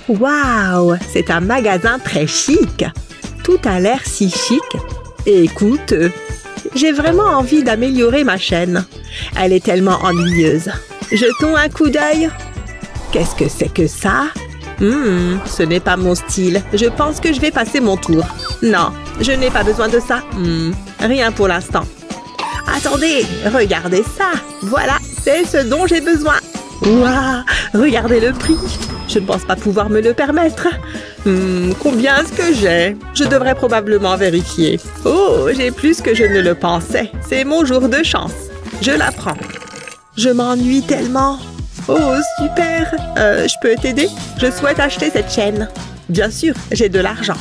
Waouh, c'est un magasin très chic. Tout a l'air si chic. Et écoute, j'ai vraiment envie d'améliorer ma chaîne. Elle est tellement ennuyeuse. Jetons un coup d'œil. Qu'est-ce que c'est que ça? Ce n'est pas mon style. Je pense que je vais passer mon tour. Non, je n'ai pas besoin de ça. Rien pour l'instant. Attendez, regardez ça. Voilà, c'est ce dont j'ai besoin. Waouh, regardez le prix. Je ne pense pas pouvoir me le permettre. Combien est-ce que j'ai? Je devrais probablement vérifier. Oh, j'ai plus que je ne le pensais. C'est mon jour de chance. Je la prends. Je m'ennuie tellement. Oh, super. Je peux t'aider? Je souhaite acheter cette chaîne. Bien sûr, j'ai de l'argent.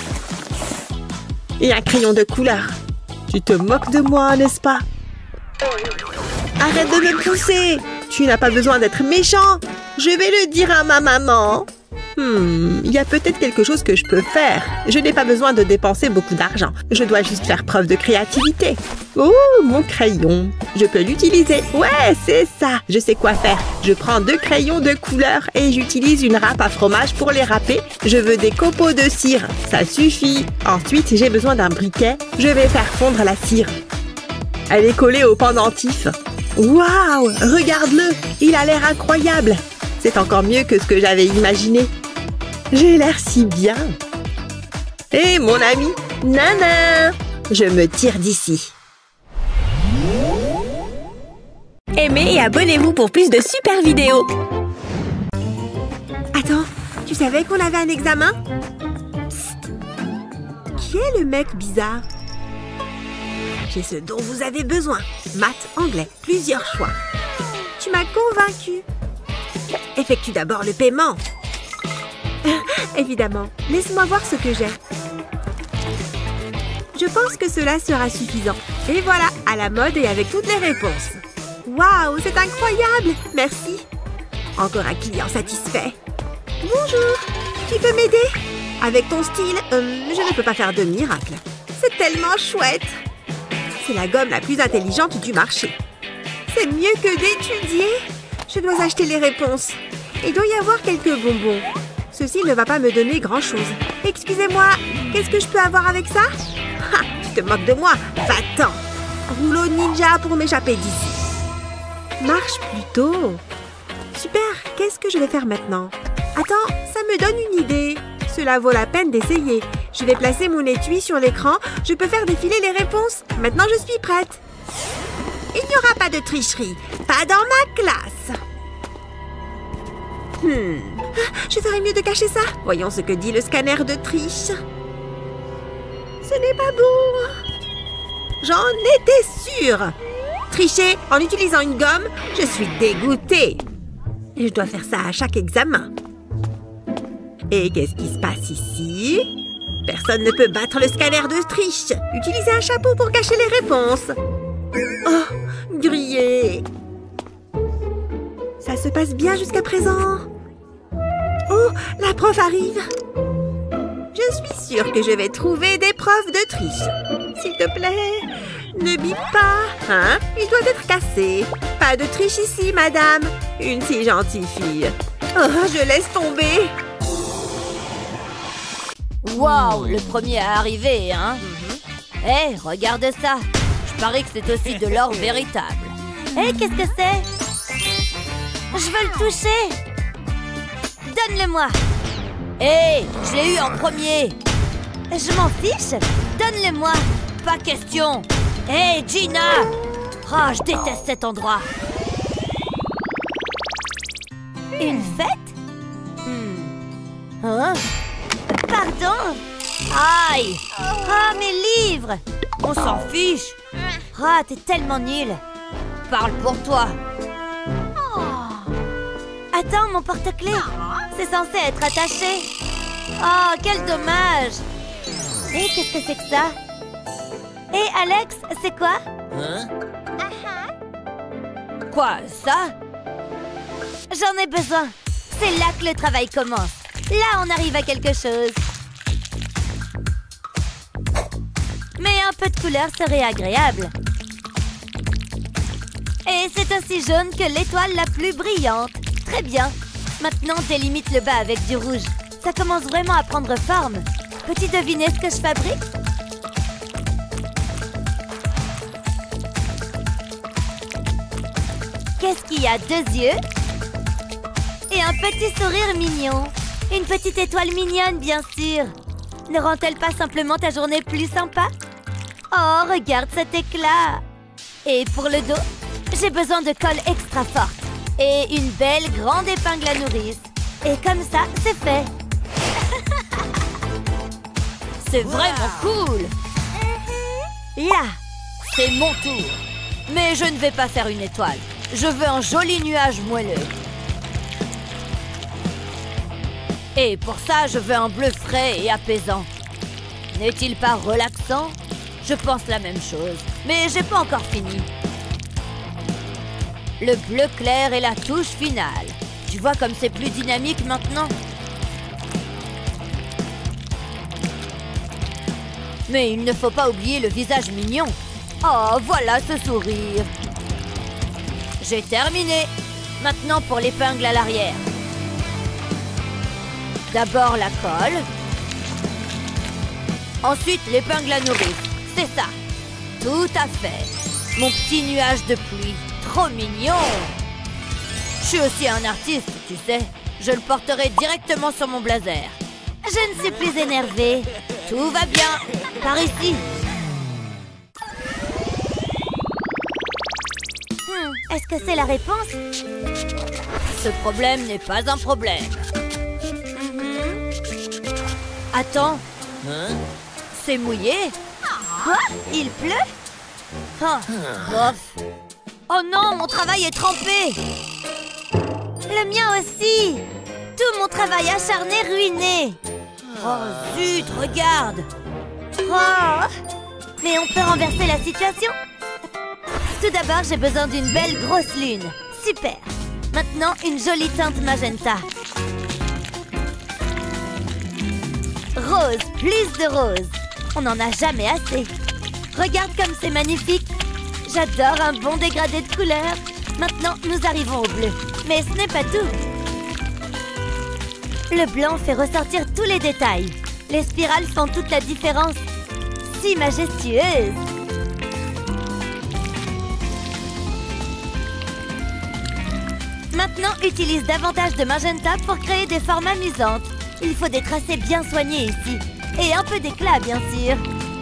Et un crayon de couleur. Tu te moques de moi, n'est-ce pas? Arrête de me pousser. Tu n'as pas besoin d'être méchant. Je vais le dire à ma maman. Il y a peut-être quelque chose que je peux faire. Je n'ai pas besoin de dépenser beaucoup d'argent. Je dois juste faire preuve de créativité. Oh, mon crayon. Je peux l'utiliser. Ouais, c'est ça. Je sais quoi faire. Je prends 2 crayons de couleur et j'utilise une râpe à fromage pour les râper. Je veux des copeaux de cire. Ça suffit. Ensuite, j'ai besoin d'un briquet. Je vais faire fondre la cire. Elle est collée au pendentif. Waouh! Regarde-le! Il a l'air incroyable! C'est encore mieux que ce que j'avais imaginé. J'ai l'air si bien. Hé, mon ami! Nana! Je me tire d'ici. Aimez et abonnez-vous pour plus de super vidéos. Attends, tu savais qu'on avait un examen? Psst. Qui est le mec bizarre? J'ai ce dont vous avez besoin. Maths, anglais, plusieurs choix. Tu m'as convaincue. Effectue d'abord le paiement. Évidemment. Laisse-moi voir ce que j'ai. Je pense que cela sera suffisant. Et voilà, à la mode et avec toutes les réponses. Waouh, c'est incroyable. Merci. Encore un client satisfait. Bonjour. Tu peux m'aider? Avec ton style, je ne peux pas faire de miracle. C'est tellement chouette. C'est la gomme la plus intelligente du marché. C'est mieux que d'étudier. Je dois acheter les réponses. Il doit y avoir quelques bonbons. Ceci ne va pas me donner grand-chose. Excusez-moi, qu'est-ce que je peux avoir avec ça? Ha, tu te moques de moi. Va-t'en. Rouleau ninja pour m'échapper d'ici. Marche plutôt. Super, qu'est-ce que je vais faire maintenant? Attends, ça me donne une idée. Cela vaut la peine d'essayer. Je vais placer mon étui sur l'écran. Je peux faire défiler les réponses. Maintenant, je suis prête. Il n'y aura pas de tricherie. Pas dans ma classe. Je ferais mieux de cacher ça. Voyons ce que dit le scanner de triche. Ce n'est pas bon. J'en étais sûre. Tricher en utilisant une gomme, je suis dégoûtée. Je dois faire ça à chaque examen. Et qu'est-ce qui se passe ici? Personne ne peut battre le scanner de triche. Utilisez un chapeau pour cacher les réponses. Oh, grillé. Ça se passe bien jusqu'à présent. Oh, la prof arrive. Je suis sûre que je vais trouver des preuves de triche. S'il te plaît, ne bip pas. Hein? Il doit être cassé. Pas de triche ici, madame. Une si gentille fille. Oh, je laisse tomber. Waouh, le premier à arriver, hein? Hé, regarde ça. Je parie que c'est aussi de l'or véritable. Hé, qu'est-ce que c'est? Je veux le toucher. Donne-le-moi. Hé, je l'ai eu en premier. Je m'en fiche. Donne-le-moi. Pas question. Hé, Gina. Oh, je déteste cet endroit. Une fête? Hein? Pardon? Aïe! Ah, mes livres! On s'en fiche! Ah, t'es tellement nulle! Parle pour toi! Attends, mon porte-clés! C'est censé être attaché! Oh, quel dommage! Et qu'est-ce que c'est que ça? Hé, Alex, c'est quoi? Hein? Quoi, ça? J'en ai besoin! C'est là que le travail commence! Là, on arrive à quelque chose. Mais un peu de couleur serait agréable. Et c'est aussi jaune que l'étoile la plus brillante. Très bien. Maintenant, délimite le bas avec du rouge. Ça commence vraiment à prendre forme. Peux-tu deviner ce que je fabrique? Qu'est-ce qu'il y a? 2 yeux et un petit sourire mignon. Une petite étoile mignonne, bien sûr. Ne rend-elle pas simplement ta journée plus sympa? Oh, regarde cet éclat! Et pour le dos, j'ai besoin de colle extra forte et une belle grande épingle à nourrice. Et comme ça, c'est fait. C'est vraiment cool! Là, c'est mon tour. Mais je ne vais pas faire une étoile. Je veux un joli nuage moelleux. Et pour ça, je veux un bleu frais et apaisant. N'est-il pas relaxant? Je pense la même chose, mais j'ai pas encore fini. Le bleu clair est la touche finale. Tu vois comme c'est plus dynamique maintenant? Mais il ne faut pas oublier le visage mignon. Oh, voilà ce sourire. J'ai terminé. Maintenant pour l'épingle à l'arrière. D'abord la colle. Ensuite l'épingle à nourrice. C'est ça. Tout à fait. Mon petit nuage de pluie. Trop mignon. Je suis aussi un artiste, tu sais. Je le porterai directement sur mon blazer. Je ne suis plus énervée. Tout va bien. Par ici. Est-ce que c'est la réponse? Ce problème n'est pas un problème. Attends. C'est mouillé? Quoi? Il pleut? Bof. Oh non, mon travail est trempé. Le mien aussi. Tout mon travail acharné ruiné. Oh zut, regarde. Oh. Mais on peut renverser la situation? Tout d'abord, j'ai besoin d'une belle grosse lune. Super. Maintenant, une jolie teinte magenta. Rose, plus de rose. On n'en a jamais assez. Regarde comme c'est magnifique. J'adore un bon dégradé de couleurs. Maintenant, nous arrivons au bleu. Mais ce n'est pas tout. Le blanc fait ressortir tous les détails. Les spirales font toute la différence. Si majestueuse. Maintenant, utilise davantage de magenta pour créer des formes amusantes. Il faut des tracés bien soignés ici. Et un peu d'éclat, bien sûr.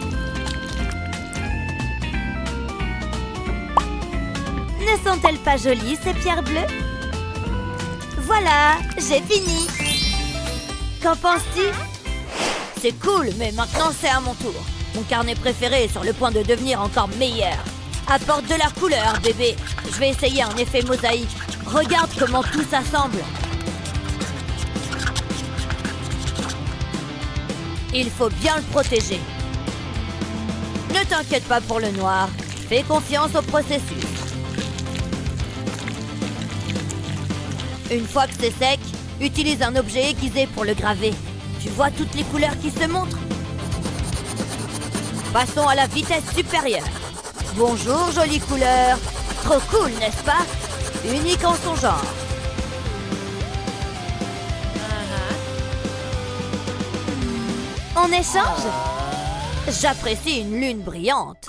Ne sont-elles pas jolies, ces pierres bleues? Voilà, j'ai fini. Qu'en penses-tu? C'est cool, mais maintenant c'est à mon tour. Mon carnet préféré est sur le point de devenir encore meilleur. Apporte de la couleur, bébé. Je vais essayer un effet mosaïque. Regarde comment tout s'assemble. Il faut bien le protéger. Ne t'inquiète pas pour le noir. Fais confiance au processus. Une fois que c'est sec, utilise un objet aiguisé pour le graver. Tu vois toutes les couleurs qui se montrent? Passons à la vitesse supérieure. Bonjour, jolie couleur. Trop cool, n'est-ce pas? Unique en son genre. En échange, j'apprécie une lune brillante.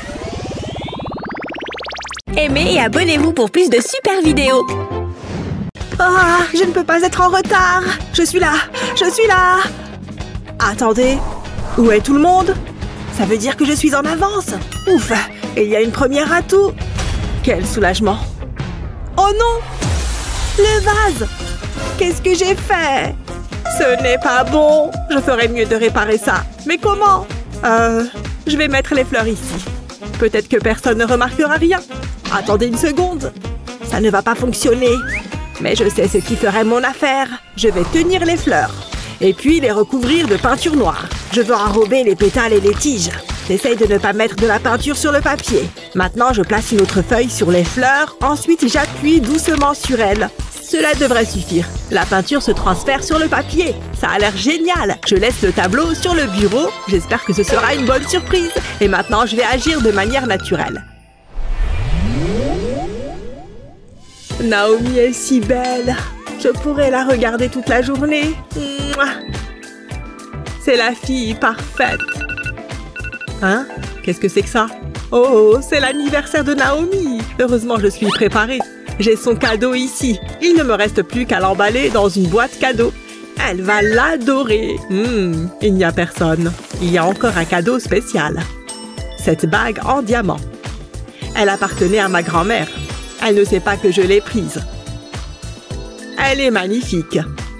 Aimez et abonnez-vous pour plus de super vidéos. Ah, je ne peux pas être en retard. Je suis là. Je suis là. Attendez. Où est tout le monde? Ça veut dire que je suis en avance. Ouf. Et il y a une première atout. Quel soulagement. Oh non! Le vase! Qu'est-ce que j'ai fait? Ce n'est pas bon. Je ferais mieux de réparer ça. Mais comment? Je vais mettre les fleurs ici. Peut-être que personne ne remarquera rien. Attendez une seconde. Ça ne va pas fonctionner. Mais je sais ce qui ferait mon affaire. Je vais tenir les fleurs. Et puis les recouvrir de peinture noire. Je veux enrober les pétales et les tiges. J'essaye de ne pas mettre de la peinture sur le papier. Maintenant, je place une autre feuille sur les fleurs. Ensuite, j'appuie doucement sur elles. Cela devrait suffire. La peinture se transfère sur le papier. Ça a l'air génial. Je laisse le tableau sur le bureau. J'espère que ce sera une bonne surprise. Et maintenant, je vais agir de manière naturelle. Naomi est si belle. Je pourrais la regarder toute la journée. Mouah. C'est la fille parfaite. Hein? Qu'est-ce que c'est que ça? Oh, c'est l'anniversaire de Naomi. Heureusement, je suis préparée. J'ai son cadeau ici. Il ne me reste plus qu'à l'emballer dans une boîte cadeau. Elle va l'adorer. Il n'y a personne. Il y a encore un cadeau spécial. Cette bague en diamant. Elle appartenait à ma grand-mère. Elle ne sait pas que je l'ai prise. Elle est magnifique.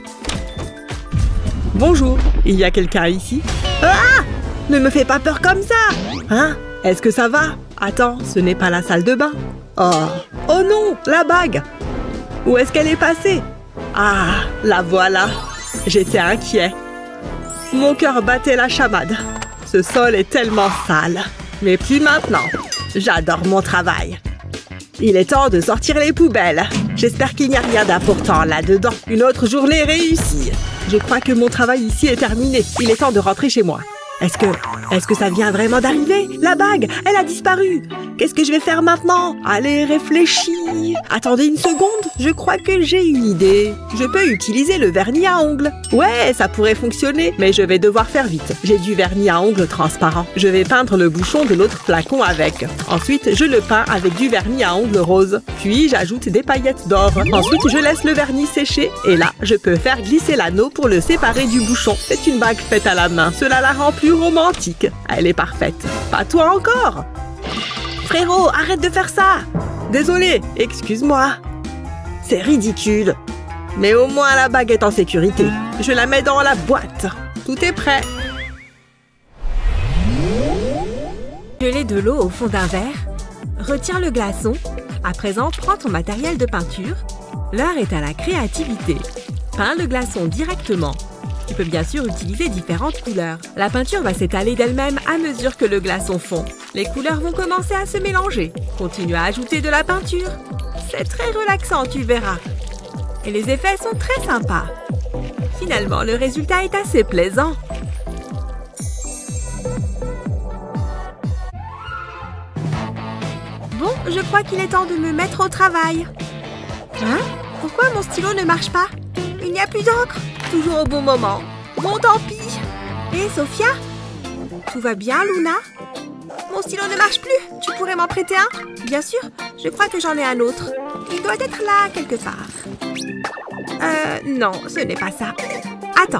Bonjour, il y a quelqu'un ici? Ah! Ne me fais pas peur comme ça! Hein? Est-ce que ça va? Attends, ce n'est pas la salle de bain. Oh! Oh non! La bague! Où est-ce qu'elle est passée? Ah! La voilà! J'étais inquiet. Mon cœur battait la chamade. Ce sol est tellement sale. Mais plus maintenant. J'adore mon travail. Il est temps de sortir les poubelles. J'espère qu'il n'y a rien d'important là-dedans. Une autre journée réussie. Je crois que mon travail ici est terminé. Il est temps de rentrer chez moi. Est-ce que ça vient vraiment d'arriver? La bague, elle a disparu. Qu'est-ce que je vais faire maintenant? Allez, réfléchis. Attendez une seconde, je crois que j'ai une idée. Je peux utiliser le vernis à ongles. Ouais, ça pourrait fonctionner, mais je vais devoir faire vite. J'ai du vernis à ongles transparent. Je vais peindre le bouchon de l'autre flacon avec. Ensuite, je le peins avec du vernis à ongles rose. Puis, j'ajoute des paillettes d'or. Ensuite, je laisse le vernis sécher. Et là, je peux faire glisser l'anneau pour le séparer du bouchon. C'est une bague faite à la main. Cela la rend plus romantique. Elle est parfaite. Pas toi encore. Frérot, arrête de faire ça. Désolé, excuse-moi. C'est ridicule. Mais au moins la bague est en sécurité. Je la mets dans la boîte. Tout est prêt. Geler de l'eau au fond d'un verre. Retire le glaçon. À présent, prends ton matériel de peinture. L'heure est à la créativité. Peins le glaçon directement. Tu peux bien sûr utiliser différentes couleurs. La peinture va s'étaler d'elle-même à mesure que le glaçon fond. Les couleurs vont commencer à se mélanger. Continue à ajouter de la peinture. C'est très relaxant, tu verras. Et les effets sont très sympas. Finalement, le résultat est assez plaisant. Bon, je crois qu'il est temps de me mettre au travail. Hein? Pourquoi mon stylo ne marche pas? Il n'y a plus d'encre. Toujours au bon moment. Bon, tant pis. Hé, Sophia? Tout va bien, Luna? Mon stylo ne marche plus. Tu pourrais m'en prêter un? Bien sûr. Je crois que j'en ai un autre. Il doit être là, quelque part. Non, ce n'est pas ça. Attends.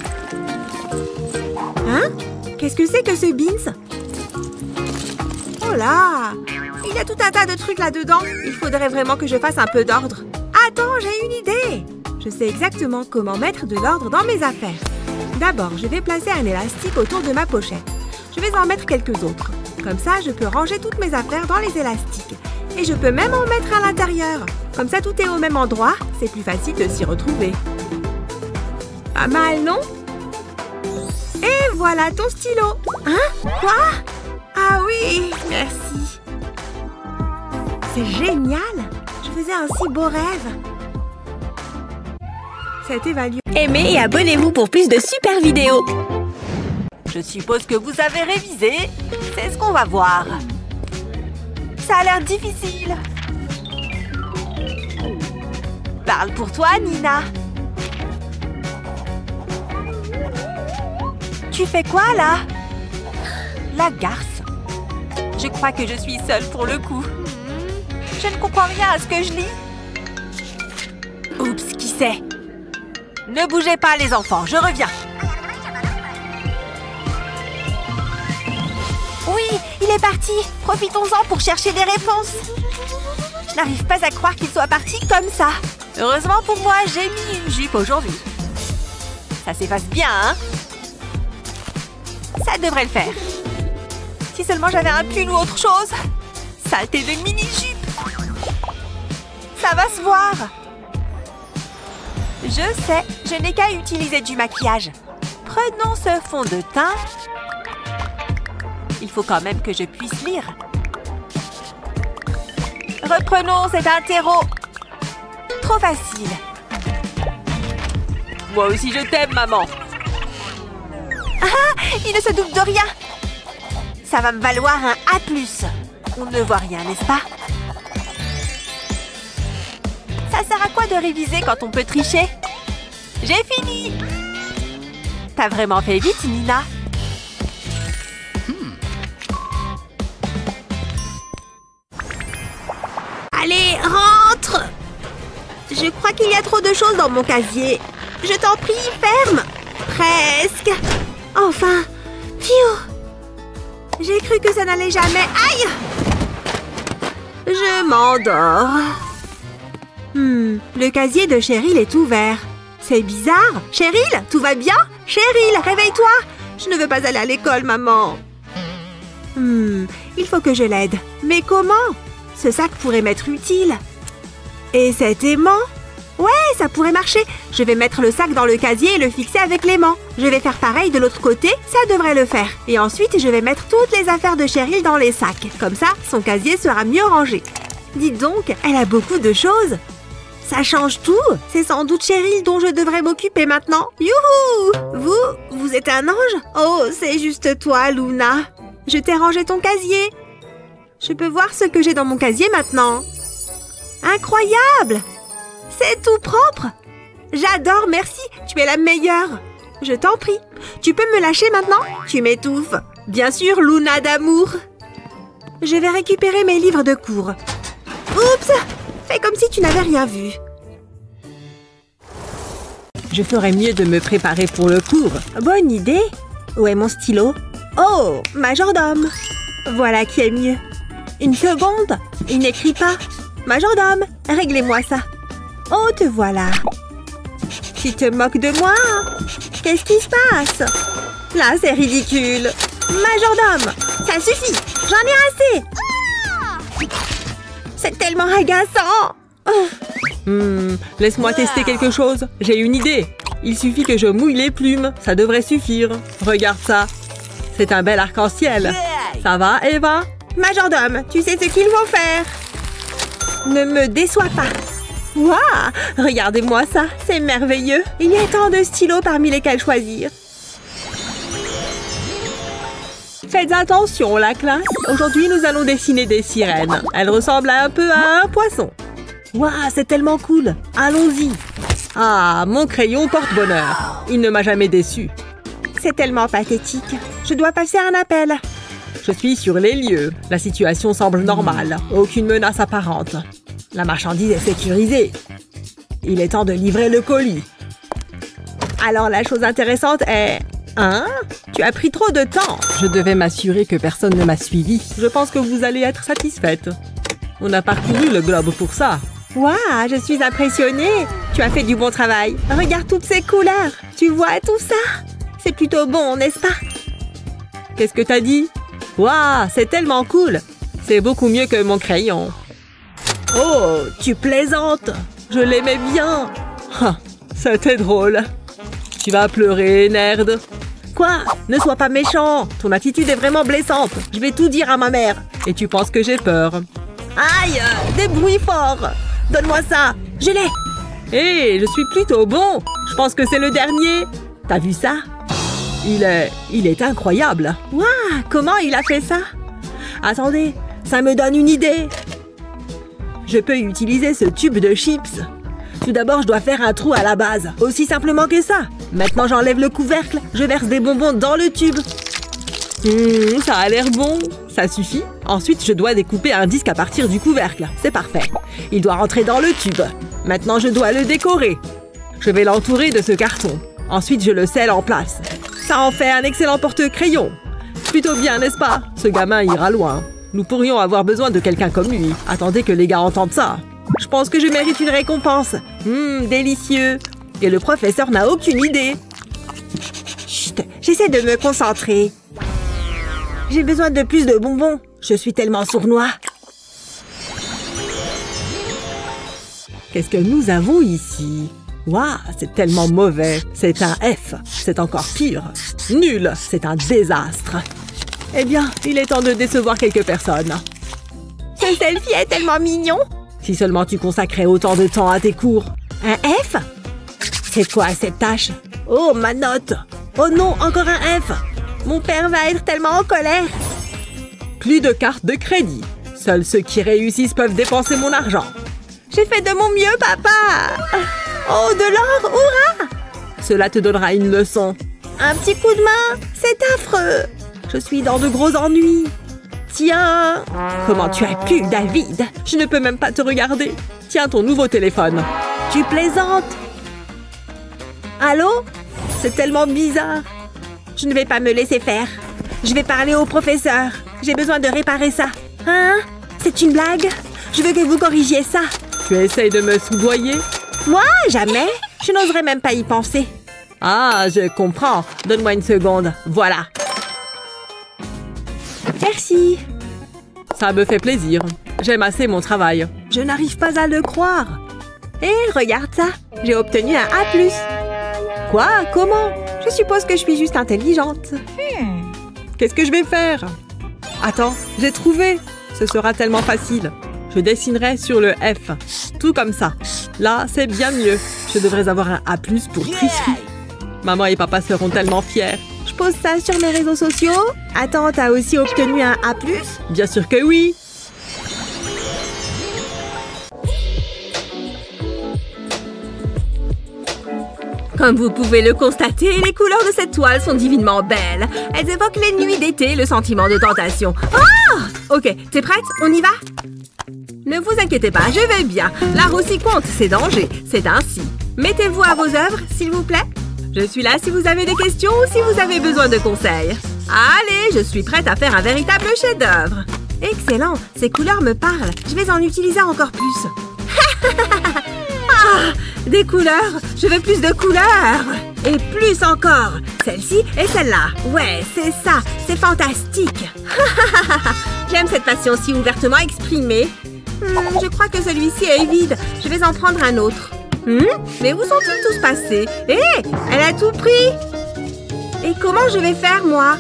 Hein? Qu'est-ce que c'est que ce Beans? Oh là! Il y a tout un tas de trucs là-dedans. Il faudrait vraiment que je fasse un peu d'ordre. Attends, j'ai une idée! Je sais exactement comment mettre de l'ordre dans mes affaires. D'abord, je vais placer un élastique autour de ma pochette. Je vais en mettre quelques autres. Comme ça, je peux ranger toutes mes affaires dans les élastiques. Et je peux même en mettre à l'intérieur. Comme ça, tout est au même endroit. C'est plus facile de s'y retrouver. Pas mal, non? Et voilà ton stylo. Hein? Quoi? Ah oui, merci. C'est génial. Je faisais un si beau rêve. C'est évalué. Aimez et abonnez-vous pour plus de super vidéos. Je suppose que vous avez révisé. C'est ce qu'on va voir. Ça a l'air difficile. Parle pour toi, Nina. Tu fais quoi, là? La garce. Je crois que je suis seule pour le coup. Je ne comprends rien à ce que je lis. Oups, qui c'est? Ne bougez pas, les enfants, je reviens. Oui, il est parti. Profitons-en pour chercher des réponses. Je n'arrive pas à croire qu'il soit parti comme ça. Heureusement pour moi, j'ai mis une jupe aujourd'hui. Ça s'efface bien, hein? Ça devrait le faire. Si seulement j'avais un pull ou autre chose. Saleté de mini-jupe. Ça va se voir. Je sais, je n'ai qu'à utiliser du maquillage. Prenons ce fond de teint. Il faut quand même que je puisse lire. Reprenons cet interro. Trop facile. Moi aussi je t'aime, maman. Ah, il ne se doute de rien. Ça va me valoir un A+. On ne voit rien, n'est-ce pas? Ça sert à quoi de réviser quand on peut tricher? J'ai fini! T'as vraiment fait vite, Nina. Allez, rentre! Je crois qu'il y a trop de choses dans mon casier. Je t'en prie, ferme! Presque! Enfin! Phew! J'ai cru que ça n'allait jamais. Aïe! Je m'endors. Le casier de Cheryl est ouvert. C'est bizarre. Cheryl, tout va bien? Cheryl, réveille-toi! Je ne veux pas aller à l'école, maman. Il faut que je l'aide. Mais comment? Ce sac pourrait m'être utile. Et cet aimant? Ouais, ça pourrait marcher. Je vais mettre le sac dans le casier et le fixer avec l'aimant. Je vais faire pareil de l'autre côté, ça devrait le faire. Et ensuite, je vais mettre toutes les affaires de Cheryl dans les sacs. Comme ça, son casier sera mieux rangé. Dites donc, elle a beaucoup de choses. Ça change tout. C'est sans doute Cheryl dont je devrais m'occuper maintenant. Youhou! Vous êtes un ange? Oh, c'est juste toi, Luna. Je t'ai rangé ton casier. Je peux voir ce que j'ai dans mon casier maintenant. Incroyable! C'est tout propre. J'adore, merci. Tu es la meilleure. Je t'en prie. Tu peux me lâcher maintenant? Tu m'étouffes. Bien sûr, Luna d'amour. Je vais récupérer mes livres de cours. Oups! Fais comme si tu n'avais rien vu. Je ferais mieux de me préparer pour le cours. Bonne idée. Où est mon stylo? Oh, majordome. Voilà qui est mieux. Une seconde. Il n'écrit pas. Majordome, réglez-moi ça. Oh, te voilà. Tu te moques de moi? Qu'est-ce qui se passe? Là, c'est ridicule. Majordome, ça suffit. J'en ai assez. C'est tellement agaçant. Laisse-moi tester quelque chose. J'ai une idée. Il suffit que je mouille les plumes. Ça devrait suffire. Regarde ça. C'est un bel arc-en-ciel. Ça va, Eva? Majordome, tu sais ce qu'il faut faire. Ne me déçois pas. Waouh! Regardez-moi ça, c'est merveilleux. Il y a tant de stylos parmi lesquels choisir. Faites attention, la classe. Aujourd'hui, nous allons dessiner des sirènes. Elles ressemblent un peu à un poisson. Waouh, c'est tellement cool. Allons-y. Ah, mon crayon porte bonheur. Il ne m'a jamais déçu. C'est tellement pathétique. Je dois passer un appel. Je suis sur les lieux. La situation semble normale. Aucune menace apparente. La marchandise est sécurisée. Il est temps de livrer le colis. Alors la chose intéressante est... Hein? Tu as pris trop de temps. Je devais m'assurer que personne ne m'a suivi. Je pense que vous allez être satisfaite. On a parcouru le globe pour ça. Waouh, je suis impressionnée. Tu as fait du bon travail. Regarde toutes ces couleurs. Tu vois tout ça? C'est plutôt bon, n'est-ce pas? Qu'est-ce que t'as dit? Waouh, c'est tellement cool. C'est beaucoup mieux que mon crayon. Oh, tu plaisantes. Je l'aimais bien. Ah, c'était drôle. Tu vas pleurer, nerd. Quoi? Ne sois pas méchant. Ton attitude est vraiment blessante. Je vais tout dire à ma mère. Et tu penses que j'ai peur. Aïe! Des bruits forts. Donne-moi ça. Je l'ai. Hé, je suis plutôt bon. Je pense que c'est le dernier. T'as vu ça? Il est incroyable. Waouh! Comment il a fait ça? Attendez, ça me donne une idée. Je peux utiliser ce tube de chips. Tout d'abord, je dois faire un trou à la base. Aussi simplement que ça. Maintenant, j'enlève le couvercle. Je verse des bonbons dans le tube. Ça a l'air bon. Ça suffit. Ensuite, je dois découper un disque à partir du couvercle. C'est parfait. Il doit rentrer dans le tube. Maintenant, je dois le décorer. Je vais l'entourer de ce carton. Ensuite, je le scelle en place. Ça en fait un excellent porte-crayon. Plutôt bien, n'est-ce pas? Ce gamin ira loin. Nous pourrions avoir besoin de quelqu'un comme lui. Attendez que les gars entendent ça. Je pense que je mérite une récompense. Délicieux. Et le professeur n'a aucune idée. Chut, j'essaie de me concentrer. J'ai besoin de plus de bonbons. Je suis tellement sournois. Qu'est-ce que nous avons ici? Waouh, c'est tellement mauvais. C'est un F. C'est encore pire. Nul. C'est un désastre. Eh bien, il est temps de décevoir quelques personnes. Ce selfie est tellement mignon. Si seulement tu consacrais autant de temps à tes cours. Un F? C'est quoi cette tâche? Oh, ma note. Oh non, encore un F. Mon père va être tellement en colère. Plus de cartes de crédit. Seuls ceux qui réussissent peuvent dépenser mon argent. J'ai fait de mon mieux, papa. Oh, de l'or, hurrah! Cela te donnera une leçon. Un petit coup de main, c'est affreux. Je suis dans de gros ennuis. Tiens! Comment tu as pu, David? Je ne peux même pas te regarder. Tiens ton nouveau téléphone. Tu plaisantes? Allô? C'est tellement bizarre. Je ne vais pas me laisser faire. Je vais parler au professeur. J'ai besoin de réparer ça. Hein? C'est une blague? Je veux que vous corrigiez ça. Tu essayes de me soudoyer? Moi? Jamais. Je n'oserais même pas y penser. Ah, je comprends. Donne-moi une seconde. Voilà. Merci. Ça me fait plaisir. J'aime assez mon travail. Je n'arrive pas à le croire. Hé, regarde ça. J'ai obtenu un A+. Quoi? Comment? Je suppose que je suis juste intelligente. Qu'est-ce que je vais faire? Attends, j'ai trouvé. Ce sera tellement facile. Je dessinerai sur le F. Tout comme ça. Là, c'est bien mieux. Je devrais avoir un A+, pour tricherie. Maman et papa seront tellement fiers. Je pose ça sur mes réseaux sociaux. Attends, t'as aussi obtenu un A+? Bien sûr que oui. Comme vous pouvez le constater, les couleurs de cette toile sont divinement belles. Elles évoquent les nuits d'été, le sentiment de tentation. Ah! Ok, t'es prête? On y va? Ne vous inquiétez pas, je vais bien. L'art aussi compte, c'est danger. C'est ainsi. Mettez-vous à vos œuvres, s'il vous plaît. Je suis là si vous avez des questions ou si vous avez besoin de conseils. Allez, je suis prête à faire un véritable chef-d'œuvre. Excellent, ces couleurs me parlent. Je vais en utiliser encore plus. Ah, des couleurs. Je veux plus de couleurs. Et plus encore. Celle-ci et celle-là. Ouais, c'est ça. C'est fantastique. J'aime cette passion si ouvertement exprimée. Je crois que celui-ci est vide. Je vais en prendre un autre. Mais où sont-ils tous passés? Hé, elle a tout pris. Et comment je vais faire, moi?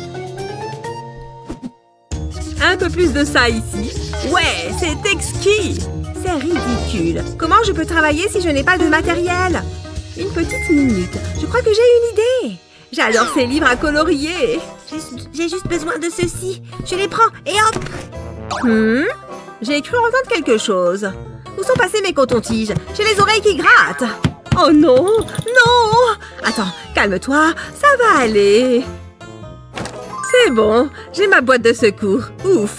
Un peu plus de ça ici. Ouais, c'est exquis. C'est ridicule. Comment je peux travailler si je n'ai pas de matériel? Une petite minute. Je crois que j'ai une idée. J'adore ces livres à colorier. J'ai juste besoin de ceci. Je les prends et hop. J'ai cru entendre quelque chose. Où sont passés mes cotons-tiges? J'ai les oreilles qui grattent. Oh non, non. Attends, calme-toi, ça va aller. C'est bon, j'ai ma boîte de secours. Ouf.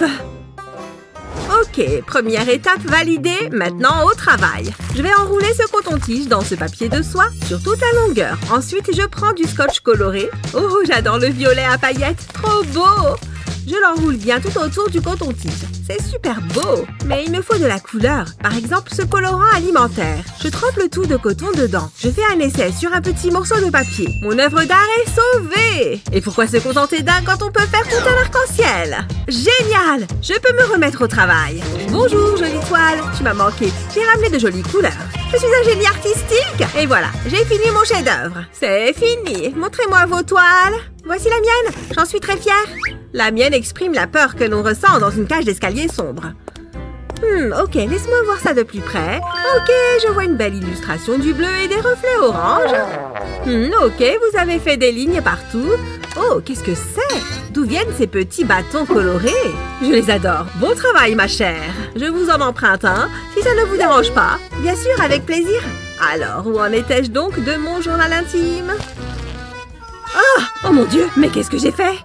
Ok, première étape validée, maintenant au travail. Je vais enrouler ce coton-tige dans ce papier de soie sur toute la longueur. Ensuite, je prends du scotch coloré. Oh, j'adore le violet à paillettes, trop beau! Je l'enroule bien tout autour du coton-tige. C'est super beau! Mais il me faut de la couleur. Par exemple, ce colorant alimentaire. Je trempe le tout de coton dedans. Je fais un essai sur un petit morceau de papier. Mon œuvre d'art est sauvée! Et pourquoi se contenter d'un quand on peut faire tout un arc-en-ciel? Génial! Je peux me remettre au travail. Bonjour, jolie toile. Tu m'as manqué. J'ai ramené de jolies couleurs. Je suis un génie artistique. Et voilà, j'ai fini mon chef-d'œuvre. C'est fini. Montrez-moi vos toiles. Voici la mienne. J'en suis très fière. La mienne exprime la peur que l'on ressent dans une cage d'escalier sombre. Ok, laisse-moi voir ça de plus près. Ok, je vois une belle illustration du bleu et des reflets orange. Ok, vous avez fait des lignes partout. Oh, qu'est-ce que c'est? D'où viennent ces petits bâtons colorés? Je les adore. Bon travail, ma chère. Je vous en emprunte un, si ça ne vous dérange pas. Bien sûr, avec plaisir. Alors, où en étais-je donc de mon journal intime? Oh mon Dieu, mais qu'est-ce que j'ai fait?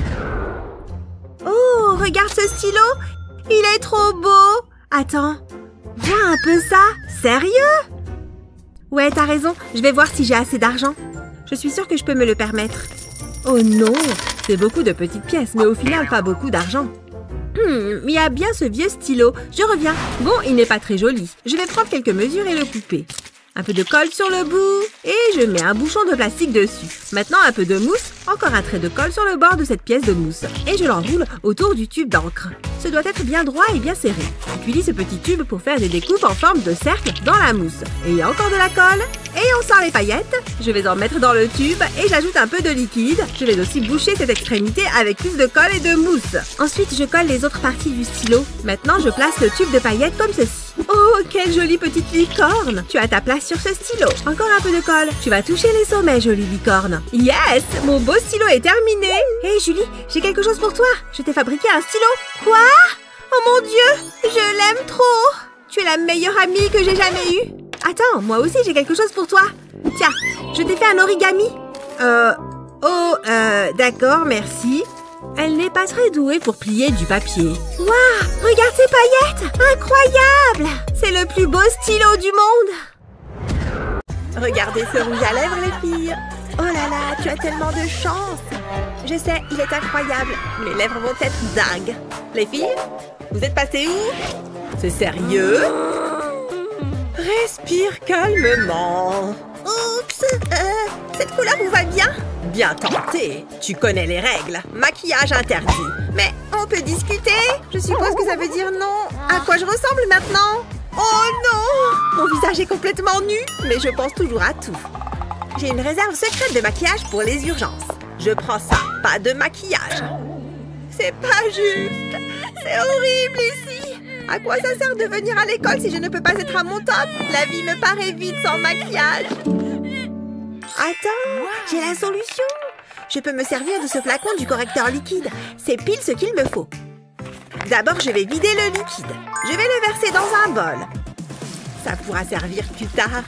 Oh, regarde ce stylo. Il est trop beau. Attends, vois un peu ça. Sérieux? Ouais, t'as raison. Je vais voir si j'ai assez d'argent. Je suis sûre que je peux me le permettre. Oh non, c'est beaucoup de petites pièces, mais au final, pas beaucoup d'argent. Il y a bien ce vieux stylo. Je reviens. Bon, il n'est pas très joli. Je vais prendre quelques mesures et le couper. Un peu de colle sur le bout et je mets un bouchon de plastique dessus. Maintenant, un peu de mousse, encore un trait de colle sur le bord de cette pièce de mousse. Et je l'enroule autour du tube d'encre. Ce doit être bien droit et bien serré. J'utilise ce petit tube pour faire des découpes en forme de cercle dans la mousse. Et encore de la colle. Et on sort les paillettes. Je vais en mettre dans le tube et j'ajoute un peu de liquide. Je vais aussi boucher cette extrémité avec plus de colle et de mousse. Ensuite, je colle les autres parties du stylo. Maintenant, je place le tube de paillettes comme ceci. Oh, quelle jolie petite licorne! Tu as ta place sur ce stylo. Encore un peu de colle. Tu vas toucher les sommets, jolie licorne. Yes! Mon beau stylo est terminé. Hé, Julie, j'ai quelque chose pour toi. Je t'ai fabriqué un stylo. Quoi? Oh mon Dieu! Je l'aime trop! Tu es la meilleure amie que j'ai jamais eue. Attends, moi aussi j'ai quelque chose pour toi. Tiens, je t'ai fait un origami. D'accord, merci. Elle n'est pas très douée pour plier du papier. Waouh, regarde ces paillettes! Incroyable! C'est le plus beau stylo du monde. Regardez ce rouge à lèvres, les filles. Oh là là, tu as tellement de chance. Je sais, il est incroyable. Mes lèvres vont être dingues. Les filles, vous êtes passées où? C'est sérieux? Respire calmement. Oups, cette couleur vous va bien? Bien tenté. Tu connais les règles. Maquillage interdit. Mais on peut discuter? Je suppose que ça veut dire non. À quoi je ressemble maintenant? Oh non! Mon visage est complètement nu, mais je pense toujours à tout. J'ai une réserve secrète de maquillage pour les urgences. Je prends ça, pas de maquillage. C'est pas juste. C'est horrible ici. À quoi ça sert de venir à l'école si je ne peux pas être à mon top? La vie me paraît vide sans maquillage. Attends, j'ai la solution. Je peux me servir de ce flacon du correcteur liquide. C'est pile ce qu'il me faut. D'abord, je vais vider le liquide. Je vais le verser dans un bol. Ça pourra servir plus tard.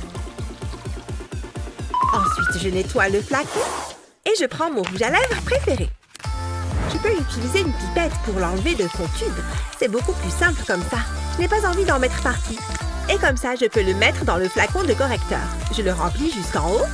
Ensuite, je nettoie le flacon et je prends mon rouge à lèvres préféré. Je peux utiliser une pipette pour l'enlever de son tube. C'est beaucoup plus simple comme ça. Je n'ai pas envie d'en mettre partout. Et comme ça, je peux le mettre dans le flacon de correcteur. Je le remplis jusqu'en haut.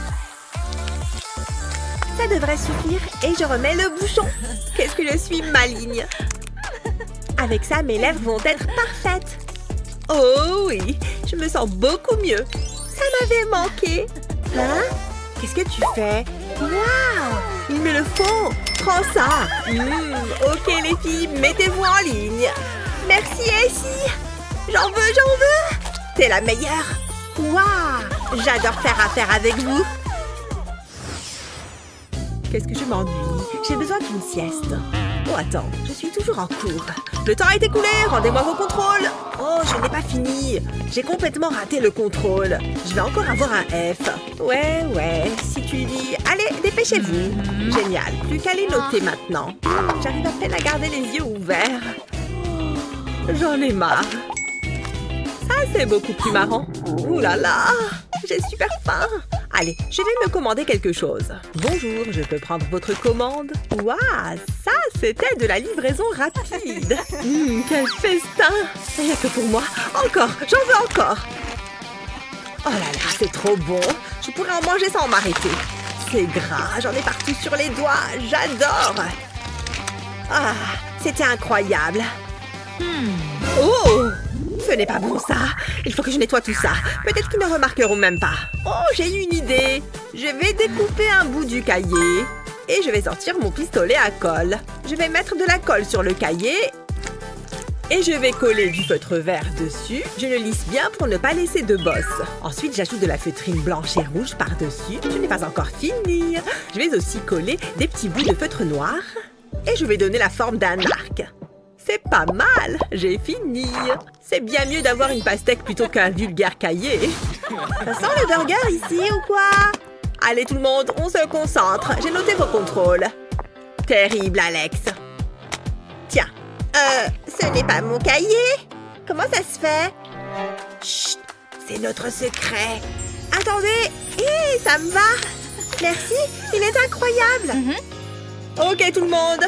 Ça devrait suffire et je remets le bouchon. Qu'est-ce que je suis maligne. Avec ça, mes lèvres vont être parfaites. Oh oui, je me sens beaucoup mieux. Ça m'avait manqué. Hein? Qu'est-ce que tu fais? Waouh! Il me le faut! Prends ça! Ok les filles, mettez-vous en ligne! Merci Essie! J'en veux! T'es la meilleure! Waouh! J'adore faire affaire avec vous! Qu'est-ce que je m'ennuie? J'ai besoin d'une sieste. Oh attends, je suis toujours en cours. Le temps a été écoulé, rendez-moi vos contrôles! Oh, je n'ai pas fini. J'ai complètement raté le contrôle. Je vais encore avoir un F. Ouais, si tu dis... Allez, dépêchez-vous. Génial, plus qu'à les noter maintenant. J'arrive à peine à garder les yeux ouverts. J'en ai marre. Ça, c'est beaucoup plus marrant. Ouh là là, j'ai super faim. Allez, je vais me commander quelque chose. Bonjour, je peux prendre votre commande? Waouh, ça, c'était de la livraison rapide. Quel festin! Rien que pour moi. Encore, j'en veux encore. Oh là là, c'est trop bon. Je pourrais en manger sans m'arrêter. C'est gras, j'en ai partout sur les doigts. J'adore. Ah, c'était incroyable. Oh! Ce n'est pas bon ça. Il faut que je nettoie tout ça. Peut-être qu'ils ne remarqueront même pas. Oh, j'ai eu une idée. Je vais découper un bout du cahier. Et je vais sortir mon pistolet à colle. Je vais mettre de la colle sur le cahier. Et je vais coller du feutre vert dessus. Je le lisse bien pour ne pas laisser de bosses. Ensuite, j'ajoute de la feutrine blanche et rouge par-dessus. Je n'ai pas encore fini. Je vais aussi coller des petits bouts de feutre noir. Et je vais donner la forme d'un arc. C'est pas mal, j'ai fini. C'est bien mieux d'avoir une pastèque plutôt qu'un vulgaire cahier. Ça sent le burger ici ou quoi? Allez tout le monde, on se concentre. J'ai noté vos contrôles. Terrible, Alex. Tiens, ce n'est pas mon cahier. Comment ça se fait? Chut, c'est notre secret. Attendez, ça me va. Merci, il est incroyable. Ok tout le monde.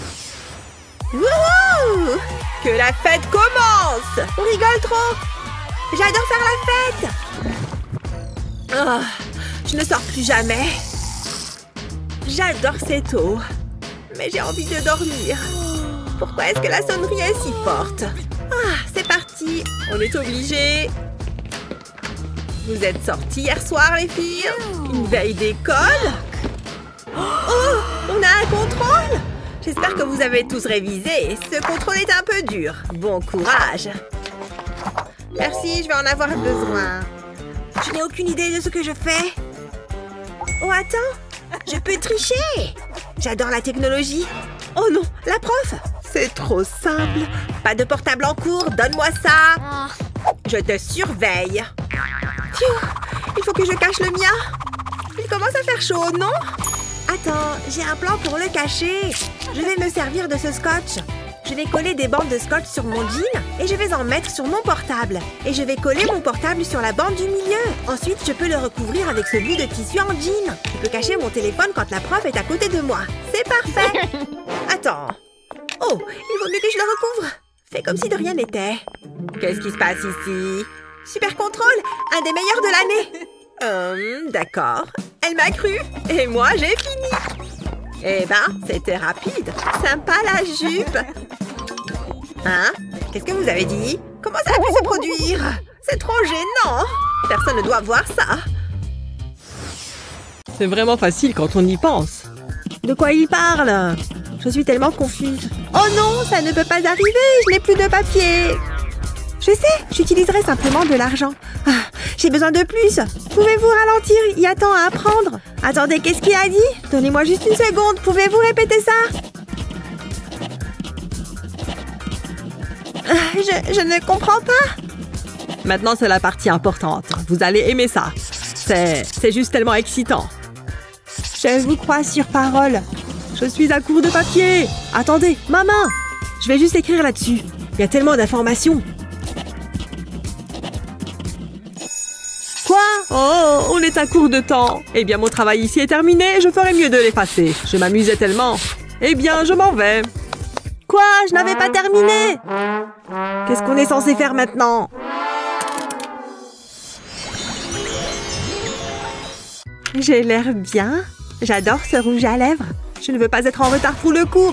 Wouhou! Que la fête commence! On rigole trop! J'adore faire la fête! Oh, je ne sors plus jamais. J'adore cette eau. Mais j'ai envie de dormir. Pourquoi est-ce que la sonnerie est si forte? Ah, c'est parti. On est obligés. Vous êtes sortis hier soir, les filles? Une veille d'école? Oh, on a un contrôle? J'espère que vous avez tous révisé. Ce contrôle est un peu dur. Bon courage. Merci, je vais en avoir besoin. Je n'ai aucune idée de ce que je fais. Oh, attends. Je peux tricher. J'adore la technologie. Oh non, la prof. C'est trop simple. Pas de portable en cours, donne-moi ça. Je te surveille. Pfiou, il faut que je cache le mien. Il commence à faire chaud, non? Attends, j'ai un plan pour le cacher. Je vais me servir de ce scotch. Je vais coller des bandes de scotch sur mon jean et je vais en mettre sur mon portable. Et je vais coller mon portable sur la bande du milieu. Ensuite, je peux le recouvrir avec ce bout de tissu en jean. Je peux cacher mon téléphone quand la prof est à côté de moi. C'est parfait. Attends. Oh, il vaut mieux que je le recouvre. Fais comme si de rien n'était. Qu'est-ce qui se passe ici? Super contrôle, un des meilleurs de l'année. D'accord. Elle m'a cru. Et moi, j'ai fini. Eh ben, c'était rapide. Sympa la jupe. Hein? Qu'est-ce que vous avez dit? Comment ça a pu se produire? C'est trop gênant. Personne ne doit voir ça. C'est vraiment facile quand on y pense. De quoi il parle? Je suis tellement confuse. Oh non, ça ne peut pas arriver. Je n'ai plus de papier. Je sais, j'utiliserai simplement de l'argent. Ah, j'ai besoin de plus. Pouvez-vous ralentir? Il y a tant à apprendre. Attendez, qu'est-ce qu'il a dit? Donnez-moi juste une seconde. Pouvez-vous répéter ça? Je ne comprends pas. Maintenant, c'est la partie importante. Vous allez aimer ça. C'est juste tellement excitant. Je vous crois sur parole. Je suis à court de papier. Attendez, ma main. Je vais juste écrire là-dessus. Il y a tellement d'informations. Quoi? Oh, on est à court de temps. Eh bien, mon travail ici est terminé. Je ferais mieux de l'effacer. Je m'amusais tellement. Eh bien, je m'en vais. Quoi? Je n'avais pas terminé. Qu'est-ce qu'on est censé faire maintenant? J'ai l'air bien. J'adore ce rouge à lèvres. Je ne veux pas être en retard pour le cours.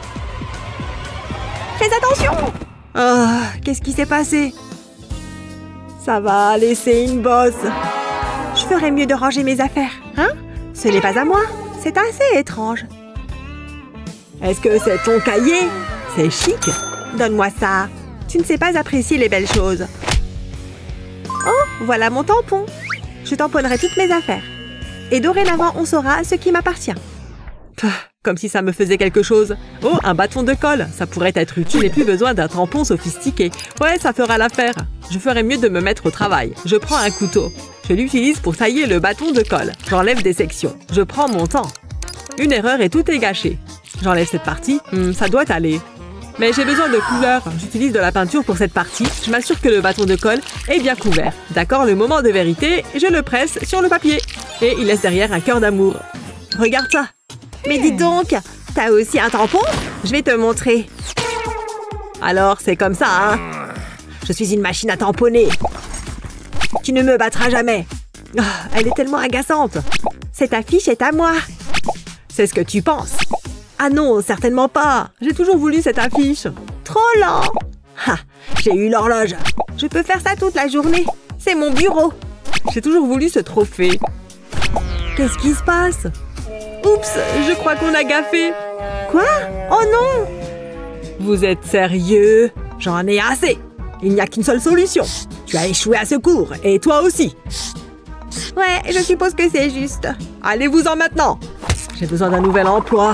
Fais attention! Oh, qu'est-ce qui s'est passé? Ça va laisser une bosse. Je ferais mieux de ranger mes affaires. Hein? Ce n'est pas à moi. C'est assez étrange. Est-ce que c'est ton cahier? C'est chic. Donne-moi ça. Tu ne sais pas apprécier les belles choses. Oh, voilà mon tampon. Je tamponnerai toutes mes affaires. Et dorénavant, on saura ce qui m'appartient. Comme si ça me faisait quelque chose. Oh, un bâton de colle. Ça pourrait être utile et plus besoin d'un tampon sophistiqué. Ouais, ça fera l'affaire. Je ferais mieux de me mettre au travail. Je prends un couteau. Je l'utilise pour tailler le bâton de colle. J'enlève des sections. Je prends mon temps. Une erreur et tout est gâché. J'enlève cette partie. Ça doit aller. Mais j'ai besoin de couleur. J'utilise de la peinture pour cette partie. Je m'assure que le bâton de colle est bien couvert. D'accord, le moment de vérité, je le presse sur le papier. Et il laisse derrière un cœur d'amour. Regarde ça. Mais dis donc, t'as aussi un tampon? Je vais te montrer. Alors, c'est comme ça, hein? Je suis une machine à tamponner. Tu ne me battras jamais. Oh, elle est tellement agaçante. Cette affiche est à moi. C'est ce que tu penses. Ah non, certainement pas. J'ai toujours voulu cette affiche. Trop lent. Ha, j'ai eu l'horloge. Je peux faire ça toute la journée. C'est mon bureau. J'ai toujours voulu ce trophée. Qu'est-ce qui se passe? Oups, je crois qu'on a gaffé. Quoi? Oh non! Vous êtes sérieux? J'en ai assez. Il n'y a qu'une seule solution. Tu as échoué à ce cours, et toi aussi. Ouais, je suppose que c'est juste. Allez-vous-en maintenant. J'ai besoin d'un nouvel emploi.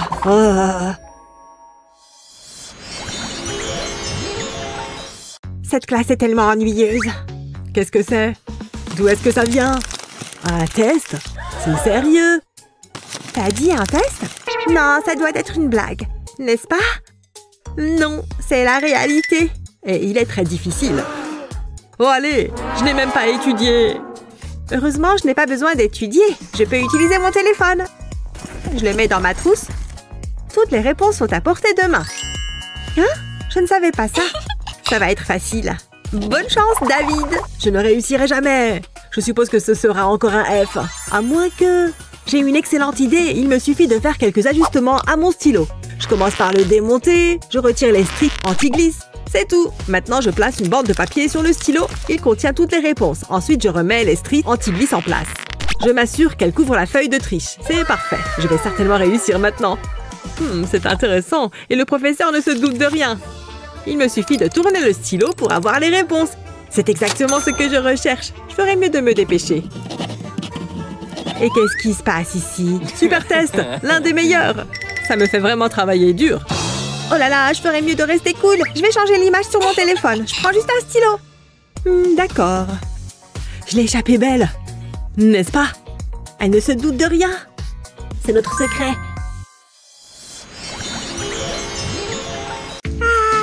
Cette classe est tellement ennuyeuse. Qu'est-ce que c'est? D'où est-ce que ça vient? Un test? C'est sérieux? T'as dit un test? Non, ça doit être une blague, n'est-ce pas? Non, c'est la réalité. Et il est très difficile. Oh allez, je n'ai même pas étudié. Heureusement, je n'ai pas besoin d'étudier. Je peux utiliser mon téléphone. Je le mets dans ma trousse. Toutes les réponses sont à portée de main. Hein? Je ne savais pas ça. Ça va être facile. Bonne chance, David. Je ne réussirai jamais. Je suppose que ce sera encore un F. À moins que... J'ai une excellente idée. Il me suffit de faire quelques ajustements à mon stylo. Je commence par le démonter. Je retire les strips anti-glisse. C'est tout. Maintenant, je place une bande de papier sur le stylo. Il contient toutes les réponses. Ensuite, je remets les strips anti-glisse en place. Je m'assure qu'elle couvre la feuille de triche. C'est parfait. Je vais certainement réussir maintenant. C'est intéressant. Et le professeur ne se doute de rien. Il me suffit de tourner le stylo pour avoir les réponses. C'est exactement ce que je recherche. Je ferais mieux de me dépêcher. Et qu'est-ce qui se passe ici? Super test, l'un des meilleurs. Ça me fait vraiment travailler dur. Oh là là, je ferais mieux de rester cool. Je vais changer l'image sur mon téléphone. Je prends juste un stylo. D'accord. Je l'ai échappée belle. N'est-ce pas? Elle ne se doute de rien. C'est notre secret. Ah,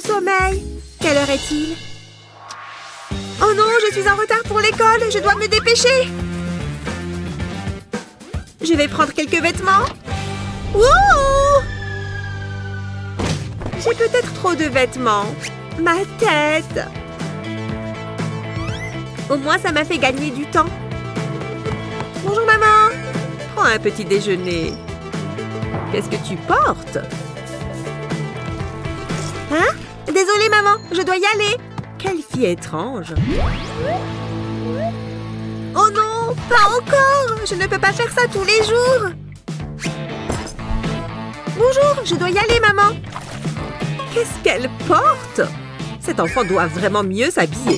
sommeil. Quelle heure est-il? Oh non, je suis en retard pour l'école. Je dois me dépêcher. Je vais prendre quelques vêtements. Wouhou! J'ai peut-être trop de vêtements. Ma tête. Au moins, ça m'a fait gagner du temps. Bonjour, maman. Prends un petit déjeuner. Qu'est-ce que tu portes? Hein? Désolée, maman. Je dois y aller. Quelle fille étrange. Oh non, pas encore. Je ne peux pas faire ça tous les jours. Bonjour, je dois y aller, maman. Qu'est-ce qu'elle porte? Cet enfant doit vraiment mieux s'habiller.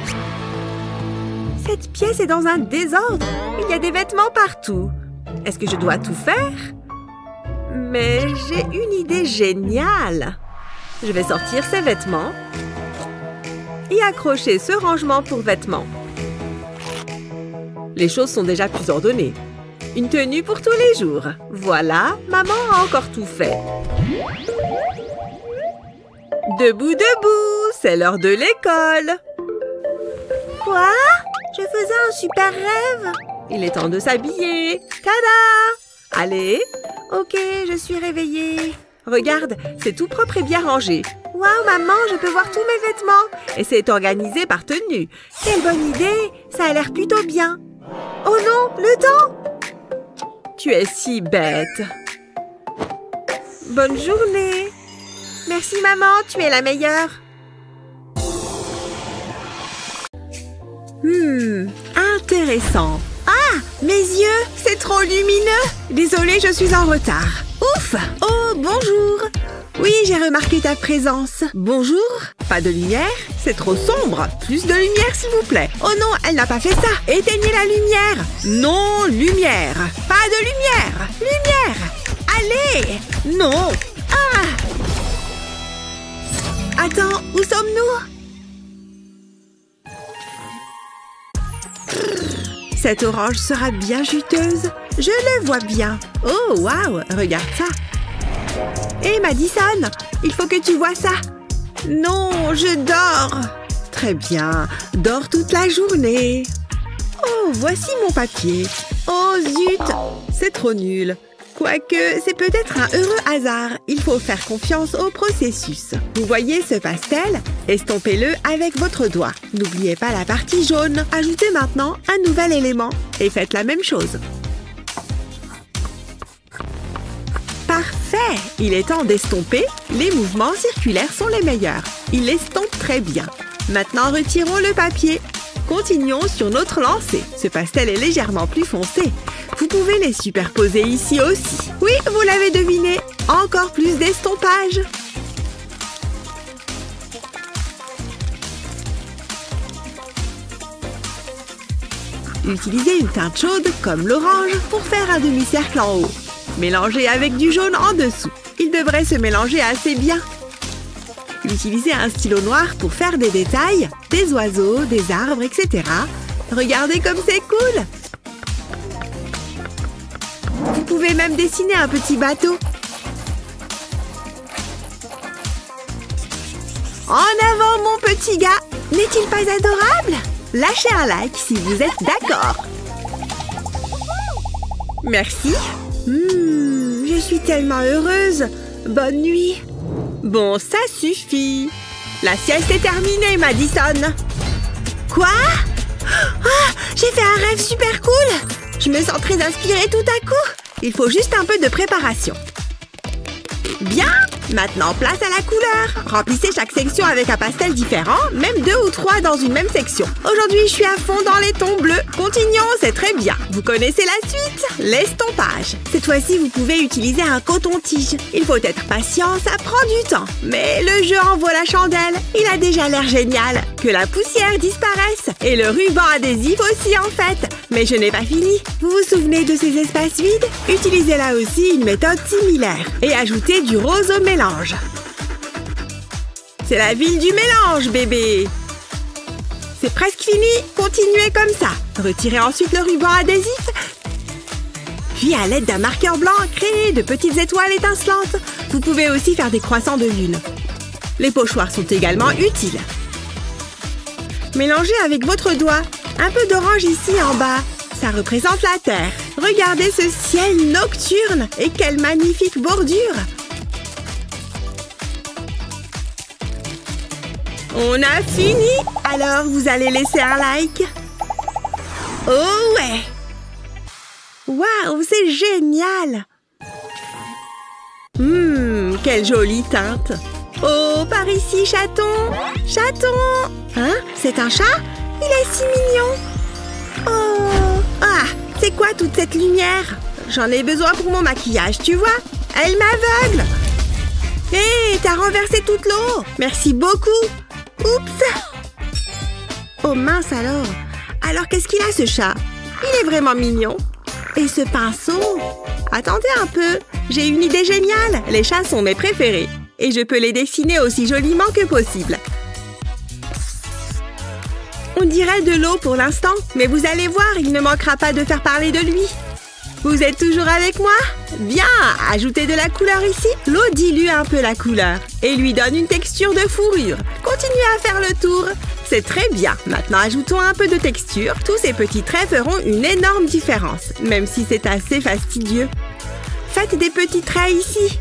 Cette pièce est dans un désordre. Il y a des vêtements partout. Est-ce que je dois tout faire? Mais j'ai une idée géniale. Je vais sortir ces vêtements et accrocher ce rangement pour vêtements. Les choses sont déjà plus ordonnées. Une tenue pour tous les jours. Voilà, maman a encore tout fait. Debout, debout, c'est l'heure de l'école. Quoi? Je faisais un super rêve. Il est temps de s'habiller. Tada! Allez. Ok, je suis réveillée. Regarde, c'est tout propre et bien rangé. Waouh, maman, je peux voir tous mes vêtements. Et c'est organisé par tenue. Quelle bonne idée. Ça a l'air plutôt bien. Oh non, le temps! Tu es si bête. Bonne journée. Merci, maman, tu es la meilleure. Intéressant. Ah, mes yeux, c'est trop lumineux. Désolée, je suis en retard. Ouf! Oh, bonjour. Oui, j'ai remarqué ta présence. Bonjour. Pas de lumière? C'est trop sombre. Plus de lumière, s'il vous plaît. Oh non, elle n'a pas fait ça. Éteignez la lumière. Non, lumière. Pas de lumière. Lumière. Allez. Non. Ah! Attends, où sommes-nous? Cette orange sera bien juteuse. Je le vois bien. Oh, waouh, regarde ça. Hé, Madison, il faut que tu vois ça. Non, je dors. Très bien, dors toute la journée. Oh, voici mon papier. Oh, zut, c'est trop nul. Quoique, c'est peut-être un heureux hasard. Il faut faire confiance au processus. Vous voyez ce pastel? Estompez-le avec votre doigt. N'oubliez pas la partie jaune. Ajoutez maintenant un nouvel élément et faites la même chose. Parfait! Il est temps d'estomper. Les mouvements circulaires sont les meilleurs. Il estompe très bien. Maintenant, retirons le papier. Continuons sur notre lancée. Ce pastel est légèrement plus foncé. Vous pouvez les superposer ici aussi. Oui, vous l'avez deviné. Encore plus d'estompage. Utilisez une teinte chaude comme l'orange pour faire un demi-cercle en haut. Mélangez avec du jaune en dessous. Il devrait se mélanger assez bien. Utilisez un stylo noir pour faire des détails, des oiseaux, des arbres, etc. Regardez comme c'est cool! Vous pouvez même dessiner un petit bateau. En avant, mon petit gars! N'est-il pas adorable? Lâchez un like si vous êtes d'accord. Merci. Je suis tellement heureuse. Bonne nuit. Bon, ça suffit. La sieste est terminée, Madison. Quoi? Ah, j'ai fait un rêve super cool. Je me sens très inspirée tout à coup. Il faut juste un peu de préparation. Bien. Maintenant, place à la couleur. Remplissez chaque section avec un pastel différent, même 2 ou 3 dans une même section. Aujourd'hui, je suis à fond dans les tons bleus. Continuons, c'est très bien. Vous connaissez la suite? L'estompage. Cette fois-ci, vous pouvez utiliser un coton-tige. Il faut être patient, ça prend du temps. Mais le jeu en vaut la chandelle. Il a déjà l'air génial. Que la poussière disparaisse. Et le ruban adhésif aussi, en fait. Mais je n'ai pas fini. Vous vous souvenez de ces espaces vides? Utilisez là aussi une méthode similaire. Et ajoutez du rose au mélange. C'est la ville du mélange, bébé. C'est presque fini. Continuez comme ça. Retirez ensuite le ruban adhésif. Puis, à l'aide d'un marqueur blanc, créez de petites étoiles étincelantes. Vous pouvez aussi faire des croissants de lune. Les pochoirs sont également utiles. Mélangez avec votre doigt. Un peu d'orange ici en bas. Ça représente la terre. Regardez ce ciel nocturne et quelle magnifique bordure. On a fini. Alors, vous allez laisser un like. Oh ouais! Waouh, c'est génial! Quelle jolie teinte! Oh, par ici, chaton! Chaton! Hein? C'est un chat? Il est si mignon! Oh! Ah! C'est quoi toute cette lumière? J'en ai besoin pour mon maquillage, tu vois? Elle m'aveugle! Hé, t'as renversé toute l'eau! Merci beaucoup! Oups! Oh mince alors! Alors qu'est-ce qu'il a ce chat? Il est vraiment mignon! Et ce pinceau? Attendez un peu! J'ai une idée géniale! Les chats sont mes préférés! Et je peux les dessiner aussi joliment que possible. On dirait de l'eau pour l'instant, mais vous allez voir, il ne manquera pas de faire parler de lui. Vous êtes toujours avec moi? Bien! Ajoutez de la couleur ici. L'eau dilue un peu la couleur et lui donne une texture de fourrure. Continuez à faire le tour. C'est très bien. Maintenant, ajoutons un peu de texture. Tous ces petits traits feront une énorme différence, même si c'est assez fastidieux. Faites des petits traits ici.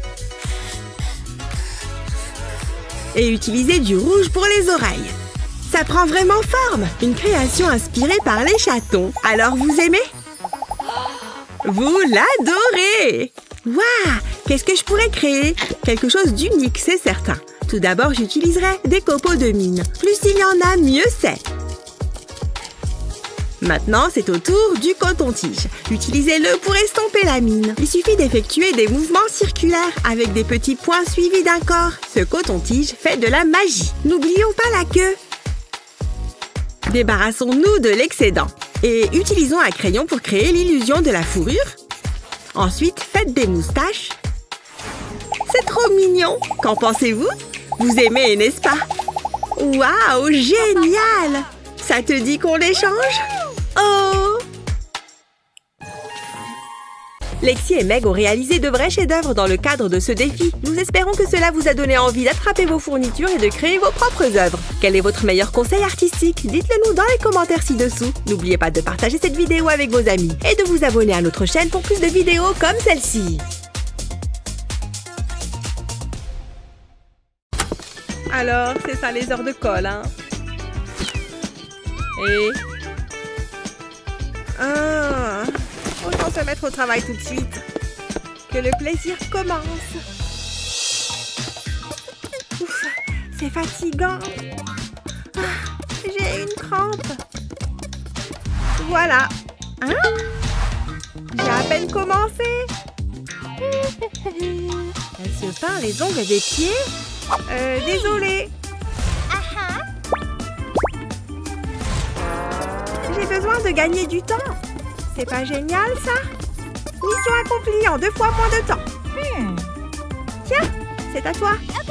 Et utilisez du rouge pour les oreilles. Ça prend vraiment forme. Une création inspirée par les chatons. Alors, vous aimez? Vous l'adorez! Waouh! Qu'est-ce que je pourrais créer? Quelque chose d'unique, c'est certain. Tout d'abord, j'utiliserai des copeaux de mine. Plus il y en a, mieux c'est. Maintenant, c'est au tour du coton-tige. Utilisez-le pour estomper la mine. Il suffit d'effectuer des mouvements circulaires avec des petits points suivis d'un corps. Ce coton-tige fait de la magie. N'oublions pas la queue. Débarrassons-nous de l'excédent. Et utilisons un crayon pour créer l'illusion de la fourrure. Ensuite, faites des moustaches. C'est trop mignon. Qu'en pensez-vous? Vous aimez, n'est-ce pas? Waouh, génial! Ça te dit qu'on l'échange? Oh! Lexi et Meg ont réalisé de vrais chefs-d'œuvre dans le cadre de ce défi. Nous espérons que cela vous a donné envie d'attraper vos fournitures et de créer vos propres œuvres. Quel est votre meilleur conseil artistique? Dites-le nous dans les commentaires ci-dessous. N'oubliez pas de partager cette vidéo avec vos amis et de vous abonner à notre chaîne pour plus de vidéos comme celle-ci. Alors, c'est ça les heures de colle, hein? Et... autant se mettre au travail tout de suite. Que le plaisir commence. Ouf, c'est fatigant. J'ai une crampe. Voilà. Hein? J'ai à peine commencé. Elle se peint les ongles des pieds. Désolée. J'ai besoin de gagner du temps. C'est pas génial, ça? Mission accomplie en 2 fois moins de temps. Tiens, c'est à toi.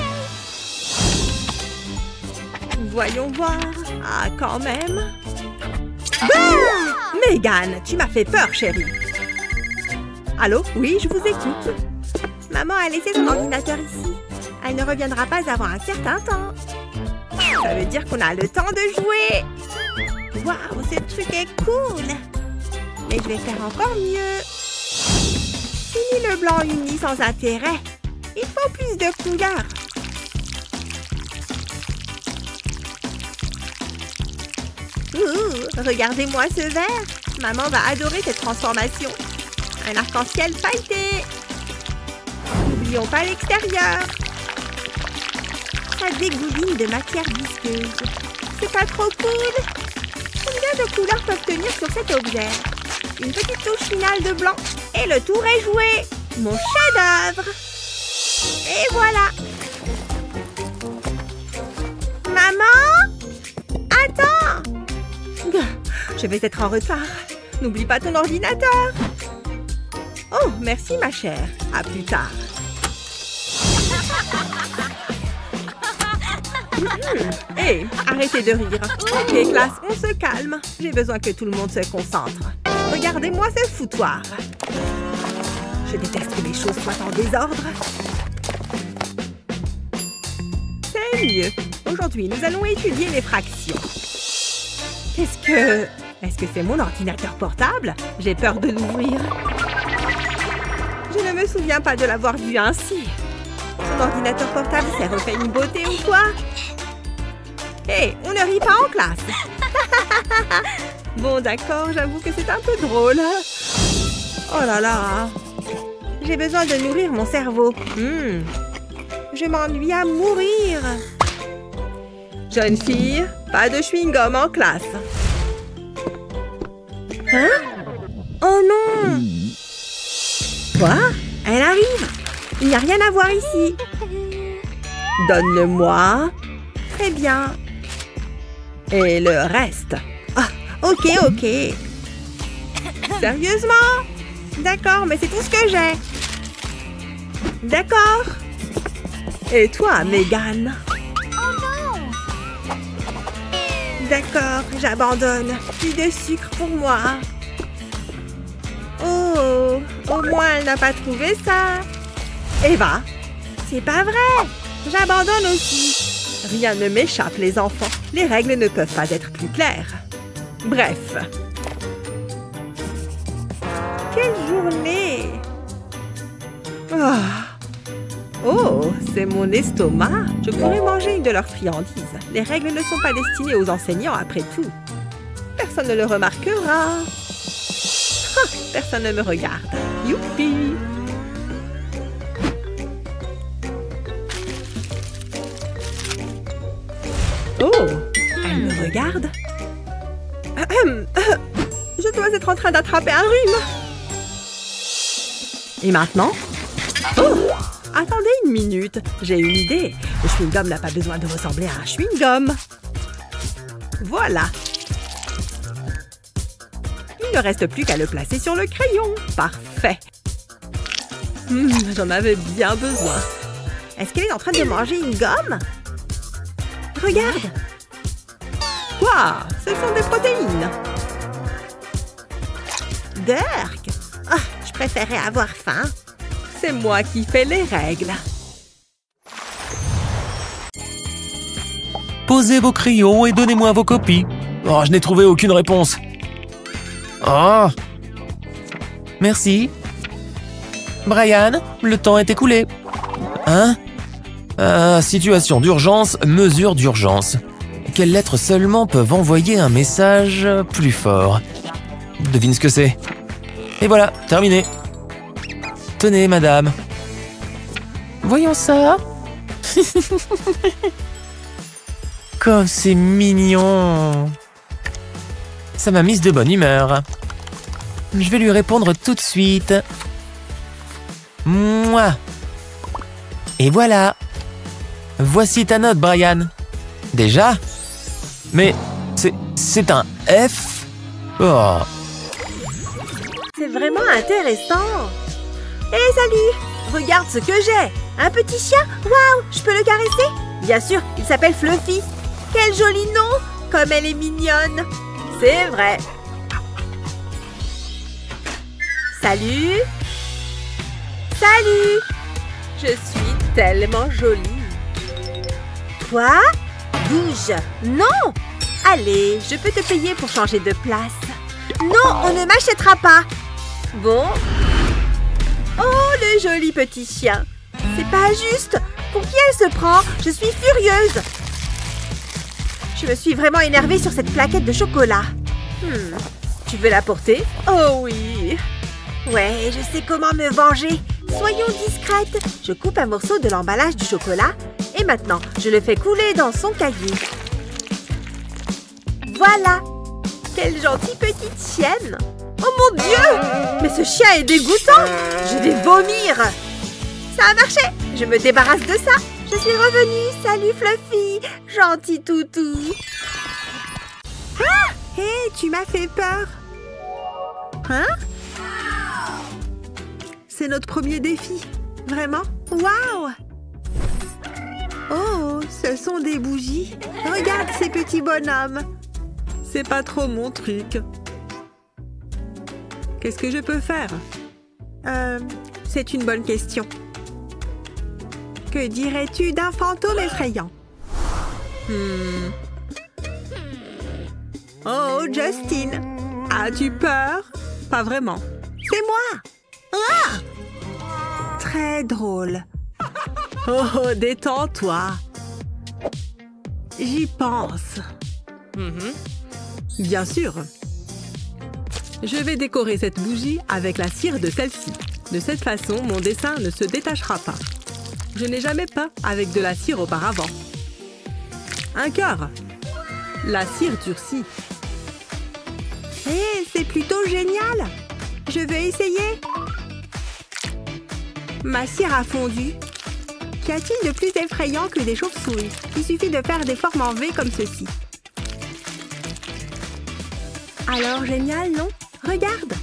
Voyons voir. Ah, quand même. Bah! Mégane, tu m'as fait peur, chérie. Allô? Oui, je vous écoute. Maman a laissé son ordinateur ici. Elle ne reviendra pas avant un certain temps. Ça veut dire qu'on a le temps de jouer. Waouh, ce truc est cool. Mais je vais faire encore mieux. Fini le blanc uni sans intérêt. Il faut plus de couleurs. Regardez-moi ce vert. Maman va adorer cette transformation. Un arc-en-ciel pailleté. N'oublions pas l'extérieur. Ça dégouline de matière visqueuse. C'est pas trop cool? Combien de couleurs peuvent tenir sur cet objet? Une petite touche finale de blanc. Et le tour est joué. Mon chef-d'œuvre. Et voilà. Maman? Attends. Je vais être en retard. N'oublie pas ton ordinateur. Oh, merci ma chère. À plus tard. Hé, arrêtez de rire. Ok, classe, on se calme. J'ai besoin que tout le monde se concentre. Regardez-moi ce foutoir. Je déteste que les choses soient en désordre. C'est c'est mieux. Aujourd'hui, nous allons étudier les fractions. Qu'est-ce que... Est-ce que c'est mon ordinateur portable? J'ai peur de l'ouvrir. Je ne me souviens pas de l'avoir vu ainsi. Son ordinateur portable s'est refait une beauté ou quoi? Hé, on ne rit pas en classe. Bon, d'accord, j'avoue que c'est un peu drôle. Oh là là. J'ai besoin de nourrir mon cerveau. Je m'ennuie à mourir. Jeune fille, pas de chewing-gum en classe. Hein? Oh non! Quoi? Elle arrive! Il n'y a rien à voir ici. Donne-le-moi. Très bien. Et le reste. Ah, ok. Sérieusement? D'accord, mais c'est tout ce que j'ai. D'accord. Et toi, Megan? D'accord, j'abandonne. Plus de sucre pour moi. Oh, au moins elle n'a pas trouvé ça. Eva, c'est pas vrai. J'abandonne aussi. Rien ne m'échappe, les enfants. Les règles ne peuvent pas être plus claires. Bref. Quelle journée! Oh, c'est mon estomac. Je pourrais manger une de leurs friandises. Les règles ne sont pas destinées aux enseignants après tout. Personne ne le remarquera. Personne ne me regarde. Youpi! Oh, elle me regarde. Je dois être en train d'attraper un rhume. Et maintenant? Oh! Attendez une minute, j'ai une idée. Le chewing-gum n'a pas besoin de ressembler à un chewing-gum. Voilà. Il ne reste plus qu'à le placer sur le crayon. Parfait. J'en avais bien besoin. Est-ce qu'elle est en train de manger une gomme? Regarde. Quoi? Ce sont des protéines. Dirk! Oh, je préférais avoir faim. C'est moi qui fais les règles. Posez vos crayons et donnez-moi vos copies. Oh, je n'ai trouvé aucune réponse. Oh! Merci. Brian, le temps est écoulé. Hein? Situation d'urgence, mesure d'urgence. Quelles lettres seulement peuvent envoyer un message plus fort? Devine ce que c'est. Et voilà, terminé. Tenez, madame. Voyons ça. Comme c'est mignon. Ça m'a mise de bonne humeur. Je vais lui répondre tout de suite. Mouah. Et voilà. Voici ta note, Brian. Déjà? Mais c'est un F? Oh. C'est vraiment intéressant. Hé, salut! Regarde ce que j'ai! Un petit chien? Waouh! Je peux le caresser? Bien sûr, il s'appelle Fluffy. Quel joli nom! Comme elle est mignonne! C'est vrai! Salut! Salut! Je suis tellement jolie! Quoi? Bouge! Non! Allez, je peux te payer pour changer de place. Non, on ne m'achètera pas! Bon. Oh, le joli petit chien. C'est pas juste. Pour qui elle se prend? Je suis furieuse. Je me suis vraiment énervée sur cette plaquette de chocolat. Tu veux la porter? Oh oui. Ouais, je sais comment me venger. Soyons discrètes. Je coupe un morceau de l'emballage du chocolat et maintenant, je le fais couler dans son cahier. Voilà. Quelle gentille petite chienne. Oh mon Dieu! Mais ce chien est dégoûtant! Je vais vomir! Ça a marché! Je me débarrasse de ça! Je suis revenue! Salut Fluffy! Gentil toutou! Ah! Hé, tu m'as fait peur! Hein? C'est notre premier défi! Vraiment? Waouh! Oh, ce sont des bougies! Regarde ces petits bonhommes! C'est pas trop mon truc! Qu'est-ce que je peux faire? C'est une bonne question. Que dirais-tu d'un fantôme effrayant? Oh, Justin, as-tu peur? Pas vraiment. C'est moi! Ah! Très drôle. Oh, détends-toi. J'y pense. Bien sûr. Je vais décorer cette bougie avec la cire de celle-ci. De cette façon, mon dessin ne se détachera pas. Je n'ai jamais peint avec de la cire auparavant. Un cœur. La cire durcit. Hé, c'est plutôt génial! Je veux essayer! Ma cire a fondu. Qu'y a-t-il de plus effrayant que des chauves-souris? Il suffit de faire des formes en V comme ceci. Alors génial, non? Regarde!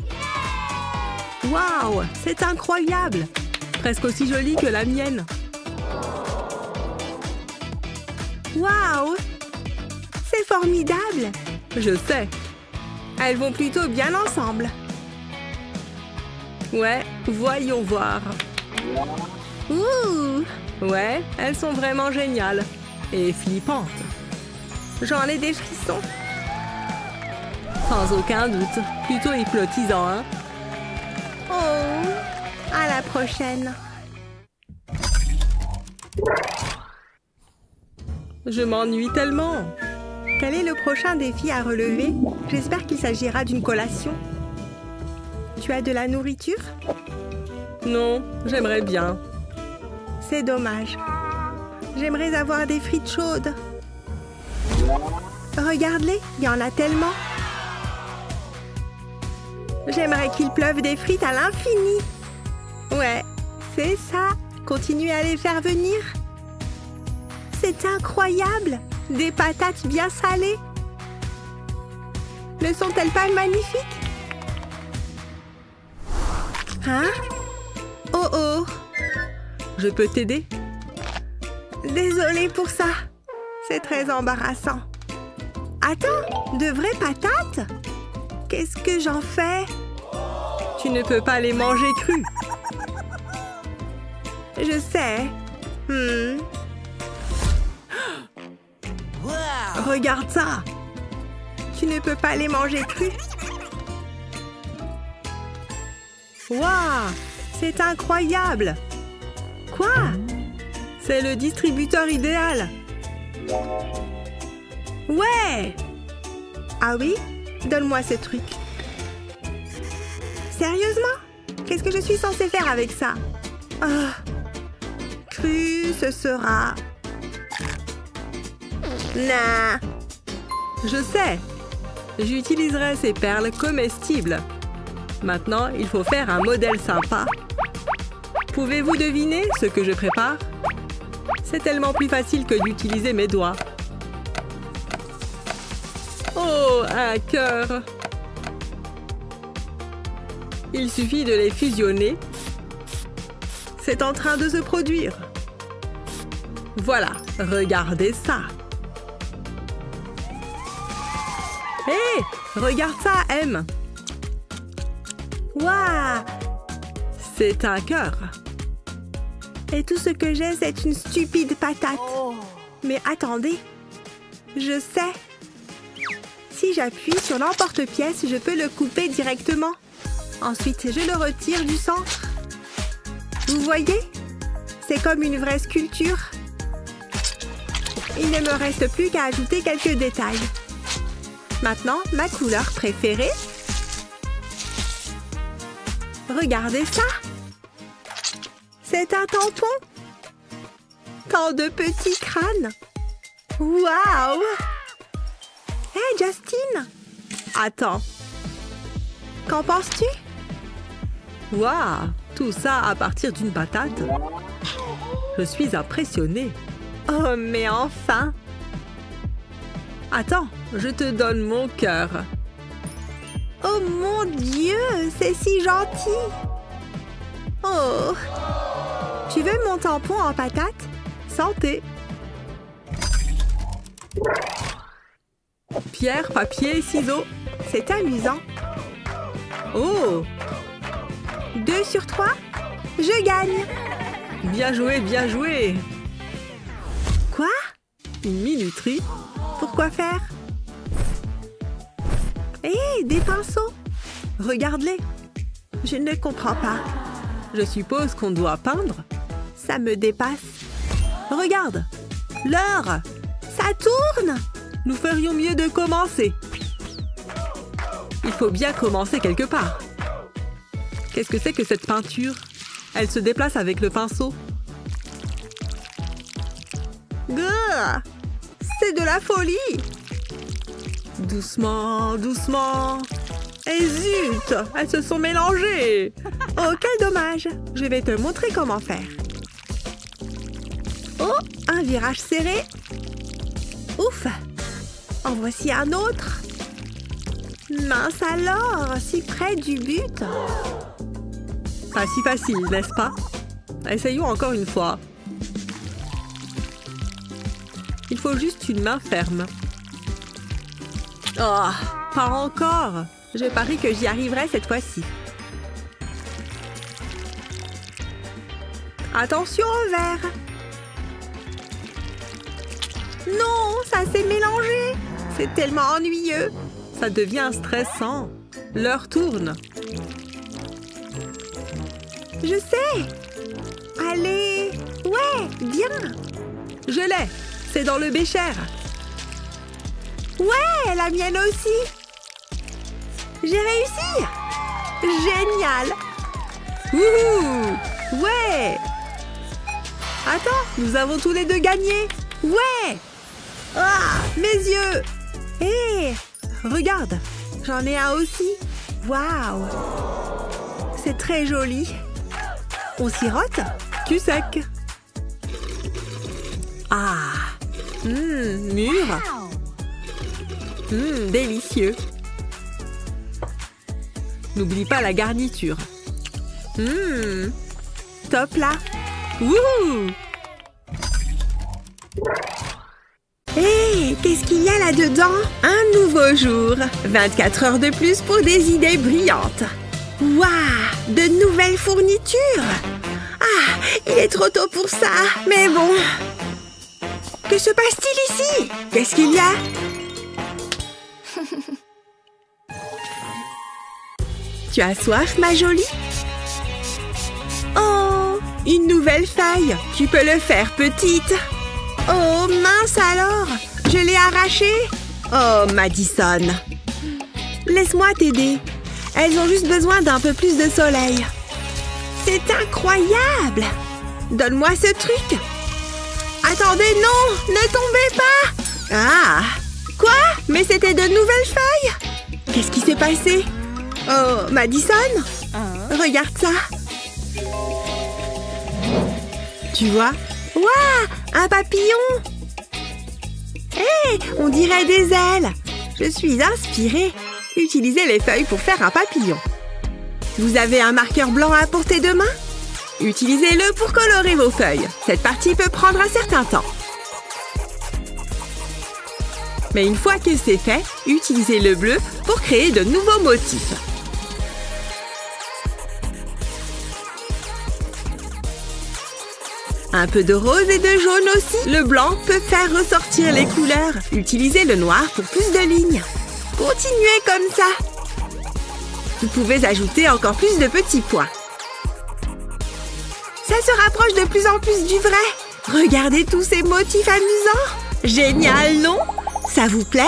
Waouh! C'est incroyable! Presque aussi jolie que la mienne. Waouh! C'est formidable! Je sais. Elles vont plutôt bien ensemble. Ouais, voyons voir. Ouh! Ouais, elles sont vraiment géniales. Et flippantes. J'en ai des frissons. Sans aucun doute. Plutôt hypnotisant, hein? Oh! À la prochaine. Je m'ennuie tellement. Quel est le prochain défi à relever? J'espère qu'il s'agira d'une collation. Tu as de la nourriture? Non, j'aimerais bien. C'est dommage. J'aimerais avoir des frites chaudes. Regarde-les, il y en a tellement. J'aimerais qu'il pleuve des frites à l'infini. Ouais, c'est ça. Continuez à les faire venir. C'est incroyable. Des patates bien salées. Ne sont-elles pas magnifiques? Hein? Oh oh! Je peux t'aider? Désolée pour ça. C'est très embarrassant. Attends, de vraies patates? Qu'est-ce que j'en fais? Tu ne peux pas les manger crues. Je sais. Regarde ça. Tu ne peux pas les manger crus. Waouh! C'est incroyable! Quoi? C'est le distributeur idéal! Ouais! Ah oui? Donne-moi ce truc. Sérieusement? Qu'est-ce que je suis censée faire avec ça? Ah! Cru, ce sera... Nah! Je sais! J'utiliserai ces perles comestibles. Maintenant, il faut faire un modèle sympa. Pouvez-vous deviner ce que je prépare? C'est tellement plus facile que d'utiliser mes doigts. Oh, un cœur! Il suffit de les fusionner. C'est en train de se produire. Voilà, regardez ça. Hé, regarde ça, M. Waouh! C'est un cœur. Et tout ce que j'ai, c'est une stupide patate. Mais attendez, je sais. Si j'appuie sur l'emporte-pièce, je peux le couper directement. Ensuite, je le retire du centre. Vous voyez? C'est comme une vraie sculpture. Il ne me reste plus qu'à ajouter quelques détails. Maintenant, ma couleur préférée. Regardez ça! C'est un tampon! Tant de petits crânes! Waouh! Hé, Justin! Attends. Qu'en penses-tu? Waouh! Tout ça à partir d'une patate? Je suis impressionnée. Oh, mais enfin! Attends, je te donne mon cœur. Oh mon Dieu, c'est si gentil! Oh! Tu veux mon tampon en patate? Santé! Pierre, papier, ciseaux. C'est amusant. Oh! 2 sur 3? Je gagne! Bien joué, bien joué! Quoi? Une minuterie? Pourquoi faire? Hé, des pinceaux! Regarde-les! Je ne comprends pas. Je suppose qu'on doit peindre? Ça me dépasse. Regarde! L'heure! Ça tourne! Nous ferions mieux de commencer. Il faut bien commencer quelque part. Qu'est-ce que c'est que cette peinture? Elle se déplace avec le pinceau. Grrr! C'est de la folie! Doucement, doucement. Et zut! Elles se sont mélangées! Oh, quel dommage! Je vais te montrer comment faire. Oh, un virage serré. Ouf! En voici un autre. Mince alors, si près du but. Pas si facile, n'est-ce pas? Essayons encore une fois. Il faut juste une main ferme. Oh, pas encore. Je parie que j'y arriverai cette fois-ci. Attention au verre. Non, ça s'est mélangé. C'est tellement ennuyeux. Ça devient stressant. L'heure tourne. Je sais. Allez. Ouais, bien. Je l'ai. C'est dans le bécher. Ouais, la mienne aussi. J'ai réussi. Génial. Wouhou. Ouais. Attends, nous avons tous les deux gagné. Ouais. Ah, mes yeux. Hé, regarde. J'en ai un aussi. Waouh. C'est très joli. On sirote? Cul sec. Ah. Mûr. Délicieux. N'oublie pas la garniture. Top là. Wouhou. Hé, qu'est-ce qu'il y a là-dedans? Un nouveau jour. 24 heures de plus pour des idées brillantes. Waouh, de nouvelles fournitures. Ah, il est trop tôt pour ça. Mais bon. Que se passe-t-il ici? Qu'est-ce qu'il y a? Tu as soif, ma jolie? Oh, une nouvelle feuille. Tu peux le faire, petite. Oh, mince alors. Je l'ai arrachée. Oh, Madison. Laisse-moi t'aider. Elles ont juste besoin d'un peu plus de soleil. C'est incroyable. Donne-moi ce truc. Attendez, non, ne tombez pas. Ah, quoi? Mais c'était de nouvelles feuilles. Qu'est-ce qui s'est passé? Oh, Madison? Regarde ça. Tu vois? Waouh, un papillon. Hé, on dirait des ailes. Je suis inspirée. Utilisez les feuilles pour faire un papillon. Vous avez un marqueur blanc à portée de main? Utilisez-le pour colorer vos feuilles. Cette partie peut prendre un certain temps. Mais une fois que c'est fait, utilisez le bleu pour créer de nouveaux motifs. Un peu de rose et de jaune aussi. Le blanc peut faire ressortir les couleurs. Utilisez le noir pour plus de lignes. Continuez comme ça. Vous pouvez ajouter encore plus de petits points. Ça se rapproche de plus en plus du vrai. Regardez tous ces motifs amusants. Génial, non? Ça vous plaît?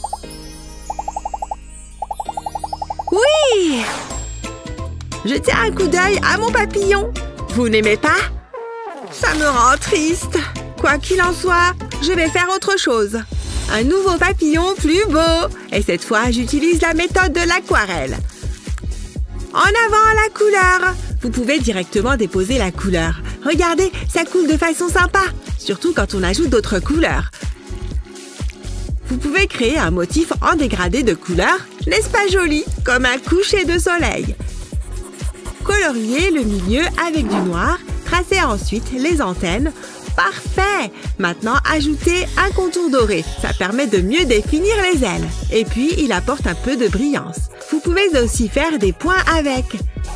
Oui! Jetez un coup d'œil à mon papillon. Vous n'aimez pas? Ça me rend triste. Quoi qu'il en soit, je vais faire autre chose. Un nouveau papillon plus beau. Et cette fois, j'utilise la méthode de l'aquarelle. En avant la couleur. Vous pouvez directement déposer la couleur. Regardez, ça coule de façon sympa. Surtout quand on ajoute d'autres couleurs. Vous pouvez créer un motif en dégradé de couleurs. N'est-ce pas joli? Comme un coucher de soleil. Coloriez le milieu avec du noir. Tracez ensuite les antennes. Parfait! Maintenant, ajoutez un contour doré. Ça permet de mieux définir les ailes. Et puis, il apporte un peu de brillance. Vous pouvez aussi faire des points avec.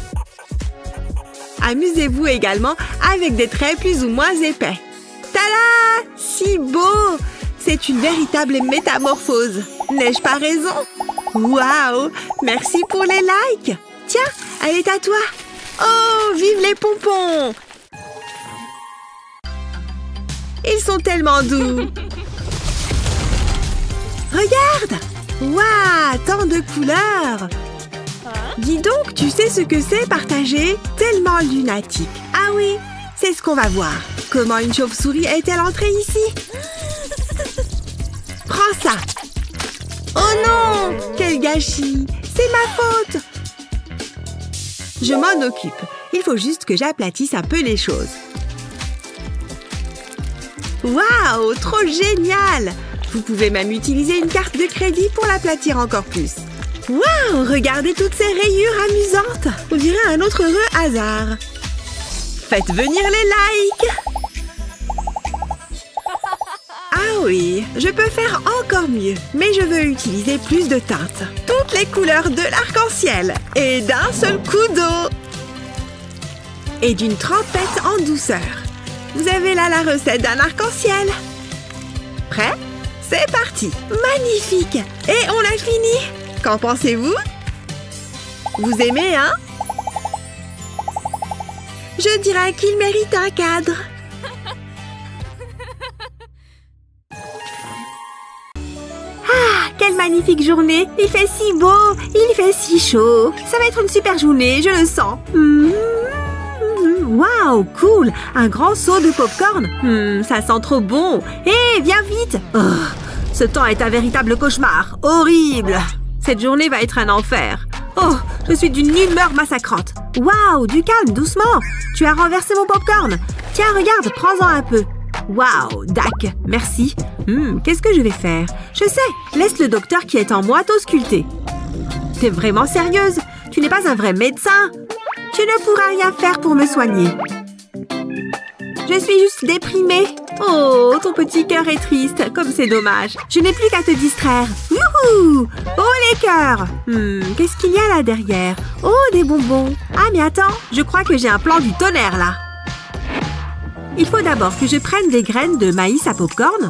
Amusez-vous également avec des traits plus ou moins épais. Tada! Si beau! C'est une véritable métamorphose. N'ai-je pas raison? Waouh! Merci pour les likes! Tiens, elle est à toi! Oh, vive les pompons! Ils sont tellement doux! Regarde! Waouh! Tant de couleurs! Dis donc, tu sais ce que c'est partager? Tellement lunatique! Ah oui, c'est ce qu'on va voir! Comment une chauve-souris est-elle entrée ici? Prends ça! Oh non! Quel gâchis! C'est ma faute! Je m'en occupe. Il faut juste que j'aplatisse un peu les choses. Waouh! Trop génial! Vous pouvez même utiliser une carte de crédit pour l'aplatir encore plus. Waouh! Regardez toutes ces rayures amusantes! On dirait un autre heureux hasard. Faites venir les likes! Ah oui, je peux faire encore mieux, mais je veux utiliser plus de teintes. Toutes les couleurs de l'arc-en-ciel et d'un seul coup d'eau. Et d'une trempette en douceur. Vous avez là la recette d'un arc-en-ciel. Prêt? C'est parti! Magnifique! Et on a fini! Qu'en pensez-vous? Vous aimez, hein? Je dirais qu'il mérite un cadre. Quelle magnifique journée! Il fait si beau! Il fait si chaud! Ça va être une super journée, je le sens! Waouh, cool! Un grand seau de popcorn! Ça sent trop bon! Hé, viens vite! Oh, ce temps est un véritable cauchemar! Horrible! Cette journée va être un enfer! Oh, je suis d'une humeur massacrante! Waouh, du calme, doucement! Tu as renversé mon popcorn! Tiens, regarde, prends-en un peu! Waouh, Dak, merci. Qu'est-ce que je vais faire? Je sais, laisse le docteur qui est en moi t'ausculter. T'es vraiment sérieuse? Tu n'es pas un vrai médecin. Tu ne pourras rien faire pour me soigner. Je suis juste déprimée. Oh, ton petit cœur est triste, comme c'est dommage. Je n'ai plus qu'à te distraire. Youhou! Oh, les cœurs! Qu'est-ce qu'il y a là derrière? Oh, des bonbons. Ah, mais attends, je crois que j'ai un plan du tonnerre là. Il faut d'abord que je prenne des graines de maïs à popcorn.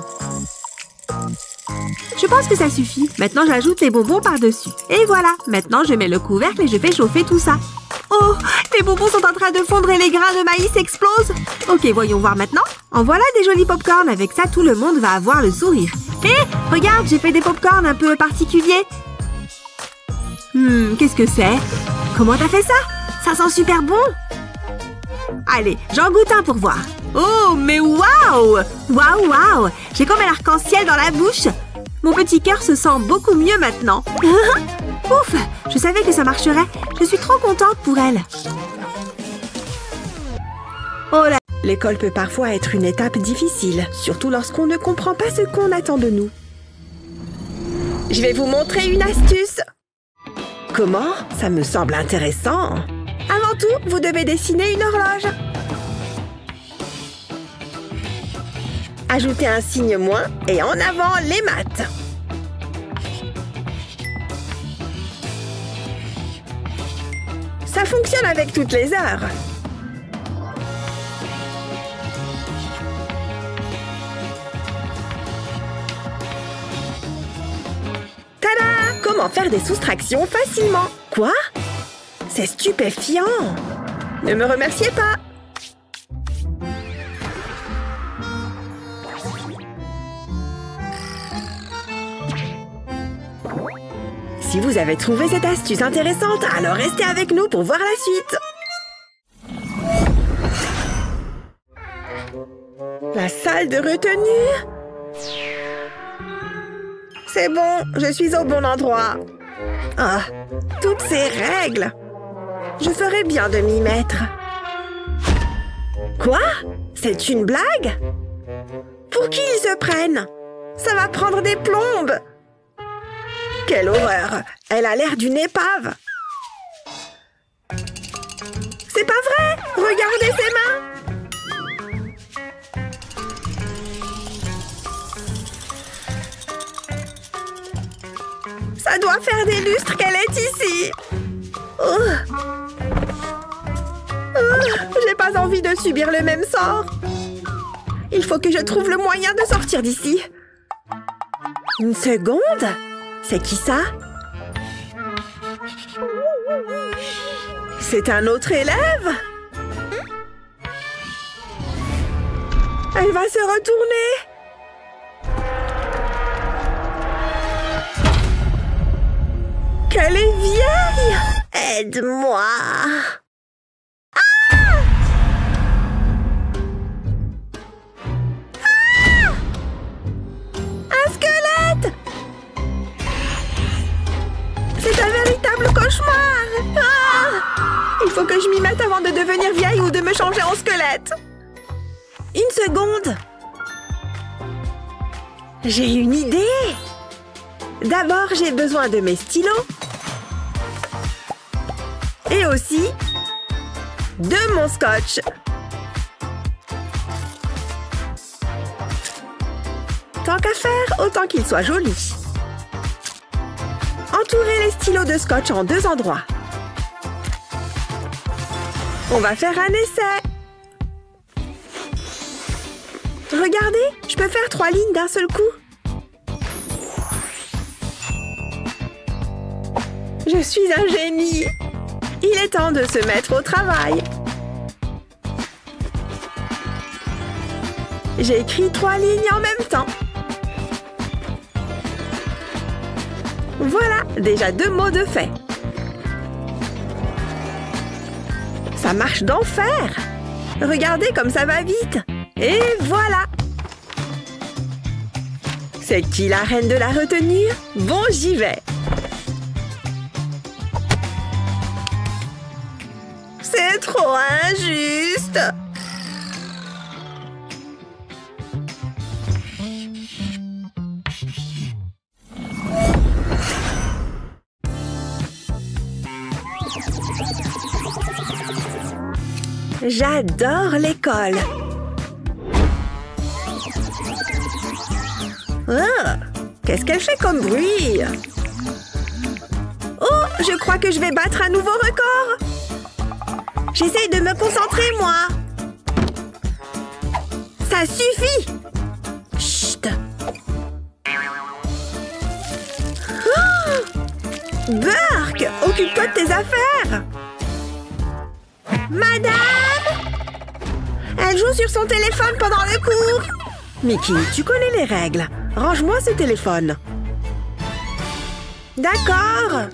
Je pense que ça suffit. Maintenant, j'ajoute les bonbons par-dessus. Et voilà. Maintenant, je mets le couvercle et je fais chauffer tout ça. Oh, les bonbons sont en train de fondre et les grains de maïs explosent. Ok, voyons voir maintenant. En voilà des jolis popcorn. Avec ça, tout le monde va avoir le sourire. Hé, regarde, j'ai fait des popcorn un peu particuliers. Qu'est-ce que c'est? Comment t'as fait ça? Ça sent super bon. Allez, j'en goûte un pour voir. Oh, mais waouh! Waouh, waouh! J'ai comme un arc-en-ciel dans la bouche. Mon petit cœur se sent beaucoup mieux maintenant. Ouf! Je savais que ça marcherait. Je suis trop contente pour elle. Oh là! L'école peut parfois être une étape difficile, surtout lorsqu'on ne comprend pas ce qu'on attend de nous. Je vais vous montrer une astuce. Comment? Ça me semble intéressant. Avant tout, vous devez dessiner une horloge. Ajoutez un signe moins et en avant les maths. Ça fonctionne avec toutes les heures. Tada! Comment faire des soustractions facilement? Quoi? C'est stupéfiant! Ne me remerciez pas! Si vous avez trouvé cette astuce intéressante, alors restez avec nous pour voir la suite. La salle de retenue. C'est bon, je suis au bon endroit. Ah, toutes ces règles. Je ferais bien de m'y mettre. Quoi? C'est une blague? Pour qui ils se prennent? Ça va prendre des plombes. Quelle horreur! Elle a l'air d'une épave! C'est pas vrai! Regardez ses mains! Ça doit faire des lustres qu'elle est ici! J'ai pas envie de subir le même sort! Il faut que je trouve le moyen de sortir d'ici! Une seconde? C'est qui ça? C'est un autre élève? Elle va se retourner. Qu'elle est vieille! Aide-moi! Un squelette! C'est un véritable cauchemar! Il faut que je m'y mette avant de devenir vieille ou de me changer en squelette. Une seconde! J'ai une idée! D'abord, j'ai besoin de mes stylos. Et aussi de mon scotch. Tant qu'à faire, autant qu'il soit joli. Entourez les stylos de scotch en 2 endroits. On va faire un essai. Regardez, je peux faire 3 lignes d'un seul coup. Je suis un génie. Il est temps de se mettre au travail. J'ai écrit 3 lignes en même temps. Voilà, déjà 2 mots de fait. Ça marche d'enfer. Regardez comme ça va vite. Et voilà. C'est qui la reine de la retenue? Bon, j'y vais. C'est trop injuste. J'adore l'école. Ah, qu'est-ce qu'elle fait comme bruit? Oh, je crois que je vais battre un nouveau record. J'essaye de me concentrer, moi. Ça suffit. Chut. Oh, Burke, occupe-toi de tes affaires. Madame! Elle joue sur son téléphone pendant le cours. Mickey, tu connais les règles. Range-moi ce téléphone. D'accord.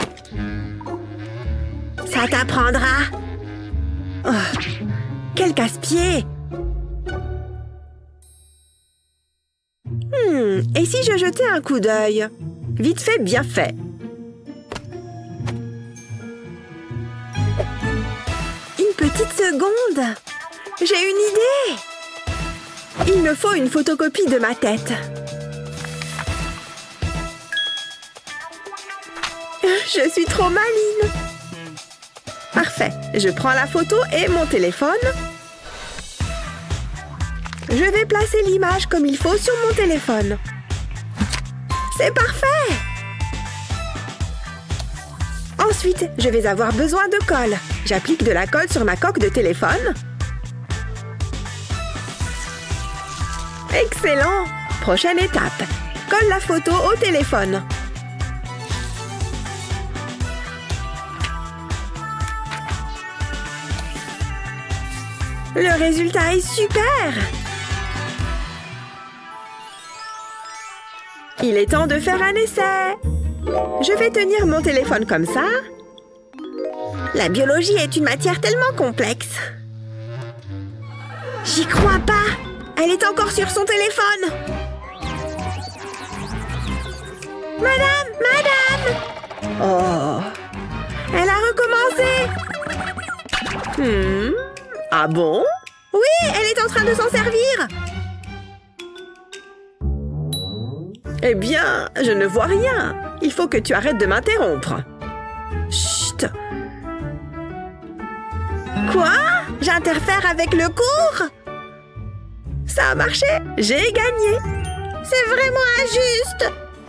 Ça t'apprendra. Oh, quel casse-pied. Et si je jetais un coup d'œil? Vite fait, bien fait. Une petite seconde. J'ai une idée. Il me faut une photocopie de ma tête. Je suis trop maline. Parfait. Je prends la photo et mon téléphone. Je vais placer l'image comme il faut sur mon téléphone. C'est parfait. Ensuite, je vais avoir besoin de colle. J'applique de la colle sur ma coque de téléphone. Excellent! Prochaine étape. Colle la photo au téléphone. Le résultat est super! Il est temps de faire un essai. Je vais tenir mon téléphone comme ça. La biologie est une matière tellement complexe. J'y crois pas! Elle est encore sur son téléphone. Madame! Madame! Oh! Elle a recommencé. Ah bon? Oui, elle est en train de s'en servir. Eh bien, je ne vois rien. Il faut que tu arrêtes de m'interrompre. Chut! Quoi? J'interfère avec le cours? Ça a marché! J'ai gagné! C'est vraiment injuste!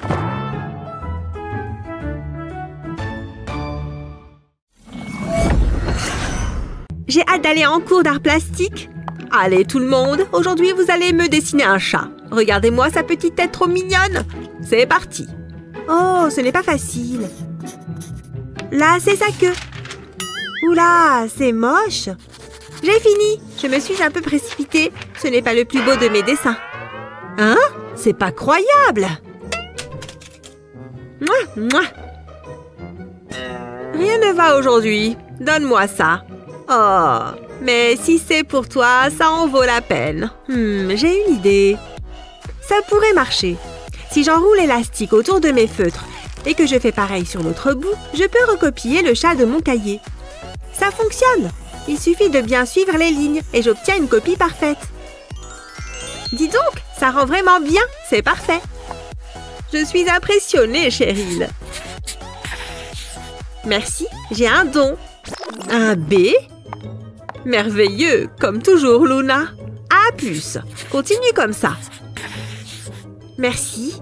J'ai hâte d'aller en cours d'art plastique. Allez, tout le monde, aujourd'hui, vous allez me dessiner un chat. Regardez-moi sa petite tête trop mignonne. C'est parti. Oh, ce n'est pas facile. Là, c'est sa queue. Oula, c'est moche. J'ai fini. Je me suis un peu précipitée. Ce n'est pas le plus beau de mes dessins. Hein? C'est pas croyable. Mouah, mouah. Rien ne va aujourd'hui. Donne-moi ça. Oh, mais si c'est pour toi, ça en vaut la peine. J'ai une idée. Ça pourrait marcher. Si j'enroule l'élastique autour de mes feutres et que je fais pareil sur l'autre bout, je peux recopier le chat de mon cahier. Ça fonctionne. Il suffit de bien suivre les lignes et j'obtiens une copie parfaite. Dis donc, ça rend vraiment bien. C'est parfait. Je suis impressionnée, Cheryl. Merci, j'ai un don. Un B? Merveilleux, comme toujours, Luna. À plus. Continue comme ça. Merci.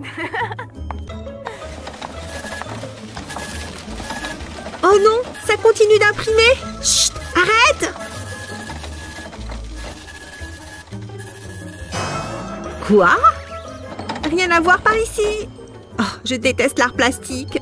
Oh non, ça continue d'imprimer. Chut, arrête! Quoi? Rien à voir par ici. Oh, je déteste l'art plastique.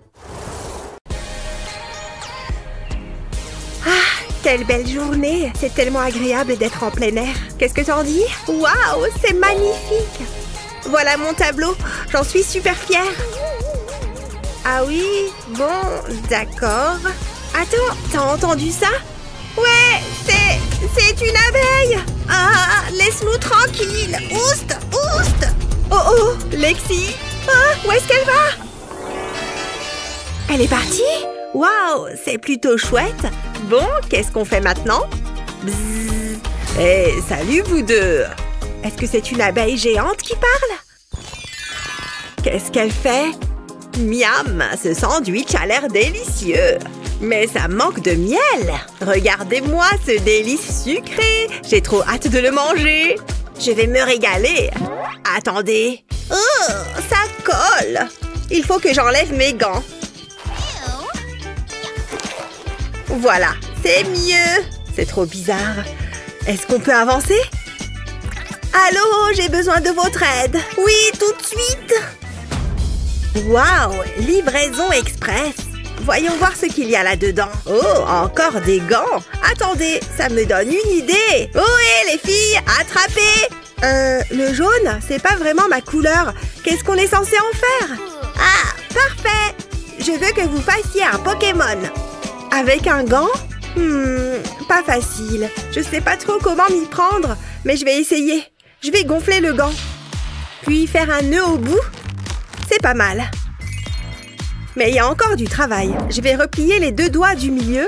Quelle belle journée! C'est tellement agréable d'être en plein air. Qu'est-ce que t'en dis? Waouh, c'est magnifique! Voilà mon tableau. J'en suis super fière. Ah oui? Bon, d'accord. Attends, t'as entendu ça? Ouais, c'est une abeille! Ah, laisse-nous tranquille! Oust! Oust! Oh oh, Lexi! Ah, où est-ce qu'elle va? Elle est partie? Waouh, c'est plutôt chouette! Bon, qu'est-ce qu'on fait maintenant? Bzzz. Hey, salut vous deux! Est-ce que c'est une abeille géante qui parle? Qu'est-ce qu'elle fait? Miam, ce sandwich a l'air délicieux! Mais ça manque de miel! Regardez-moi ce délice sucré! J'ai trop hâte de le manger! Je vais me régaler! Attendez! Oh, ça colle! Il faut que j'enlève mes gants! Voilà, c'est mieux. C'est trop bizarre. Est-ce qu'on peut avancer? Allô, j'ai besoin de votre aide. Oui, tout de suite. Waouh, livraison express. Voyons voir ce qu'il y a là-dedans. Oh, encore des gants. Attendez, ça me donne une idée. Ohé, les filles, attrapez. Le jaune, c'est pas vraiment ma couleur. Qu'est-ce qu'on est censé en faire? Ah, parfait. Je veux que vous fassiez un Pokémon. Avec un gant? Pas facile. Je sais pas trop comment m'y prendre, mais je vais essayer. Je vais gonfler le gant. Puis faire un nœud au bout. C'est pas mal. Mais il y a encore du travail. Je vais replier les deux doigts du milieu.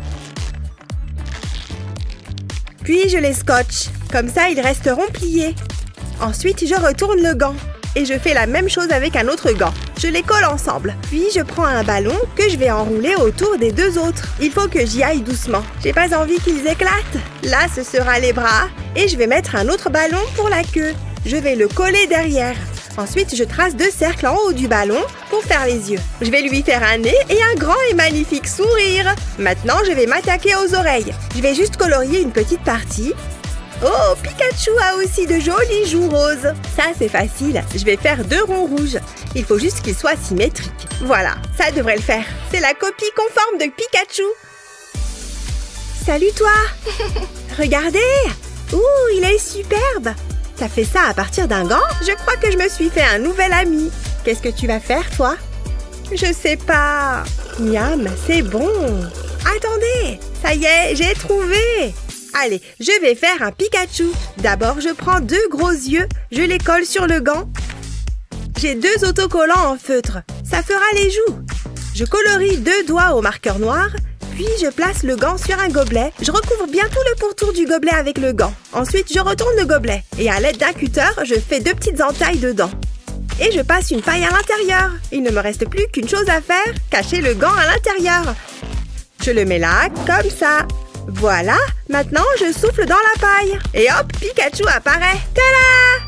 Puis je les scotche. Comme ça, ils resteront pliés. Ensuite, je retourne le gant. Et je fais la même chose avec un autre gant. Je les colle ensemble. Puis je prends un ballon que je vais enrouler autour des deux autres. Il faut que j'y aille doucement. J'ai pas envie qu'ils éclatent. Là, ce sera les bras. Et je vais mettre un autre ballon pour la queue. Je vais le coller derrière. Ensuite, je trace 2 cercles en haut du ballon pour faire les yeux. Je vais lui faire un nez et un grand et magnifique sourire. Maintenant, je vais m'attaquer aux oreilles. Je vais juste colorier une petite partie. Oh, Pikachu a aussi de jolis joues roses. Ça, c'est facile. Je vais faire 2 ronds rouges. Il faut juste qu'ils soient symétriques. Voilà, ça devrait le faire. C'est la copie conforme de Pikachu. Salut, toi. Regardez. Ouh, il est superbe. T'as fait ça à partir d'un gant? Je crois que je me suis fait un nouvel ami. Qu'est-ce que tu vas faire, toi? Je sais pas. Miam, c'est bon. Attendez, ça y est, j'ai trouvé. Allez, je vais faire un Pikachu. D'abord, je prends 2 gros yeux. Je les colle sur le gant. J'ai 2 autocollants en feutre. Ça fera les joues. Je colorie 2 doigts au marqueur noir. Puis, je place le gant sur un gobelet. Je recouvre bien tout le pourtour du gobelet avec le gant. Ensuite, je retourne le gobelet. Et à l'aide d'un cutter, je fais 2 petites entailles dedans. Et je passe une paille à l'intérieur. Il ne me reste plus qu'une chose à faire, cacher le gant à l'intérieur. Je le mets là, comme ça. Voilà, maintenant je souffle dans la paille. Et hop, Pikachu apparaît. Tada!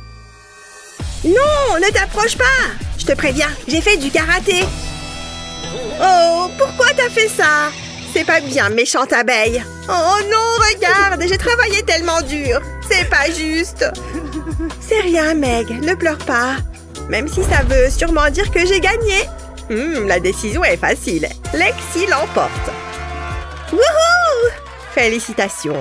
Non, ne t'approche pas. Je te préviens, j'ai fait du karaté. Oh, pourquoi t'as fait ça? C'est pas bien, méchante abeille. Oh non, regarde, j'ai travaillé tellement dur. C'est pas juste. C'est rien, Meg, ne pleure pas. même si ça veut sûrement dire que j'ai gagné. La décision est facile. Lexi l'emporte. Wouhou! Félicitations.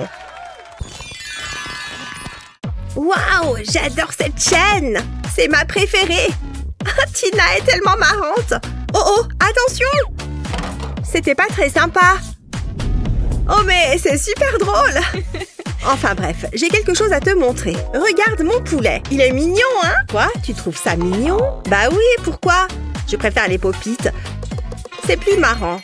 Waouh, j'adore cette chaîne. C'est ma préférée. Tina est tellement marrante. Oh, attention! C'était pas très sympa. Oh, mais c'est super drôle. Enfin bref, j'ai quelque chose à te montrer. Regarde mon poulet. Il est mignon, hein? Quoi? Tu trouves ça mignon? Bah oui, pourquoi? Je préfère les Pop-It. C'est plus marrant.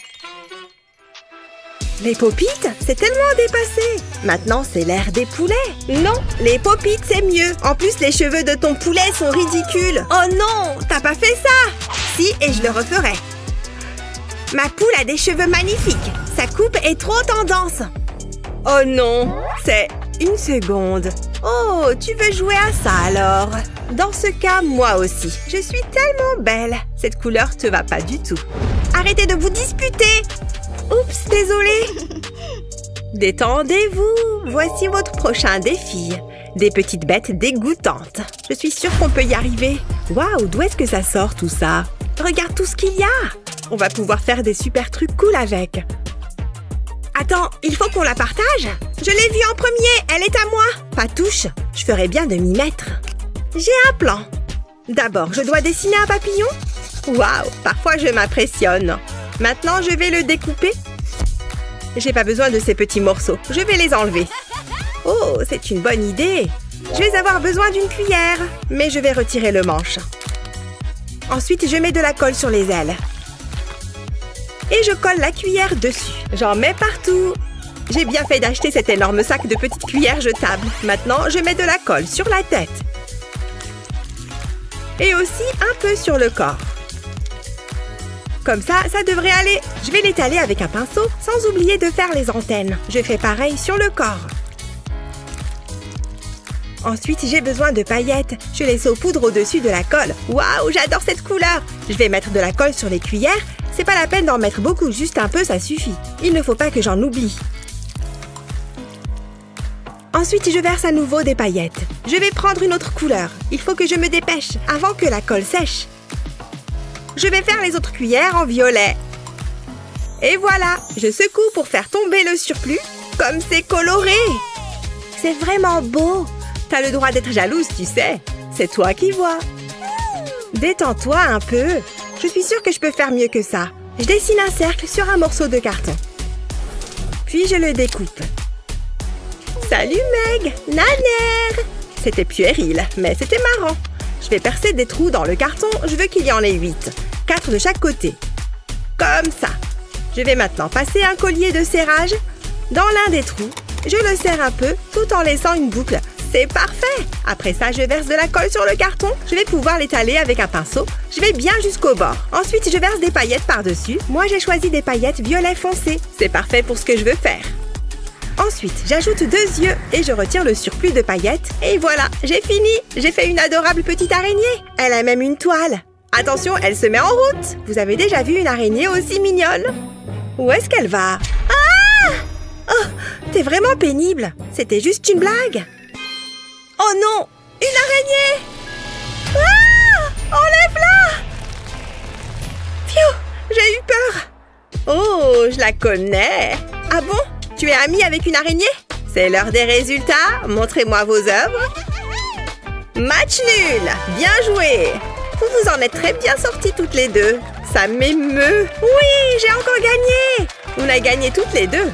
Les Pop-It, c'est tellement dépassé. Maintenant, c'est l'ère des poulets. Non, les Pop-It, c'est mieux. En plus, les cheveux de ton poulet sont ridicules. Oh non, t'as pas fait ça? Si, et je le referai. Ma poule a des cheveux magnifiques. Sa coupe est trop tendance. Oh non, c'est une seconde. Oh, tu veux jouer à ça alors? Dans ce cas, moi aussi. Je suis tellement belle. Cette couleur te va pas du tout. Arrêtez de vous disputer. Oups, désolée. Détendez-vous. Voici votre prochain défi. Des petites bêtes dégoûtantes. Je suis sûre qu'on peut y arriver. Waouh, d'où est-ce que ça sort tout ça? Regarde tout ce qu'il y a. On va pouvoir faire des super trucs cool avec. Attends, il faut qu'on la partage? Je l'ai vue en premier, elle est à moi. Pas touche, je ferais bien de m'y mettre. J'ai un plan. D'abord, je dois dessiner un papillon. Waouh, parfois je m'impressionne. Maintenant, je vais le découper. J'ai pas besoin de ces petits morceaux, je vais les enlever. Oh, c'est une bonne idée. Je vais avoir besoin d'une cuillère, mais je vais retirer le manche. Ensuite, je mets de la colle sur les ailes. Et je colle la cuillère dessus. J'en mets partout. J'ai bien fait d'acheter cet énorme sac de petites cuillères jetables. Maintenant, je mets de la colle sur la tête. Et aussi un peu sur le corps. Comme ça, ça devrait aller. Je vais l'étaler avec un pinceau, sans oublier de faire les antennes. Je fais pareil sur le corps. Ensuite, j'ai besoin de paillettes. Je les saupoudre au-dessus de la colle. Waouh, j'adore cette couleur! Je vais mettre de la colle sur les cuillères. C'est pas la peine d'en mettre beaucoup, juste un peu, ça suffit. Il ne faut pas que j'en oublie. Ensuite, je verse à nouveau des paillettes. Je vais prendre une autre couleur. Il faut que je me dépêche avant que la colle sèche. Je vais faire les autres cuillères en violet. Et voilà, je secoue pour faire tomber le surplus. Comme c'est coloré! C'est vraiment beau! T'as le droit d'être jalouse, tu sais. C'est toi qui vois. Détends-toi un peu. Je suis sûre que je peux faire mieux que ça. Je dessine un cercle sur un morceau de carton. Puis je le découpe. Salut Meg! Nanère! C'était puéril, mais c'était marrant. Je vais percer des trous dans le carton. Je veux qu'il y en ait 8. 4 de chaque côté. Comme ça. Je vais maintenant passer un collier de serrage dans l'un des trous. Je le serre un peu tout en laissant une boucle. C'est parfait! Après ça, je verse de la colle sur le carton. Je vais pouvoir l'étaler avec un pinceau. Je vais bien jusqu'au bord. Ensuite, je verse des paillettes par-dessus. Moi, j'ai choisi des paillettes violet foncé. C'est parfait pour ce que je veux faire. Ensuite, j'ajoute 2 yeux et je retire le surplus de paillettes. Et voilà, j'ai fini! J'ai fait une adorable petite araignée. Elle a même une toile. Attention, elle se met en route. Vous avez déjà vu une araignée aussi mignonne? Où est-ce qu'elle va? Ah! Oh, t'es vraiment pénible. C'était juste une blague. Oh non! Une araignée! Ah! Enlève-la! Pfiou! J'ai eu peur! Oh, je la connais! Ah bon? Tu es amie avec une araignée? C'est l'heure des résultats. Montrez-moi vos œuvres. Match nul! Bien joué! Vous vous en êtes très bien sorties toutes les deux. Ça m'émeut. Oui, j'ai encore gagné! On a gagné toutes les deux.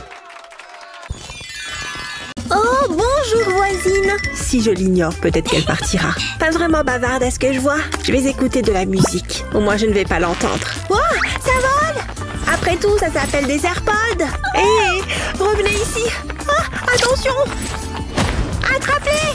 Oh, bonjour voisine! Si je l'ignore, peut-être qu'elle partira. Pas vraiment bavarde à ce que je vois. Je vais écouter de la musique. Au moins, je ne vais pas l'entendre. Oh, ça vole! Après tout, ça s'appelle des AirPods. Hé, revenez ici. Ah, attention! Attrapez!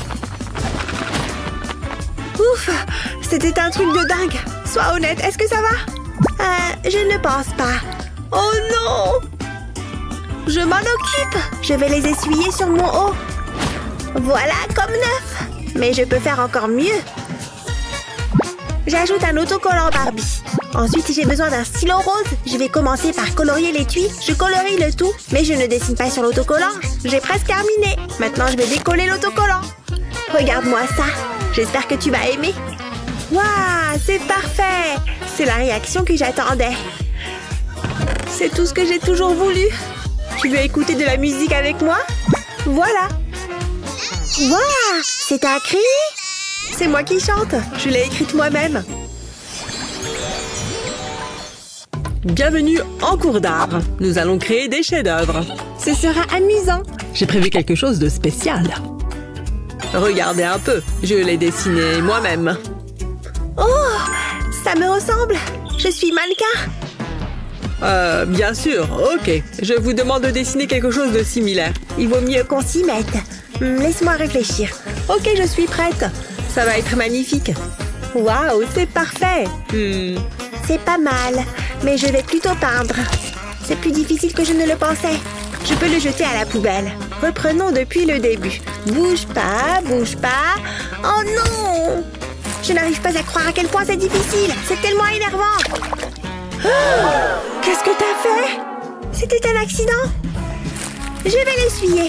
Ouf, c'était un truc de dingue. Sois honnête, est-ce que ça va? Je ne pense pas. Oh non! Je m'en occupe. Je vais les essuyer sur mon haut. Voilà, comme neuf. Mais je peux faire encore mieux. J'ajoute un autocollant Barbie. Ensuite, j'ai besoin d'un stylo rose. Je vais commencer par colorier l'étui. Je colorie le tout, mais je ne dessine pas sur l'autocollant. J'ai presque terminé. Maintenant, je vais décoller l'autocollant. Regarde-moi ça. J'espère que tu vas aimer. Waouh, c'est parfait! C'est la réaction que j'attendais. C'est tout ce que j'ai toujours voulu. Tu veux écouter de la musique avec moi? Voilà. Waouh, c'est un cri? C'est moi qui chante. Je l'ai écrite moi-même. Bienvenue en cours d'art. Nous allons créer des chefs-d'œuvre. Ce sera amusant. J'ai prévu quelque chose de spécial. Regardez un peu, je l'ai dessiné moi-même. Oh, ça me ressemble. Je suis mannequin. Bien sûr, ok. Je vous demande de dessiner quelque chose de similaire. Il vaut mieux qu'on s'y mette. Laisse-moi réfléchir. Ok, je suis prête. Ça va être magnifique. Waouh, c'est parfait. C'est pas mal, mais je vais plutôt peindre. C'est plus difficile que je ne le pensais. Je peux le jeter à la poubelle. Reprenons depuis le début. Bouge pas, bouge pas. Oh non! Je n'arrive pas à croire à quel point c'est difficile. C'est tellement énervant. Oh, qu'est-ce que t'as fait? C'était un accident? Je vais l'essuyer.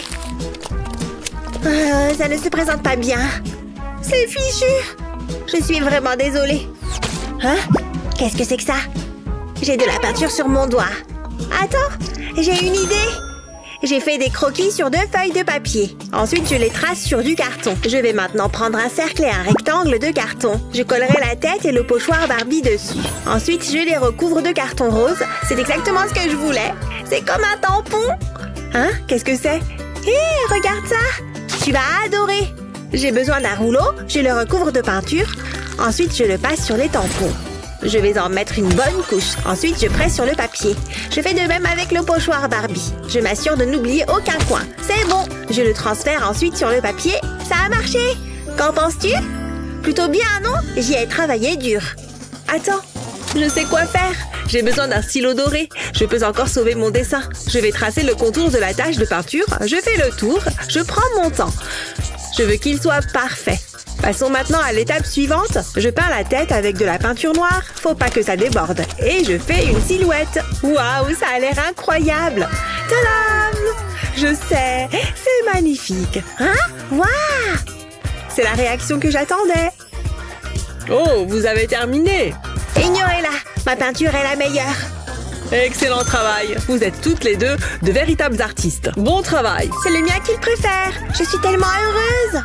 Ça ne se présente pas bien. C'est fichu. Je suis vraiment désolée. Hein? Qu'est-ce que c'est que ça? J'ai de la peinture sur mon doigt. Attends, j'ai une idée. J'ai fait des croquis sur 2 feuilles de papier. Ensuite, je les trace sur du carton. Je vais maintenant prendre un cercle et un rectangle de carton. Je collerai la tête et le pochoir Barbie dessus. Ensuite, je les recouvre de carton rose. C'est exactement ce que je voulais. C'est comme un tampon. Hein? Qu'est-ce que c'est? Hé, regarde ça! Tu vas adorer! J'ai besoin d'un rouleau, je le recouvre de peinture. Ensuite, je le passe sur les tampons. Je vais en mettre une bonne couche. Ensuite, je presse sur le papier. Je fais de même avec le pochoir Barbie. Je m'assure de n'oublier aucun coin. C'est bon! Je le transfère ensuite sur le papier. Ça a marché! Qu'en penses-tu? Plutôt bien, non? J'y ai travaillé dur. Attends, je sais quoi faire. J'ai besoin d'un stylo doré. Je peux encore sauver mon dessin. Je vais tracer le contour de la tache de peinture. Je fais le tour. Je prends mon temps. Je veux qu'il soit parfait. Passons maintenant à l'étape suivante. Je peins la tête avec de la peinture noire. Faut pas que ça déborde. Et je fais une silhouette. Waouh, ça a l'air incroyable. Tadam! Je sais, c'est magnifique. Hein? Waouh! C'est la réaction que j'attendais. Oh, vous avez terminé. Ignorez-la, ma peinture est la meilleure. Excellent travail. Vous êtes toutes les deux de véritables artistes. Bon travail. C'est le mien qu'il préfère. Je suis tellement heureuse.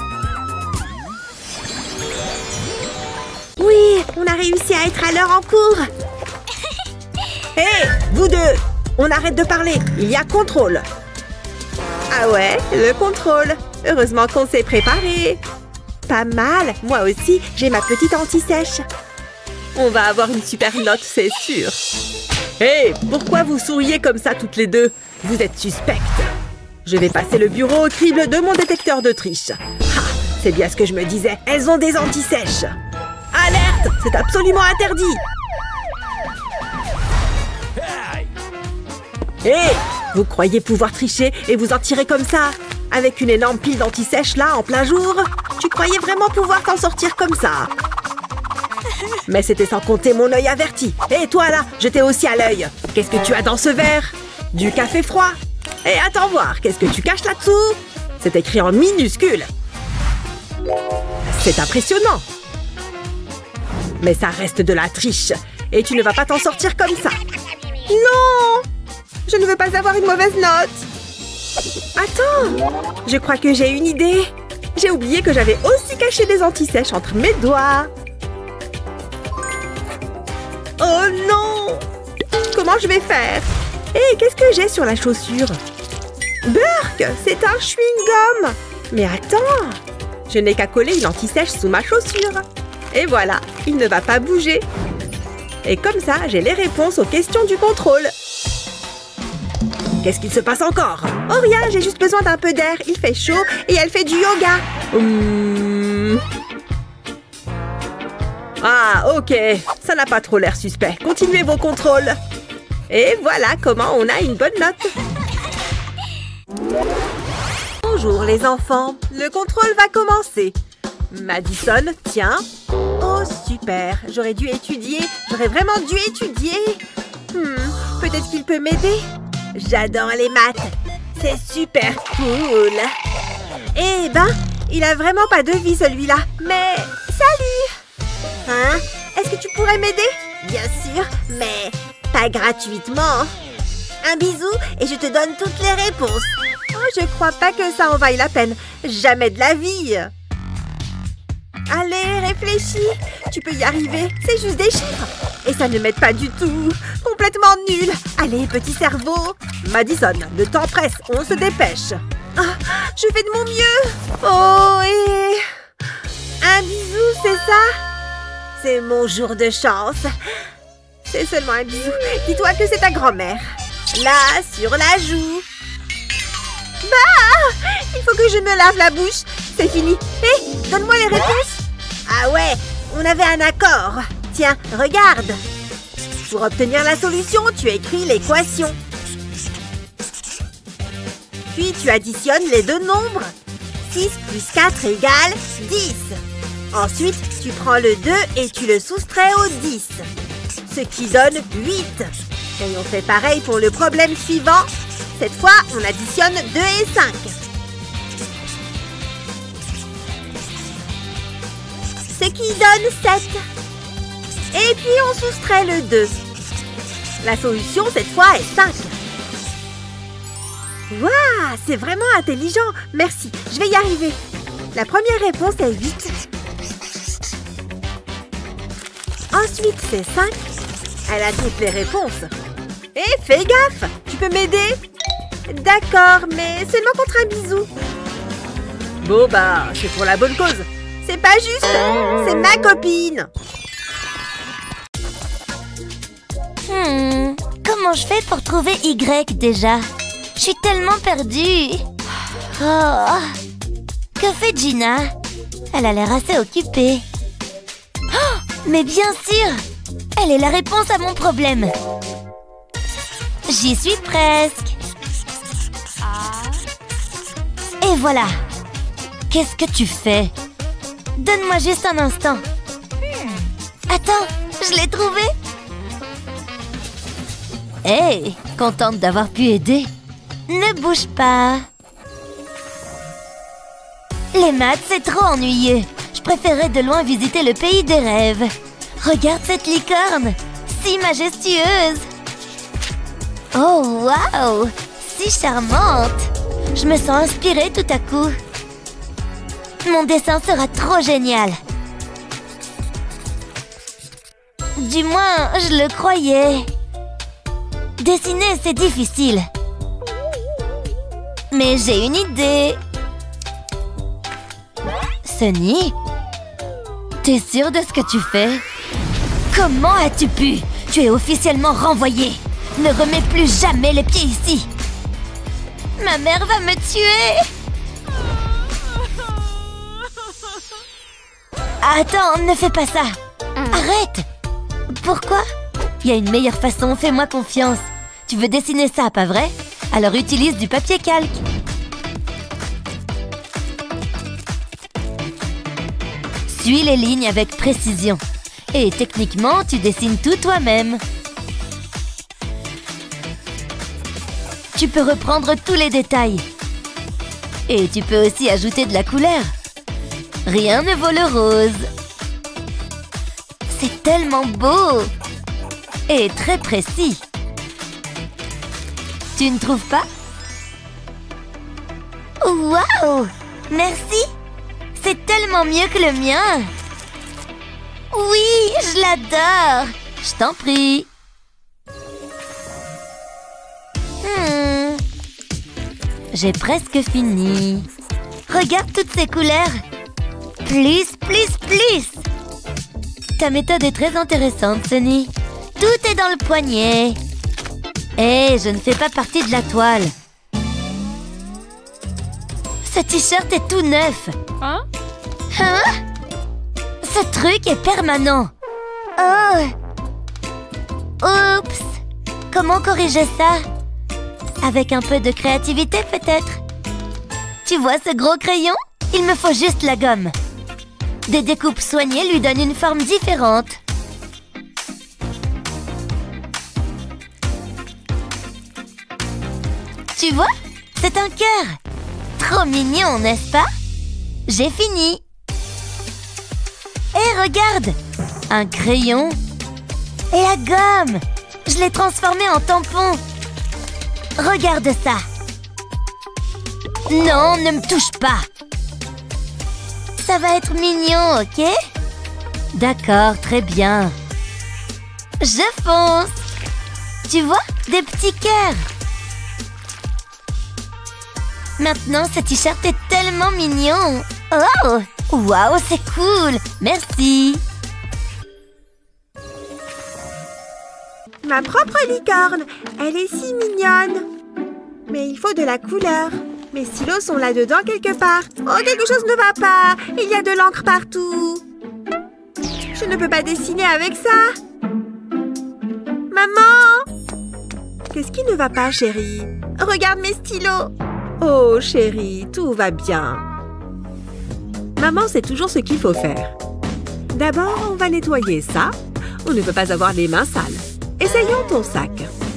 Oui, on a réussi à être à l'heure en cours. Hé, vous deux, on arrête de parler. Il y a contrôle. Ah ouais, le contrôle. Heureusement qu'on s'est préparé. Pas mal. Moi aussi, j'ai ma petite anti-sèche. On va avoir une super note, c'est sûr. Hé, pourquoi vous souriez comme ça toutes les deux? Vous êtes suspectes. Je vais passer le bureau au crible de mon détecteur de triche. Ah, c'est bien ce que je me disais. Elles ont des anti-sèches. Alerte! C'est absolument interdit! Hé! Vous croyez pouvoir tricher et vous en tirer comme ça? Avec une énorme pile d'anti-sèche là, en plein jour? Tu croyais vraiment pouvoir t'en sortir comme ça? Mais c'était sans compter mon œil averti. Et toi là, je t'ai aussi à l'œil. Qu'est-ce que tu as dans ce verre? Du café froid? Et attends voir, qu'est-ce que tu caches là-dessous? C'est écrit en minuscule. C'est impressionnant. Mais ça reste de la triche. Et tu ne vas pas t'en sortir comme ça. Non! Je ne veux pas avoir une mauvaise note. Attends! Je crois que j'ai une idée. J'ai oublié que j'avais aussi caché des anti-sèches entre mes doigts. Oh non! Comment je vais faire? Hé, qu'est-ce que j'ai sur la chaussure? Burk! C'est un chewing-gum! Mais attends! Je n'ai qu'à coller une anti-sèche sous ma chaussure. Et voilà, il ne va pas bouger. Et comme ça, j'ai les réponses aux questions du contrôle. Qu'est-ce qu'il se passe encore? Oh rien, j'ai juste besoin d'un peu d'air. Il fait chaud et elle fait du yoga. Ah, ok. Ça n'a pas trop l'air suspect. Continuez vos contrôles. Et voilà comment on a une bonne note. Bonjour les enfants. Le contrôle va commencer. Madison, tiens. Oh, super. J'aurais dû étudier. J'aurais vraiment dû étudier. Peut-être qu'il peut m'aider. J'adore les maths. C'est super cool. Eh ben, il a vraiment pas de vie celui-là. Mais, salut! Hein? Est-ce que tu pourrais m'aider? Bien sûr, mais pas gratuitement. Un bisou et je te donne toutes les réponses. Oh, je crois pas que ça en vaille la peine. Jamais de la vie. Allez, réfléchis. Tu peux y arriver. C'est juste des chiffres. Et ça ne m'aide pas du tout. Complètement nul. Allez, petit cerveau. Madison, le temps presse. On se dépêche. Ah, je fais de mon mieux. Oh, et... un bisou, c'est ça? C'est mon jour de chance. C'est seulement un bisou. Dis-toi que c'est ta grand-mère. Là, sur la joue. Bah! Il faut que je me lave la bouche. C'est fini. Hé, donne-moi les réponses. Ah ouais, on avait un accord. Tiens, regarde. Pour obtenir la solution, tu écris l'équation. Puis tu additionnes les deux nombres. 6 plus 4 égale 10. Ensuite, tu prends le 2 et tu le soustrais au 10. Ce qui donne 8. Et on fait pareil pour le problème suivant. Cette fois, on additionne 2 et 5. Ce qui donne 7. Et puis on soustrait le 2. La solution, cette fois, est 5. Waouh, c'est vraiment intelligent. Merci, je vais y arriver. La première réponse est 8. Ensuite, c'est 5. Elle a toutes les réponses. Hé, fais gaffe. Tu peux m'aider? D'accord, mais seulement contre un bisou. Bon bah, c'est pour la bonne cause. C'est pas juste. C'est ma copine. Comment je fais pour trouver Y déjà? Je suis tellement perdue. Oh. Que fait Gina? Elle a l'air assez occupée. Oh, mais bien sûr! Elle est la réponse à mon problème. J'y suis presque. Et voilà. Qu'est-ce que tu fais? Donne-moi juste un instant. Attends, je l'ai trouvé. Hey, contente d'avoir pu aider. Ne bouge pas. Les maths, c'est trop ennuyeux. Je préférais de loin visiter le pays des rêves. Regarde cette licorne, si majestueuse. Oh, waouh, si charmante. Je me sens inspirée tout à coup. Mon dessin sera trop génial. Du moins, je le croyais. Dessiner, c'est difficile. Mais j'ai une idée. Sunny, t'es sûre de ce que tu fais? Comment as-tu pu? Tu es officiellement renvoyée. Ne remets plus jamais les pieds ici. Ma mère va me tuer. Attends, ne fais pas ça. Arrête. Pourquoi? Il y a une meilleure façon, fais-moi confiance. Tu veux dessiner ça, pas vrai? Alors utilise du papier calque. Suis les lignes avec précision. Et techniquement, tu dessines tout toi-même. Tu peux reprendre tous les détails. Et tu peux aussi ajouter de la couleur. Rien ne vaut le rose. C'est tellement beau. Et très précis. Tu ne trouves pas? Waouh! Merci! C'est tellement mieux que le mien! Oui, je l'adore! Je t'en prie! J'ai presque fini. Regarde toutes ces couleurs! Plus, plus, plus! Ta méthode est très intéressante, Sunny. Tout est dans le poignet. Hé, je ne fais pas partie de la toile. Ce t-shirt est tout neuf. Hein? Ce truc est permanent. Oh! Oups! Comment corriger ça? Avec un peu de créativité, peut-être? Tu vois ce gros crayon? Il me faut juste la gomme. Des découpes soignées lui donnent une forme différente. Tu vois? C'est un cœur. Trop mignon, n'est-ce pas? J'ai fini. Hé, regarde! Un crayon et la gomme! Je l'ai transformé en tampon. Regarde ça. Non, ne me touche pas. Ça va être mignon, ok? D'accord, très bien. Je fonce. Tu vois, des petits cœurs. Maintenant, ce t-shirt est tellement mignon. Oh! Waouh, c'est cool! Merci! Ma propre licorne. Elle est si mignonne. Mais il faut de la couleur. Mes stylos sont là-dedans quelque part. Oh, quelque chose ne va pas. Il y a de l'encre partout. Je ne peux pas dessiner avec ça. Maman! Qu'est-ce qui ne va pas, chérie? Regarde mes stylos. Oh, chérie, tout va bien. Maman sait toujours ce qu'il faut faire. D'abord, on va nettoyer ça. On ne peut pas avoir les mains sales. Essayons ton sac.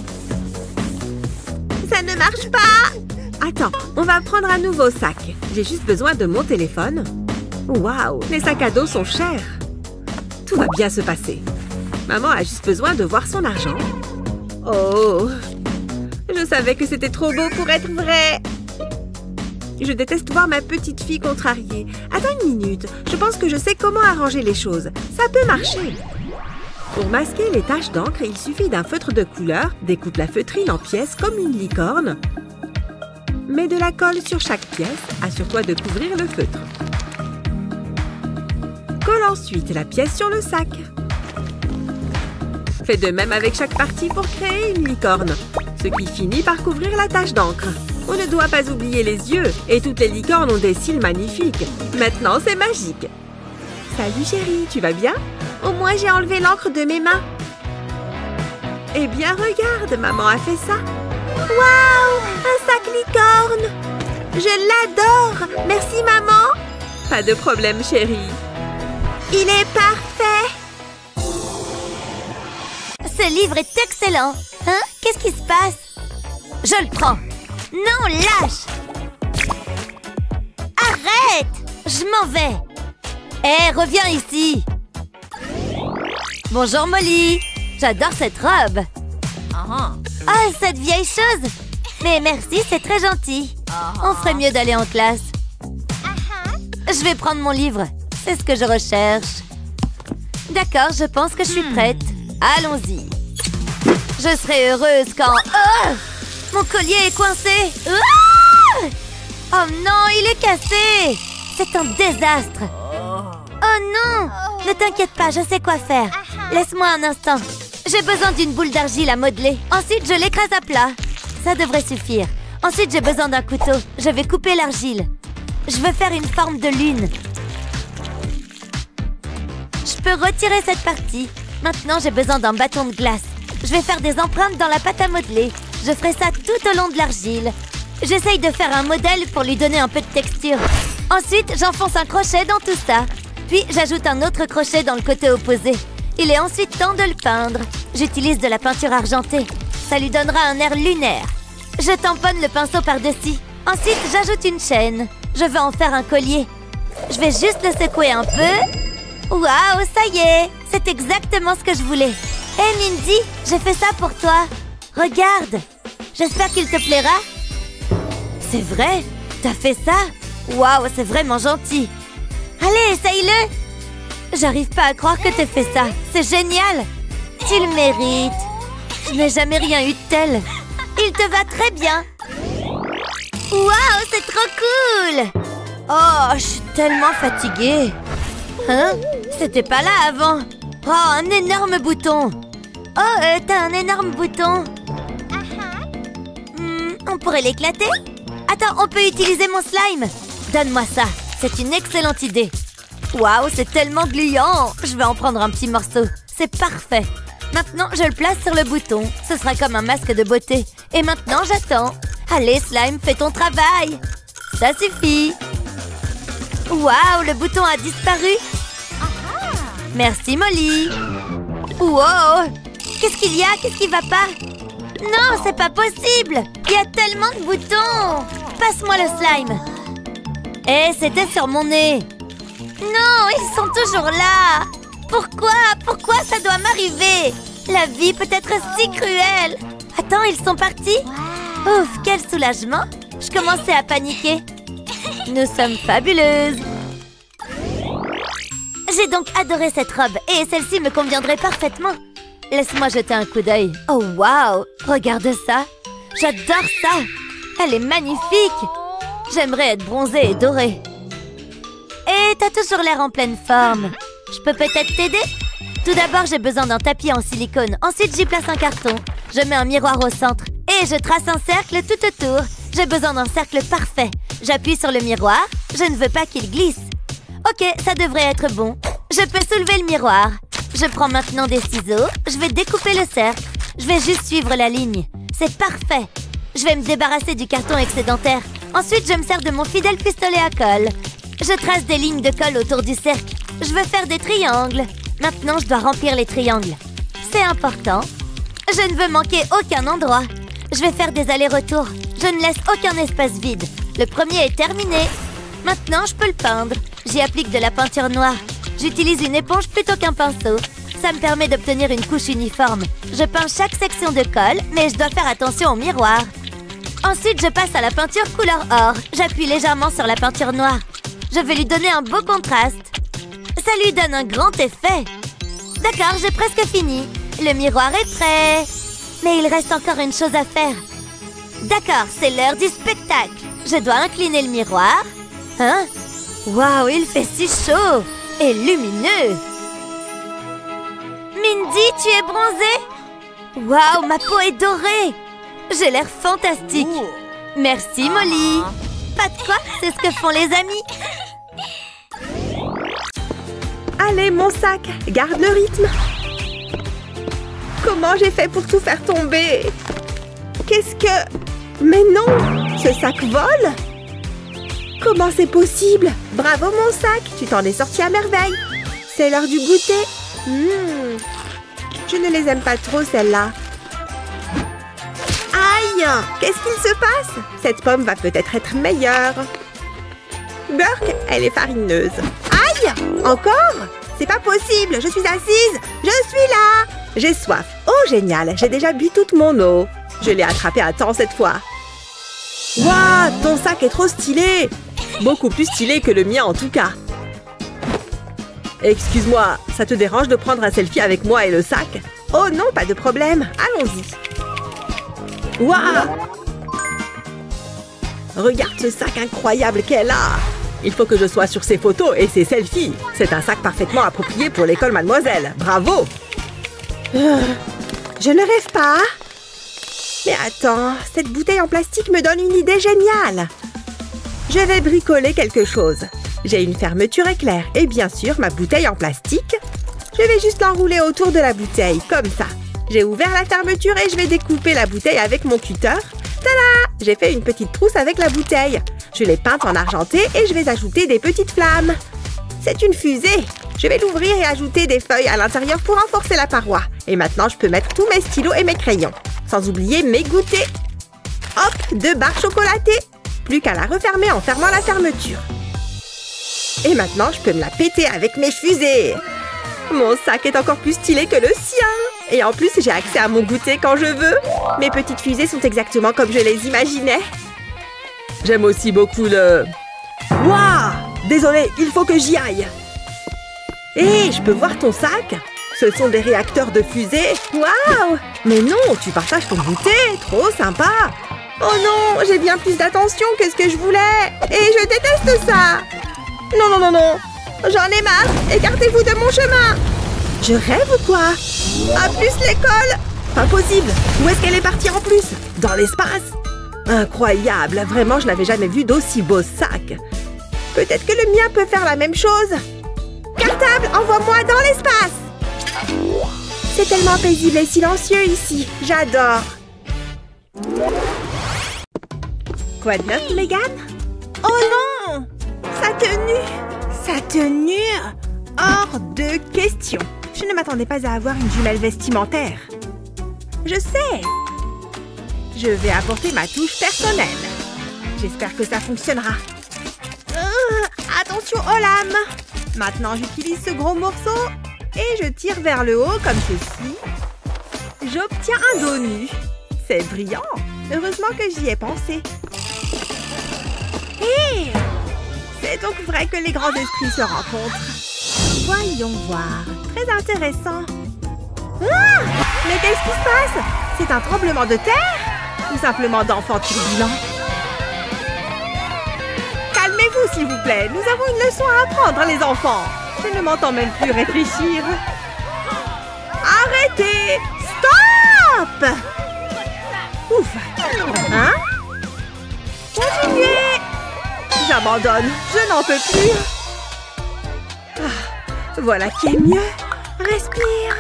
Ça ne marche pas. Attends, on va prendre un nouveau sac. J'ai juste besoin de mon téléphone. Waouh, les sacs à dos sont chers. Tout va bien se passer. Maman a juste besoin de voir son argent. Oh, je savais que c'était trop beau pour être vrai. Je déteste voir ma petite fille contrariée. Attends une minute, je pense que je sais comment arranger les choses. Ça peut marcher. Pour masquer les taches d'encre, il suffit d'un feutre de couleur, découpe la feutrine en pièces comme une licorne. Mets de la colle sur chaque pièce, assure-toi de couvrir le feutre. Colle ensuite la pièce sur le sac. Fais de même avec chaque partie pour créer une licorne, ce qui finit par couvrir la tache d'encre. On ne doit pas oublier les yeux, et toutes les licornes ont des cils magnifiques. Maintenant, c'est magique. Salut chérie, tu vas bien? Au moins, j'ai enlevé l'encre de mes mains. Eh bien, regarde, maman a fait ça. Waouh! Un sac licorne! Je l'adore! Merci, maman! Pas de problème, chérie. Il est parfait! Ce livre est excellent. Hein? Qu'est-ce qui se passe? Je le prends. Non, lâche! Arrête! Je m'en vais. Hé, reviens ici. Bonjour, Molly. J'adore cette robe. Oh, cette vieille chose. Mais merci, c'est très gentil. On ferait mieux d'aller en classe. Je vais prendre mon livre. C'est ce que je recherche. D'accord, je pense que je suis prête. Allons-y. Je serai heureuse quand... Oh! Mon collier est coincé. Ah! Oh non, il est cassé. C'est un désastre. Oh non! Ne t'inquiète pas, je sais quoi faire. Laisse-moi un instant. J'ai besoin d'une boule d'argile à modeler. Ensuite, je l'écrase à plat. Ça devrait suffire. Ensuite, j'ai besoin d'un couteau. Je vais couper l'argile. Je veux faire une forme de lune. Je peux retirer cette partie. Maintenant, j'ai besoin d'un bâton de glace. Je vais faire des empreintes dans la pâte à modeler. Je ferai ça tout au long de l'argile. J'essaye de faire un modèle pour lui donner un peu de texture. Ensuite, j'enfonce un crochet dans tout ça. Puis, j'ajoute un autre crochet dans le côté opposé. Il est ensuite temps de le peindre. J'utilise de la peinture argentée. Ça lui donnera un air lunaire. Je tamponne le pinceau par-dessus. Ensuite, j'ajoute une chaîne. Je veux en faire un collier. Je vais juste le secouer un peu. Waouh, ça y est! C'est exactement ce que je voulais. Hé, Mindy, j'ai fait ça pour toi. Regarde. J'espère qu'il te plaira. C'est vrai? T'as fait ça? Waouh, c'est vraiment gentil. Allez, essaye-le. J'arrive pas à croire que t'aies fait ça. C'est génial. Tu le mérites. Je n'ai jamais rien eu de tel. Il te va très bien. Waouh, c'est trop cool. Oh, je suis tellement fatiguée. Hein? C'était pas là avant. Oh, un énorme bouton. Oh, t'as un énorme bouton. On pourrait l'éclater? Attends, on peut utiliser mon slime. Donne-moi ça. C'est une excellente idée. Waouh, c'est tellement gluant. Je vais en prendre un petit morceau. C'est parfait. Maintenant, je le place sur le bouton. Ce sera comme un masque de beauté. Et maintenant, j'attends. Allez, slime, fais ton travail. Ça suffit. Waouh, le bouton a disparu. Merci, Molly. Wow. Qu'est-ce qu'il y a? Qu'est-ce qui va pas? Non, c'est pas possible. Il y a tellement de boutons. Passe-moi le slime. Eh, c'était sur mon nez. Non, ils sont toujours là. Pourquoi ça doit m'arriver? La vie peut être si cruelle. Attends, ils sont partis? Ouf, quel soulagement. Je commençais à paniquer. Nous sommes fabuleuses. J'ai donc adoré cette robe et celle-ci me conviendrait parfaitement. Laisse-moi jeter un coup d'œil. Oh, waouh! Regarde ça. J'adore ça. Elle est magnifique. J'aimerais être bronzée et dorée. Et t'as toujours l'air en pleine forme. Je peux peut-être t'aider? Tout d'abord, j'ai besoin d'un tapis en silicone. Ensuite, j'y place un carton. Je mets un miroir au centre. Et je trace un cercle tout autour. J'ai besoin d'un cercle parfait. J'appuie sur le miroir. Je ne veux pas qu'il glisse. Ok, ça devrait être bon. Je peux soulever le miroir. Je prends maintenant des ciseaux. Je vais découper le cercle. Je vais juste suivre la ligne. C'est parfait. Je vais me débarrasser du carton excédentaire. Ensuite, je me sers de mon fidèle pistolet à colle. Je trace des lignes de colle autour du cercle. Je veux faire des triangles. Maintenant, je dois remplir les triangles. C'est important. Je ne veux manquer aucun endroit. Je vais faire des allers-retours. Je ne laisse aucun espace vide. Le premier est terminé. Maintenant, je peux le peindre. J'y applique de la peinture noire. J'utilise une éponge plutôt qu'un pinceau. Ça me permet d'obtenir une couche uniforme. Je peins chaque section de colle, mais je dois faire attention au miroir. Ensuite, je passe à la peinture couleur or. J'appuie légèrement sur la peinture noire. Je vais lui donner un beau contraste. Ça lui donne un grand effet. D'accord, j'ai presque fini. Le miroir est prêt. Mais il reste encore une chose à faire. D'accord, c'est l'heure du spectacle. Je dois incliner le miroir. Hein? Waouh, il fait si chaud et lumineux. Mindy, tu es bronzée? Waouh, ma peau est dorée. J'ai l'air fantastique. Merci, Molly. Pas de quoi, c'est ce que font les amis. Allez, mon sac, garde le rythme. Comment j'ai fait pour tout faire tomber? Qu'est-ce que... Mais non, ce sac vole? Comment c'est possible? Bravo, mon sac, tu t'en es sorti à merveille. C'est l'heure du goûter. Je ne les aime pas trop, celles-là. Aïe! Qu'est-ce qu'il se passe? Cette pomme va peut-être être meilleure. Burk, elle est farineuse. Aïe! Encore? C'est pas possible, je suis assise. Je suis là. J'ai soif. Oh, génial, j'ai déjà bu toute mon eau. Je l'ai attrapé à temps cette fois. Waouh, ton sac est trop stylé. Beaucoup plus stylé que le mien en tout cas. Excuse-moi, ça te dérange de prendre un selfie avec moi et le sac? Oh non, pas de problème, allons-y. Waouh! Regarde ce sac incroyable qu'elle a. Il faut que je sois sur ses photos et ses selfies. C'est un sac parfaitement approprié pour l'école Mademoiselle. Bravo! Je ne rêve pas. Mais attends, cette bouteille en plastique me donne une idée géniale. Je vais bricoler quelque chose. J'ai une fermeture éclair et bien sûr ma bouteille en plastique. Je vais juste l'enrouler autour de la bouteille, comme ça. J'ai ouvert la fermeture et je vais découper la bouteille avec mon cutter. Tada! J'ai fait une petite trousse avec la bouteille. Je l'ai peinte en argenté et je vais ajouter des petites flammes. C'est une fusée. Je vais l'ouvrir et ajouter des feuilles à l'intérieur pour renforcer la paroi. Et maintenant, je peux mettre tous mes stylos et mes crayons. Sans oublier mes goûters. Hop, 2 barres chocolatées. Plus qu'à la refermer en fermant la fermeture. Et maintenant, je peux me la péter avec mes fusées. Mon sac est encore plus stylé que le sien. Et en plus, j'ai accès à mon goûter quand je veux. Mes petites fusées sont exactement comme je les imaginais. J'aime aussi beaucoup le... Waouh! Désolée, il faut que j'y aille. Hé, je peux voir ton sac? Ce sont des réacteurs de fusée. Waouh! Mais non, tu partages ton goûter. Trop sympa. Oh non, j'ai bien plus d'attention que ce que je voulais. Et je déteste ça. Non, non, non, non. J'en ai marre. Écartez-vous de mon chemin. Je rêve ou quoi? Ah, plus l'école. Pas possible. Où est-ce qu'elle est partie en plus? Dans l'espace? Incroyable. Vraiment, je n'avais jamais vu d'aussi beau sac. Peut-être que le mien peut faire la même chose. Cartable, envoie-moi dans l'espace. C'est tellement paisible et silencieux ici. J'adore. Quoi de neuf, Megan? Oh non! Sa tenue! Sa tenue! Hors de question. Je ne m'attendais pas à avoir une jumelle vestimentaire. Je sais. Je vais apporter ma touche personnelle. J'espère que ça fonctionnera. Attention aux lames. Maintenant, j'utilise ce gros morceau et je tire vers le haut comme ceci. J'obtiens un dos nu. C'est brillant. Heureusement que j'y ai pensé. Hé! C'est donc vrai que les grands esprits se rencontrent. Voyons voir. Très intéressant. Ah! Mais qu'est-ce qui se passe? C'est un tremblement de terre? Ou simplement d'enfants turbulents? Calmez-vous, s'il vous plaît. Nous avons une leçon à apprendre, les enfants. Je ne m'entends même plus réfléchir. Arrêtez! Stop! Ouf! Hein? Continuez! J'abandonne. Je n'en peux plus. Ah, voilà qui est mieux. Respire.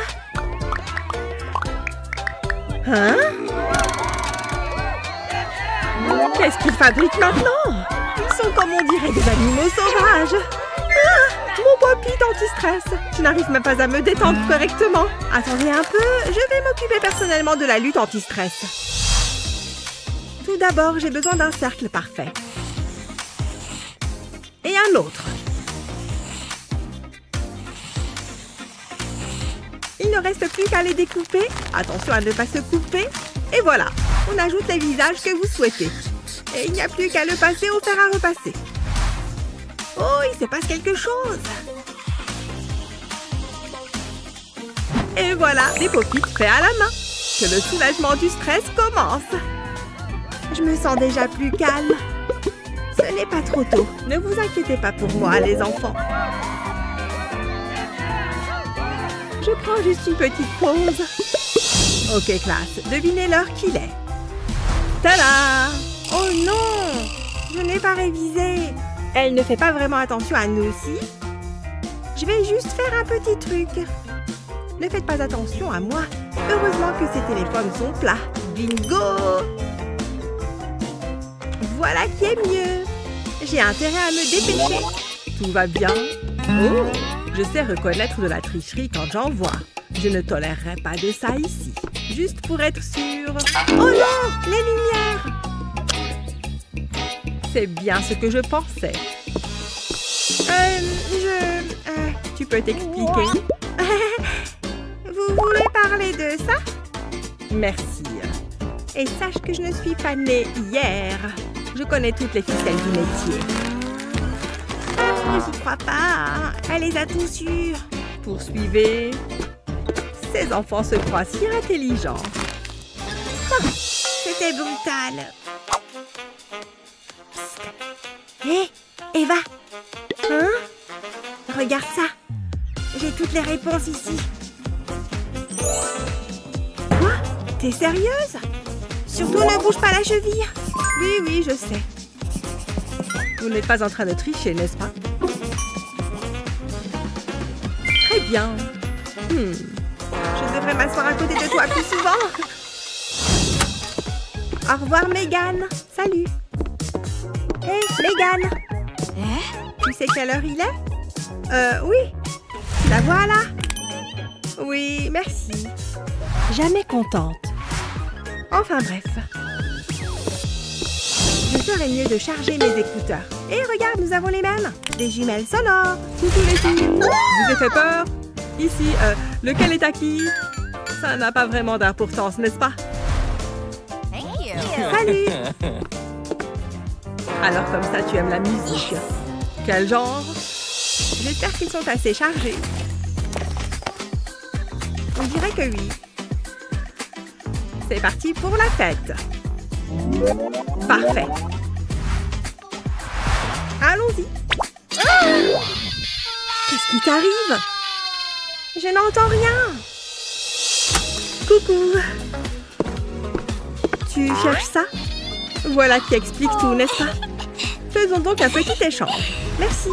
Hein? Qu'est-ce qu'ils fabriquent maintenant? Ils sont comme on dirait des animaux sauvages. Ah, mon pop-it anti-stress. Je n'arrive même pas à me détendre correctement. Attendez un peu, je vais m'occuper personnellement de la lutte anti-stress. Tout d'abord, j'ai besoin d'un cercle parfait. Et un autre. Il ne reste plus qu'à les découper. Attention à ne pas se couper. Et voilà, on ajoute les visages que vous souhaitez. Et il n'y a plus qu'à le passer au fer à repasser. Oh, il se passe quelque chose. Et voilà, des pop-it faits à la main. Que le soulagement du stress commence. Je me sens déjà plus calme. Ce n'est pas trop tôt. Ne vous inquiétez pas pour moi, les enfants. Je prends juste une petite pause. Ok, classe, devinez l'heure qu'il est. Tada! Oh non! Je n'ai pas révisé. Elle ne fait pas vraiment attention à nous aussi. Je vais juste faire un petit truc. Ne faites pas attention à moi. Heureusement que ces téléphones sont plats. Bingo! Voilà qui est mieux. J'ai intérêt à me dépêcher. Tout va bien. Oh! Je sais reconnaître de la tricherie quand j'en vois. Je ne tolérerai pas de ça ici. Juste pour être sûre. Oh non! Les lumières! C'est bien ce que je pensais. Tu peux t'expliquer? Vous voulez parler de ça? Merci. Et sache que je ne suis pas née hier. Je connais toutes les ficelles du métier. Je n'y crois pas. Elle les a tous eus. Poursuivez. Ces enfants se croient si intelligents. Oh, c'était brutal. Hé, Eva. Hein? Regarde ça. J'ai toutes les réponses ici. Quoi? T'es sérieuse? Surtout ne bouge pas la cheville. Oui, je sais. Vous n'êtes pas en train de tricher, n'est-ce pas? Très bien. Je devrais m'asseoir à côté de toi plus souvent. Au revoir, Megan. Salut. Hé, Megan. Tu sais quelle heure il est? Oui. La voilà. Oui, merci. Jamais contente. Enfin bref. Je ferais mieux de charger mes écouteurs. Et regarde, nous avons les mêmes. Des jumelles sonores. Coucou les filles. Je vous ai fait peur? Ici, lequel est à qui? Ça n'a pas vraiment d'importance, n'est-ce pas? Salut. Alors comme ça, tu aimes la musique? Quel genre? J'espère qu'ils sont assez chargés. On dirait que oui. C'est parti pour la fête. Parfait. Allons-y. Qu'est-ce qui t'arrive? Je n'entends rien. Coucou. Tu cherches ça? Voilà qui explique tout, n'est-ce pas? Faisons donc un petit échange. Merci.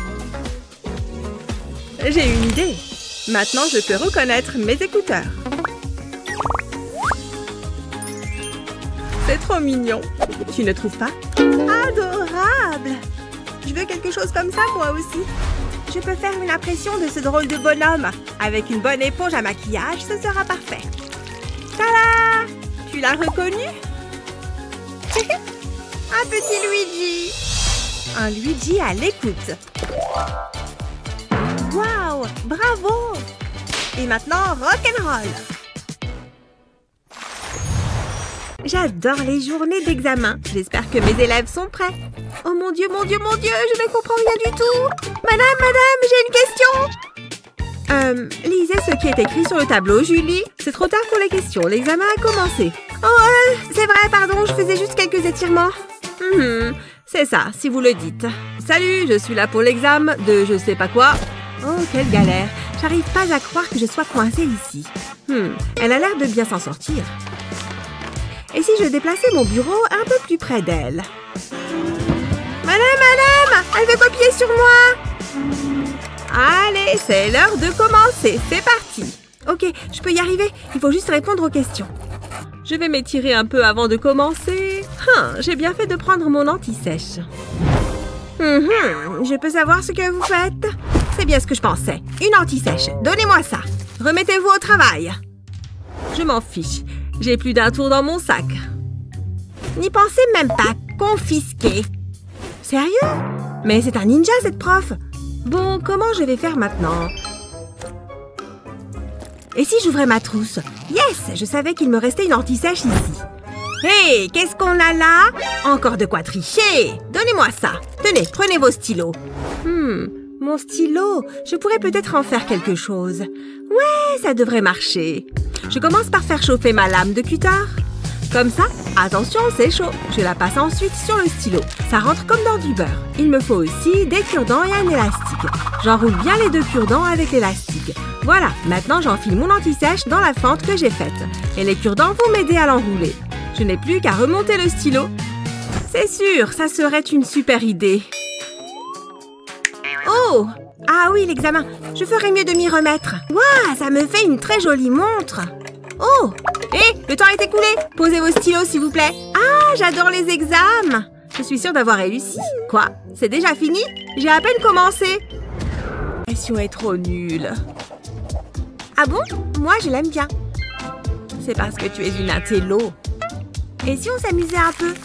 J'ai une idée. Maintenant, je peux reconnaître mes écouteurs. C'est trop mignon. Tu ne trouves pas? Adorable! Je veux quelque chose comme ça, moi aussi. Je peux faire une impression de ce drôle de bonhomme. Avec une bonne éponge à maquillage, ce sera parfait. Tada! Tu l'as reconnu? Un petit Luigi. Un Luigi à l'écoute. Bravo! Et maintenant, rock'n'roll! J'adore les journées d'examen. J'espère que mes élèves sont prêts. Oh mon Dieu, mon Dieu, mon Dieu, je ne comprends rien du tout. Madame, j'ai une question. Lisez ce qui est écrit sur le tableau, Julie. C'est trop tard pour les questions. L'examen a commencé. Oh, c'est vrai, pardon, je faisais juste quelques étirements. C'est ça, si vous le dites. Salut, je suis là pour l'examen de je sais pas quoi. Oh, quelle galère. J'arrive pas à croire que je sois coincée ici. Elle a l'air de bien s'en sortir. Et si je déplaçais mon bureau un peu plus près d'elle? Madame, elle veut copier sur moi. Allez, c'est l'heure de commencer. C'est parti. Ok, je peux y arriver. Il faut juste répondre aux questions. Je vais m'étirer un peu avant de commencer. J'ai bien fait de prendre mon anti-sèche. Je peux savoir ce que vous faites? C'est bien ce que je pensais. Une anti-sèche. Donnez-moi ça. Remettez-vous au travail. Je m'en fiche. J'ai plus d'un tour dans mon sac. N'y pensez même pas. Confisqué. Sérieux? Mais c'est un ninja, cette prof. Bon, comment je vais faire maintenant? Et si j'ouvrais ma trousse? Yes! Je savais qu'il me restait une anti-sèche ici. Hé! Qu'est-ce qu'on a là? Encore de quoi tricher! Donnez-moi ça. Tenez, prenez vos stylos. Mon stylo. Je pourrais peut-être en faire quelque chose. Ouais, ça devrait marcher. Je commence par faire chauffer ma lame de cutter. Comme ça, attention, c'est chaud. Je la passe ensuite sur le stylo. Ça rentre comme dans du beurre. Il me faut aussi des cure-dents et un élastique. J'enroule bien les deux cure-dents avec l'élastique. Voilà, maintenant j'enfile mon anti-sèche dans la fente que j'ai faite. Et les cure-dents vont m'aider à l'enrouler. Je n'ai plus qu'à remonter le stylo. C'est sûr, ça serait une super idée. Oh! Ah oui, l'examen. Je ferais mieux de m'y remettre. Waouh, ça me fait une très jolie montre. Oh! Hé, le temps est écoulé. Posez vos stylos, s'il vous plaît. Ah, j'adore les examens. Je suis sûre d'avoir réussi. Quoi? C'est déjà fini? J'ai à peine commencé. La pression est trop nulle. Ah bon? Moi, je l'aime bien. C'est parce que tu es une intello. Et si on s'amusait un peu?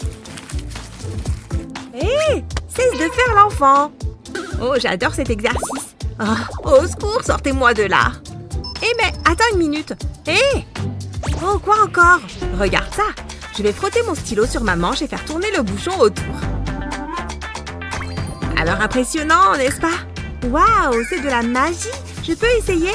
Hé! Cesse de faire l'enfant. Oh, j'adore cet exercice. Oh, au secours, sortez-moi de là. Eh mais, attends une minute. Hé! Oh, quoi encore? Regarde ça. Je vais frotter mon stylo sur ma manche et faire tourner le bouchon autour. Alors impressionnant, n'est-ce pas? Waouh, c'est de la magie. Je peux essayer?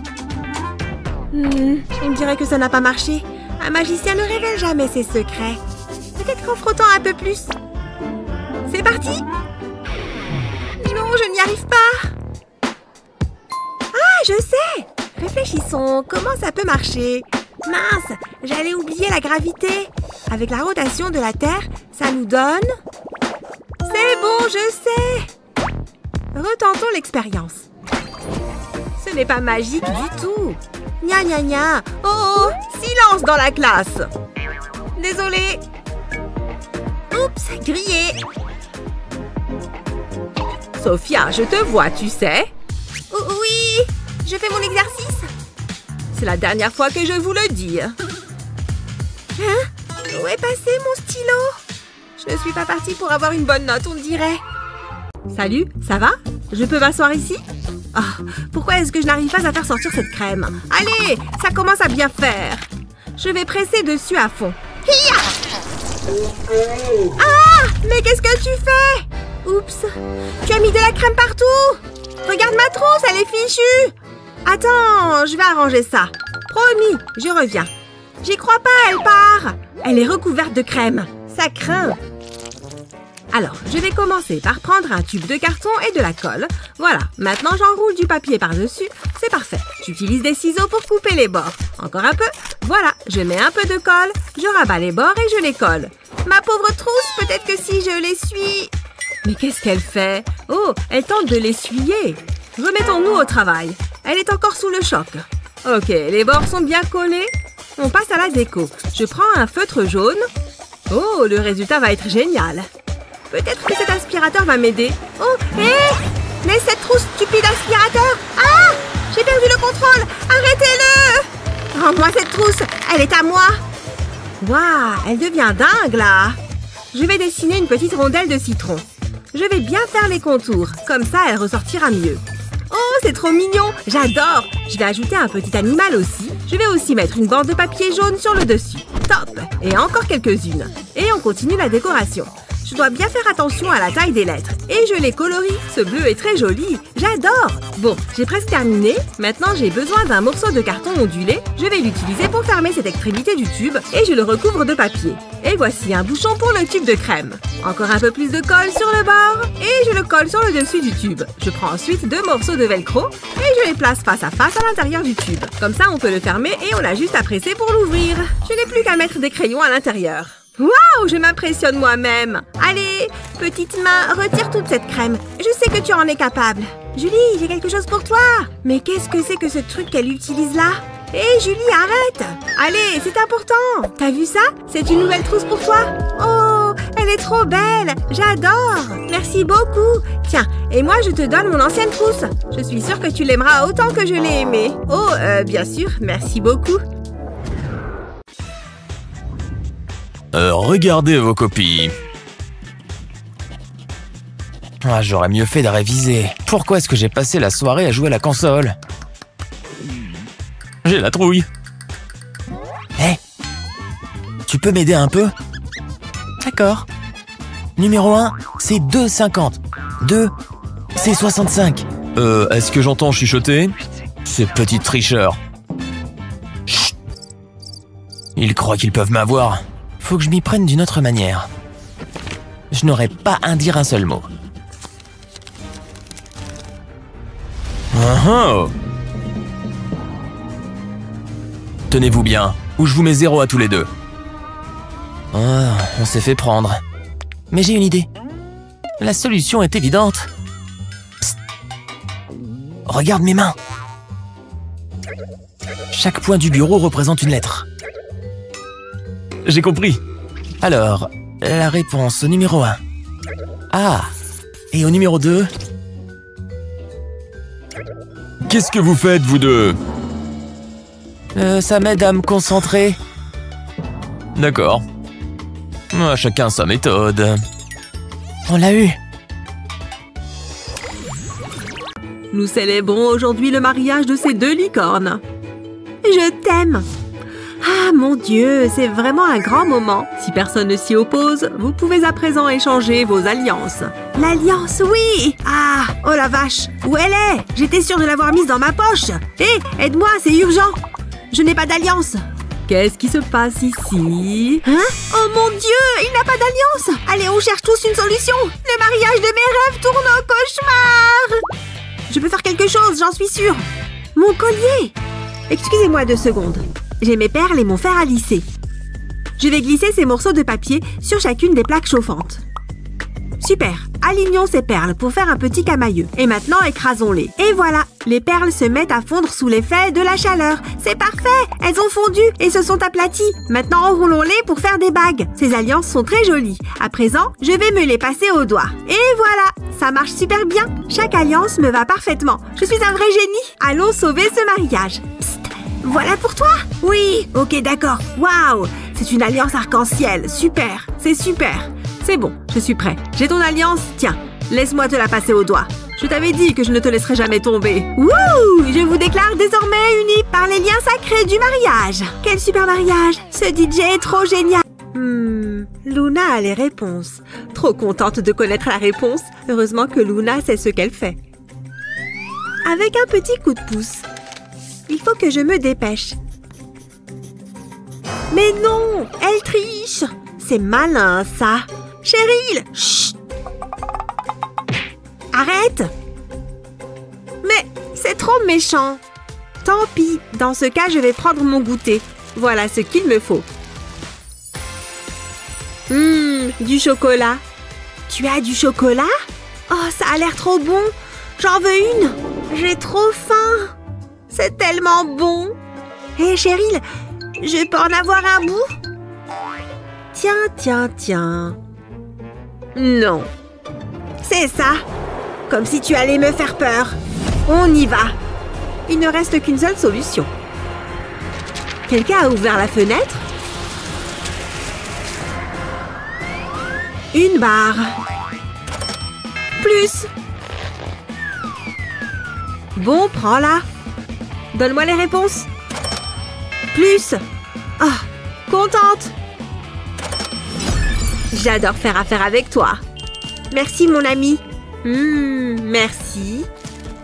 On dirait que ça n'a pas marché. Un magicien ne révèle jamais ses secrets. Peut-être qu'en frottant un peu plus. C'est parti! Non, je n'y arrive pas. Ah, je sais! Réfléchissons, comment ça peut marcher? Mince, j'allais oublier la gravité. Avec la rotation de la Terre, ça nous donne... C'est bon, je sais! Retentons l'expérience. Ce n'est pas magique du tout. Gna gna gna. Oh, silence dans la classe. Désolée. Oups, grillé. Sophia, je te vois, tu sais. Oui, je fais mon exercice. C'est la dernière fois que je vous le dis. Hein? Où est passé mon stylo? Je ne suis pas partie pour avoir une bonne note, on dirait. Salut, ça va? Je peux m'asseoir ici? Oh, pourquoi est-ce que je n'arrive pas à faire sortir cette crème? Allez, ça commence à bien faire. Je vais presser dessus à fond. Hi-ya! Ah! Mais qu'est-ce que tu fais? Oups! Tu as mis de la crème partout! Regarde ma trousse, elle est fichue! Attends, je vais arranger ça. Promis, je reviens. J'y crois pas, elle part! Elle est recouverte de crème. Ça craint. Alors, je vais commencer par prendre un tube de carton et de la colle. Voilà, maintenant j'enroule du papier par-dessus. C'est parfait. J'utilise des ciseaux pour couper les bords. Encore un peu. Voilà, je mets un peu de colle, je rabats les bords et je les colle. Ma pauvre trousse, peut-être que si je l'essuie... Mais qu'est-ce qu'elle fait? Oh, elle tente de l'essuyer. Remettons-nous au travail. Elle est encore sous le choc. Ok, les bords sont bien collés. On passe à la déco. Je prends un feutre jaune. Oh, le résultat va être génial. Peut-être que cet aspirateur va m'aider. Oh, hé! Mais cette trousse stupide aspirateur! Ah! J'ai perdu le contrôle! Arrêtez-le! Rends-moi cette trousse! Elle est à moi! Waouh! Elle devient dingue, là! Je vais dessiner une petite rondelle de citron. Je vais bien faire les contours. Comme ça, elle ressortira mieux. Oh, c'est trop mignon! J'adore! Je vais ajouter un petit animal aussi. Je vais aussi mettre une bande de papier jaune sur le dessus. Top! Et encore quelques-unes. Et on continue la décoration. Je dois bien faire attention à la taille des lettres. Et je les colorie. Ce bleu est très joli. J'adore! Bon, j'ai presque terminé. Maintenant, j'ai besoin d'un morceau de carton ondulé. Je vais l'utiliser pour fermer cette extrémité du tube et je le recouvre de papier. Et voici un bouchon pour le tube de crème. Encore un peu plus de colle sur le bord et je le colle sur le dessus du tube. Je prends ensuite 2 morceaux de velcro et je les place face à face à l'intérieur du tube. Comme ça, on peut le fermer et on a juste à presser pour l'ouvrir. Je n'ai plus qu'à mettre des crayons à l'intérieur. Waouh, je m'impressionne moi-même. Allez, petite main, retire toute cette crème. Je sais que tu en es capable. Julie, j'ai quelque chose pour toi. Mais qu'est-ce que c'est que ce truc qu'elle utilise là? Hé, Julie, arrête. Allez, c'est important. T'as vu ça? C'est une nouvelle trousse pour toi. Oh, elle est trop belle. J'adore. Merci beaucoup. Tiens, et moi, je te donne mon ancienne trousse. Je suis sûre que tu l'aimeras autant que je l'ai aimée. Oh, bien sûr, merci beaucoup. Regardez vos copies. Ah, j'aurais mieux fait de réviser. Pourquoi est-ce que j'ai passé la soirée à jouer à la console? J'ai la trouille. Hé, tu peux m'aider un peu? D'accord. Numéro 1, c'est 2,50. 2, c'est 65. Est-ce que j'entends chuchoter? Ces petits tricheurs. Chut. Ils croient qu'ils peuvent m'avoir. Faut que je m'y prenne d'une autre manière. Je n'aurais pas à dire un seul mot. Tenez-vous bien, ou je vous mets 0 à tous les deux. On s'est fait prendre. Mais j'ai une idée. La solution est évidente. Psst. Regarde mes mains. Chaque point du bureau représente une lettre. J'ai compris. Alors, la réponse au numéro 1. Ah, et au numéro 2. Qu'est-ce que vous faites, vous deux? Ça m'aide à me concentrer. D'accord. Chacun sa méthode. On l'a eu. Nous célébrons aujourd'hui le mariage de ces 2 licornes. Je t'aime. Ah mon Dieu, c'est vraiment un grand moment. Si personne ne s'y oppose, vous pouvez à présent échanger vos alliances. L'alliance, oui! Ah, oh la vache, où elle est? J'étais sûre de l'avoir mise dans ma poche. Hé, aide-moi, c'est urgent. Je n'ai pas d'alliance. Qu'est-ce qui se passe ici? Hein? Oh mon Dieu, il n'a pas d'alliance. Allez, on cherche tous une solution. Le mariage de mes rêves tourne au cauchemar. Je peux faire quelque chose, j'en suis sûre. Mon collier. Excusez-moi 2 secondes. J'ai mes perles et mon fer à lisser. Je vais glisser ces morceaux de papier sur chacune des plaques chauffantes. Super! Alignons ces perles pour faire un petit camailleux. Et maintenant, écrasons-les. Et voilà! Les perles se mettent à fondre sous l'effet de la chaleur. C'est parfait! Elles ont fondu et se sont aplaties. Maintenant, enroulons-les pour faire des bagues. Ces alliances sont très jolies. À présent, je vais me les passer au doigt. Et voilà! Ça marche super bien. Chaque alliance me va parfaitement. Je suis un vrai génie. Allons sauver ce mariage. Psst! Voilà pour toi? Oui, ok, d'accord. Waouh! C'est une alliance arc-en-ciel. Super! C'est super! C'est bon, je suis prêt. J'ai ton alliance. Tiens, laisse-moi te la passer au doigt. Je t'avais dit que je ne te laisserai jamais tomber. Wouh! Je vous déclare désormais unis par les liens sacrés du mariage. Quel super mariage! Ce DJ est trop génial. Luna a les réponses. Trop contente de connaître la réponse. Heureusement que Luna sait ce qu'elle fait. Avec un petit coup de pouce. Il faut que je me dépêche. Mais non! Elle triche! C'est malin, ça. Cheryl! Chut! Arrête! Mais c'est trop méchant. Tant pis. Dans ce cas, je vais prendre mon goûter. Voilà ce qu'il me faut. Du chocolat. Tu as du chocolat? Oh, ça a l'air trop bon. J'en veux une. J'ai trop faim. C'est tellement bon. Hé, Cheryl, je peux en avoir un bout? Tiens. Non. C'est ça. Comme si tu allais me faire peur. On y va. Il ne reste qu'une seule solution. Quelqu'un a ouvert la fenêtre? Une barre. Plus. Bon, prends-la. Donne-moi les réponses. Plus. Ah, contente. J'adore faire affaire avec toi. Merci, mon ami. Merci.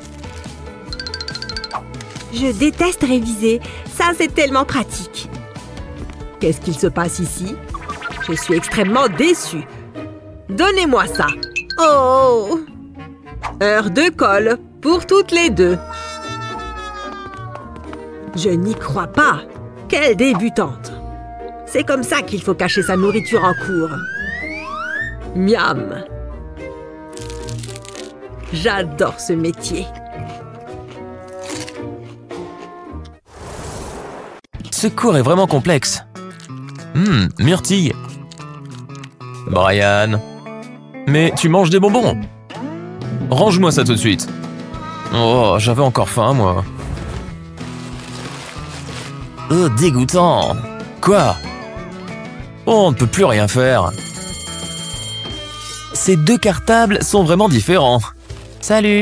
Je déteste réviser. Ça, c'est tellement pratique. Qu'est-ce qu'il se passe ici? Je suis extrêmement déçue. Donnez-moi ça. Oh! Heure de colle pour toutes les deux. Je n'y crois pas. Quelle débutante. C'est comme ça qu'il faut cacher sa nourriture en cours. Miam. J'adore ce métier. Ce cours est vraiment complexe. Myrtille. Brian. Mais tu manges des bonbons. Range-moi ça tout de suite. Oh, j'avais encore faim, moi. Oh, dégoûtant. Quoi? Oh, on ne peut plus rien faire. Ces deux cartables sont vraiment différents. Salut.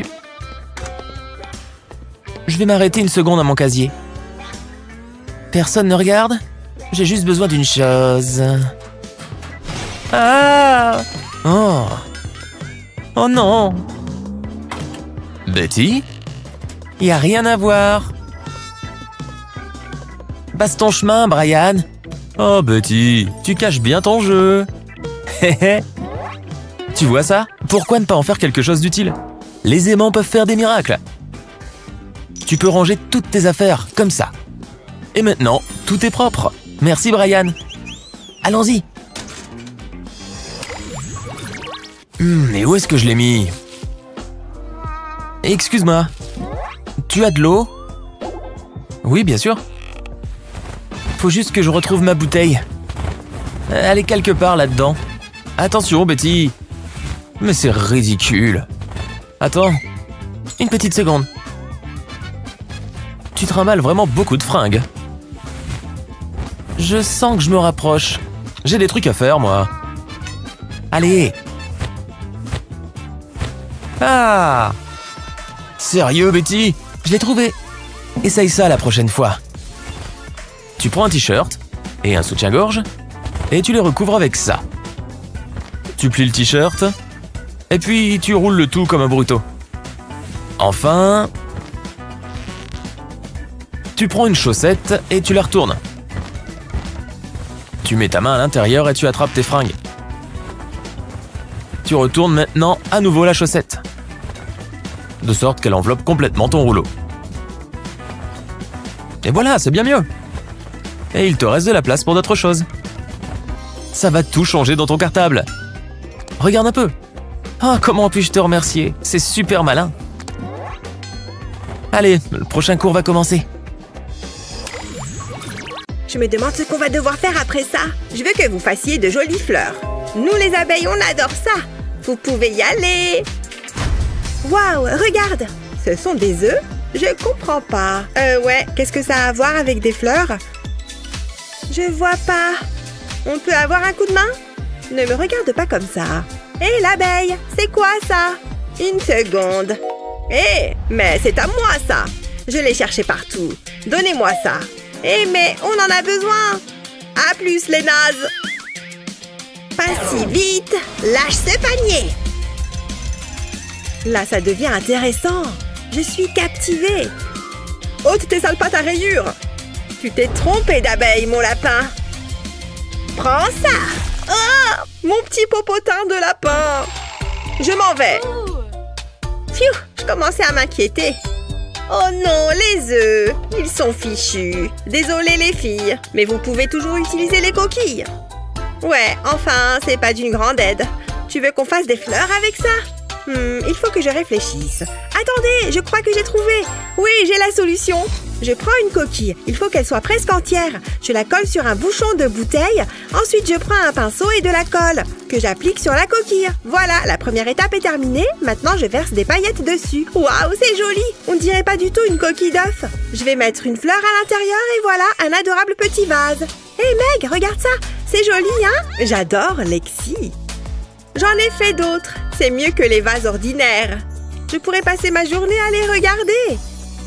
Je vais m'arrêter une seconde à mon casier. Personne ne regarde? J'ai juste besoin d'une chose. Ah! Oh! Oh non! Betty? Y a rien à voir. Passe ton chemin, Brian. Oh, Betty, tu caches bien ton jeu. Tu vois ça? Pourquoi ne pas en faire quelque chose d'utile? Les aimants peuvent faire des miracles. Tu peux ranger toutes tes affaires, comme ça. Et maintenant, tout est propre. Merci, Brian. Allons-y. Et où est-ce que je l'ai mis? Excuse-moi. Tu as de l'eau? Oui, bien sûr. Faut juste que je retrouve ma bouteille. Elle est quelque part là-dedans. Attention, Betty. Mais c'est ridicule. Attends. Une petite seconde. Tu trimbales vraiment beaucoup de fringues. Je sens que je me rapproche. J'ai des trucs à faire, moi. Allez. Ah! Sérieux, Betty? Je l'ai trouvé. Essaye ça la prochaine fois. Tu prends un t-shirt et un soutien-gorge et tu les recouvres avec ça. Tu plies le t-shirt et puis tu roules le tout comme un bruto. Enfin, tu prends une chaussette et tu la retournes. Tu mets ta main à l'intérieur et tu attrapes tes fringues. Tu retournes maintenant à nouveau la chaussette, de sorte qu'elle enveloppe complètement ton rouleau. Et voilà, c'est bien mieux. Et il te reste de la place pour d'autres choses. Ça va tout changer dans ton cartable. Regarde un peu. Ah, comment puis-je te remercier? C'est super malin. Allez, le prochain cours va commencer. Je me demande ce qu'on va devoir faire après ça. Je veux que vous fassiez de jolies fleurs. Nous, les abeilles, on adore ça. Vous pouvez y aller. Waouh, regarde. Ce sont des œufs? Je comprends pas. Ouais, qu'est-ce que ça a à voir avec des fleurs? Je vois pas. On peut avoir un coup de main? Ne me regarde pas comme ça. Hé, l'abeille, c'est quoi ça? Une seconde. Hé, mais c'est à moi ça. Je l'ai cherché partout. Donnez-moi ça. Hé, mais on en a besoin. À plus, les nazes. Pas si vite. Lâche ce panier. Là, ça devient intéressant. Je suis captivée. Ôte tes sales pattes à rayures. Tu t'es trompé d'abeille, mon lapin. Prends ça. Oh, mon petit popotin de lapin. Je m'en vais. Pfiou, je commençais à m'inquiéter. Oh non, les œufs. Ils sont fichus. Désolée les filles, mais vous pouvez toujours utiliser les coquilles. Ouais, enfin, c'est pas d'une grande aide. Tu veux qu'on fasse des fleurs avec ça? Il faut que je réfléchisse. Attendez, je crois que j'ai trouvé. Oui, j'ai la solution. Je prends une coquille. Il faut qu'elle soit presque entière. Je la colle sur un bouchon de bouteille. Ensuite, je prends un pinceau et de la colle que j'applique sur la coquille. Voilà, la première étape est terminée. Maintenant, je verse des paillettes dessus. Waouh, c'est joli. On dirait pas du tout une coquille d'œuf. Je vais mettre une fleur à l'intérieur et voilà, un adorable petit vase. Hé Meg, regarde ça. C'est joli, hein? J'adore Lexi. J'en ai fait d'autres. C'est mieux que les vases ordinaires. Je pourrais passer ma journée à les regarder.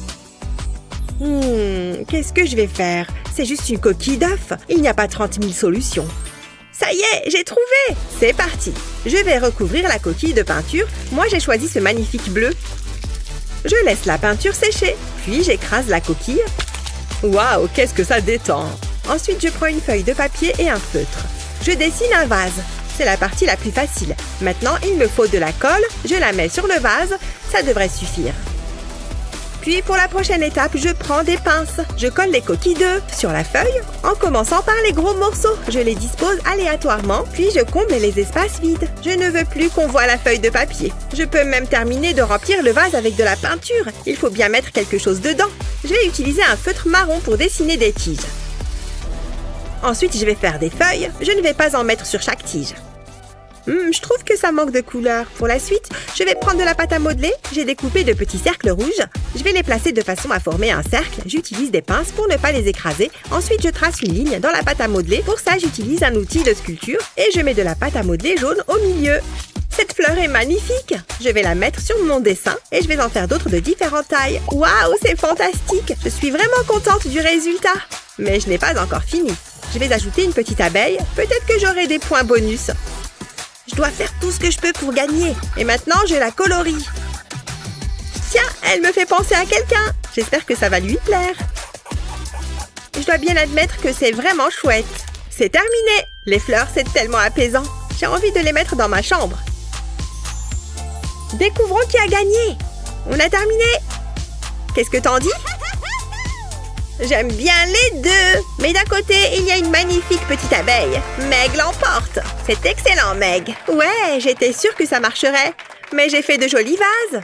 Qu'est-ce que je vais faire? C'est juste une coquille d'œuf. Il n'y a pas 30 000 solutions. Ça y est, j'ai trouvé! C'est parti! Je vais recouvrir la coquille de peinture. Moi, j'ai choisi ce magnifique bleu. Je laisse la peinture sécher, puis j'écrase la coquille. Waouh, qu'est-ce que ça détend! Ensuite, je prends une feuille de papier et un feutre. Je dessine un vase. C'est la partie la plus facile. Maintenant, il me faut de la colle. Je la mets sur le vase. Ça devrait suffire. Puis, pour la prochaine étape, je prends des pinces. Je colle les coquilles d'œufs sur la feuille, en commençant par les gros morceaux. Je les dispose aléatoirement, puis je comble les espaces vides. Je ne veux plus qu'on voit la feuille de papier. Je peux même terminer de remplir le vase avec de la peinture. Il faut bien mettre quelque chose dedans. Je vais utiliser un feutre marron pour dessiner des tiges. Ensuite, je vais faire des feuilles. Je ne vais pas en mettre sur chaque tige. Je trouve que ça manque de couleur. Pour la suite, je vais prendre de la pâte à modeler. J'ai découpé de petits cercles rouges. Je vais les placer de façon à former un cercle. J'utilise des pinces pour ne pas les écraser. Ensuite, je trace une ligne dans la pâte à modeler. Pour ça, j'utilise un outil de sculpture et je mets de la pâte à modeler jaune au milieu. Cette fleur est magnifique. Je vais la mettre sur mon dessin et je vais en faire d'autres de différentes tailles. Waouh, c'est fantastique. Je suis vraiment contente du résultat. Mais je n'ai pas encore fini. Je vais ajouter une petite abeille. Peut-être que j'aurai des points bonus. Je dois faire tout ce que je peux pour gagner. Et maintenant, je la colorie. Tiens, elle me fait penser à quelqu'un. J'espère que ça va lui plaire. Je dois bien admettre que c'est vraiment chouette. C'est terminé. Les fleurs, c'est tellement apaisant. J'ai envie de les mettre dans ma chambre. Découvrons qui a gagné. On a terminé. Qu'est-ce que t'en dis? J'aime bien les deux. Mais d'un côté, il y a une magnifique petite abeille. Meg l'emporte. C'est excellent, Meg. Ouais, j'étais sûre que ça marcherait. Mais j'ai fait de jolis vases.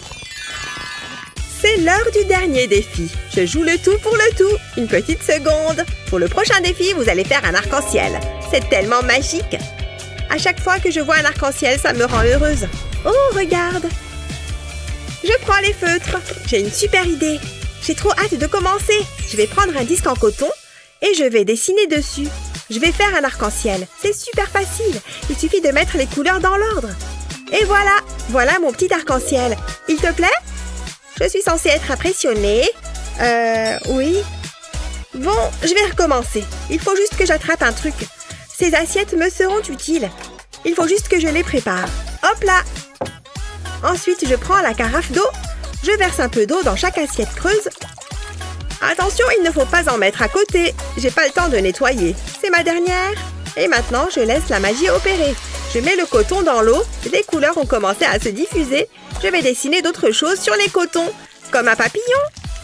C'est l'heure du dernier défi. Je joue le tout pour le tout. Une petite seconde. Pour le prochain défi, vous allez faire un arc-en-ciel. C'est tellement magique. À chaque fois que je vois un arc-en-ciel, ça me rend heureuse. Oh, regarde. Je prends les feutres. J'ai une super idée. J'ai trop hâte de commencer. Je vais prendre un disque en coton et je vais dessiner dessus. Je vais faire un arc-en-ciel. C'est super facile. Il suffit de mettre les couleurs dans l'ordre. Et voilà. Voilà mon petit arc-en-ciel. Il te plaît? Je suis censée être impressionnée. Oui. Bon, je vais recommencer. Il faut juste que j'attrape un truc. Ces assiettes me seront utiles. Il faut juste que je les prépare. Hop là. Ensuite, je prends la carafe d'eau. Je verse un peu d'eau dans chaque assiette creuse. Attention, il ne faut pas en mettre à côté. J'ai pas le temps de nettoyer. C'est ma dernière. Et maintenant, je laisse la magie opérer. Je mets le coton dans l'eau. Les couleurs ont commencé à se diffuser. Je vais dessiner d'autres choses sur les cotons, comme un papillon.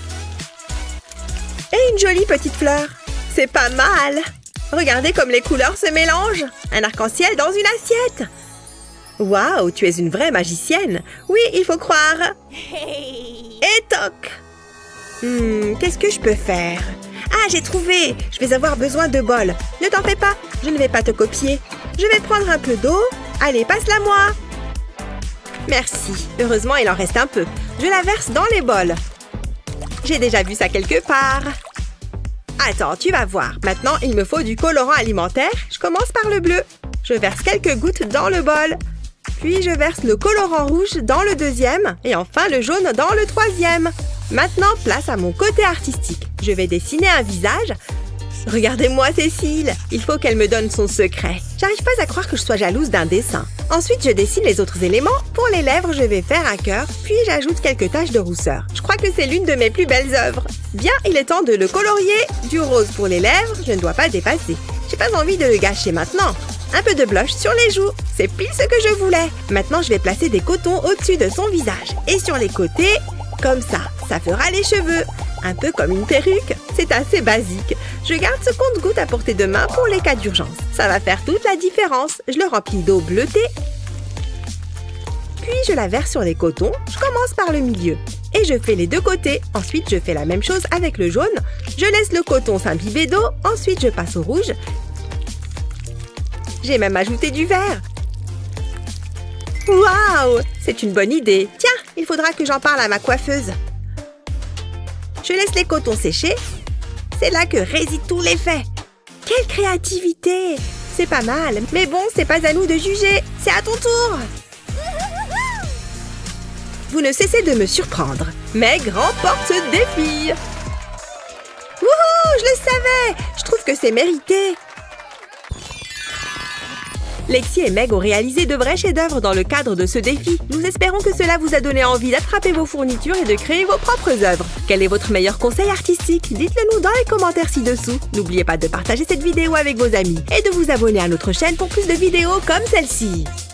Et une jolie petite fleur. C'est pas mal. Regardez comme les couleurs se mélangent. Un arc-en-ciel dans une assiette. Waouh, tu es une vraie magicienne. Oui, il faut croire. Et toc. Qu'est-ce que je peux faire? Ah, j'ai trouvé. Je vais avoir besoin de bols. Ne t'en fais pas, je ne vais pas te copier. Je vais prendre un peu d'eau. Allez, passe-la moi. Merci. Heureusement, il en reste un peu. Je la verse dans les bols. J'ai déjà vu ça quelque part. Attends, tu vas voir. Maintenant, il me faut du colorant alimentaire. Je commence par le bleu. Je verse quelques gouttes dans le bol. Puis, je verse le colorant rouge dans le deuxième. Et enfin, le jaune dans le troisième. Maintenant, place à mon côté artistique. Je vais dessiner un visage. Regardez-moi, Cécile. Il faut qu'elle me donne son secret. J'arrive pas à croire que je sois jalouse d'un dessin. Ensuite, je dessine les autres éléments. Pour les lèvres, je vais faire un cœur. Puis, j'ajoute quelques taches de rousseur. Je crois que c'est l'une de mes plus belles œuvres. Bien, il est temps de le colorier. Du rose pour les lèvres, je ne dois pas dépasser. J'ai pas envie de le gâcher maintenant. Un peu de blush sur les joues. C'est pile ce que je voulais. Maintenant, je vais placer des cotons au-dessus de son visage. Et sur les côtés, comme ça. Ça fera les cheveux. Un peu comme une perruque. C'est assez basique. Je garde ce compte-gouttes à portée de main pour les cas d'urgence. Ça va faire toute la différence. Je le remplis d'eau bleutée. Puis, je la verse sur les cotons. Je commence par le milieu. Et je fais les deux côtés. Ensuite, je fais la même chose avec le jaune. Je laisse le coton s'imbiber d'eau. Ensuite, je passe au rouge. J'ai même ajouté du vert. Waouh! C'est une bonne idée. Tiens, il faudra que j'en parle à ma coiffeuse. Je laisse les cotons sécher. C'est là que réside tout l'effet. Quelle créativité! C'est pas mal. Mais bon, c'est pas à nous de juger. C'est à ton tour. Vous ne cessez de me surprendre. Meg remporte ce défi. Wouhou, je le savais. Je trouve que c'est mérité. Lexi et Meg ont réalisé de vrais chefs-d'œuvre dans le cadre de ce défi. Nous espérons que cela vous a donné envie d'attraper vos fournitures et de créer vos propres œuvres. Quel est votre meilleur conseil artistique? Dites-le nous dans les commentaires ci-dessous. N'oubliez pas de partager cette vidéo avec vos amis et de vous abonner à notre chaîne pour plus de vidéos comme celle-ci.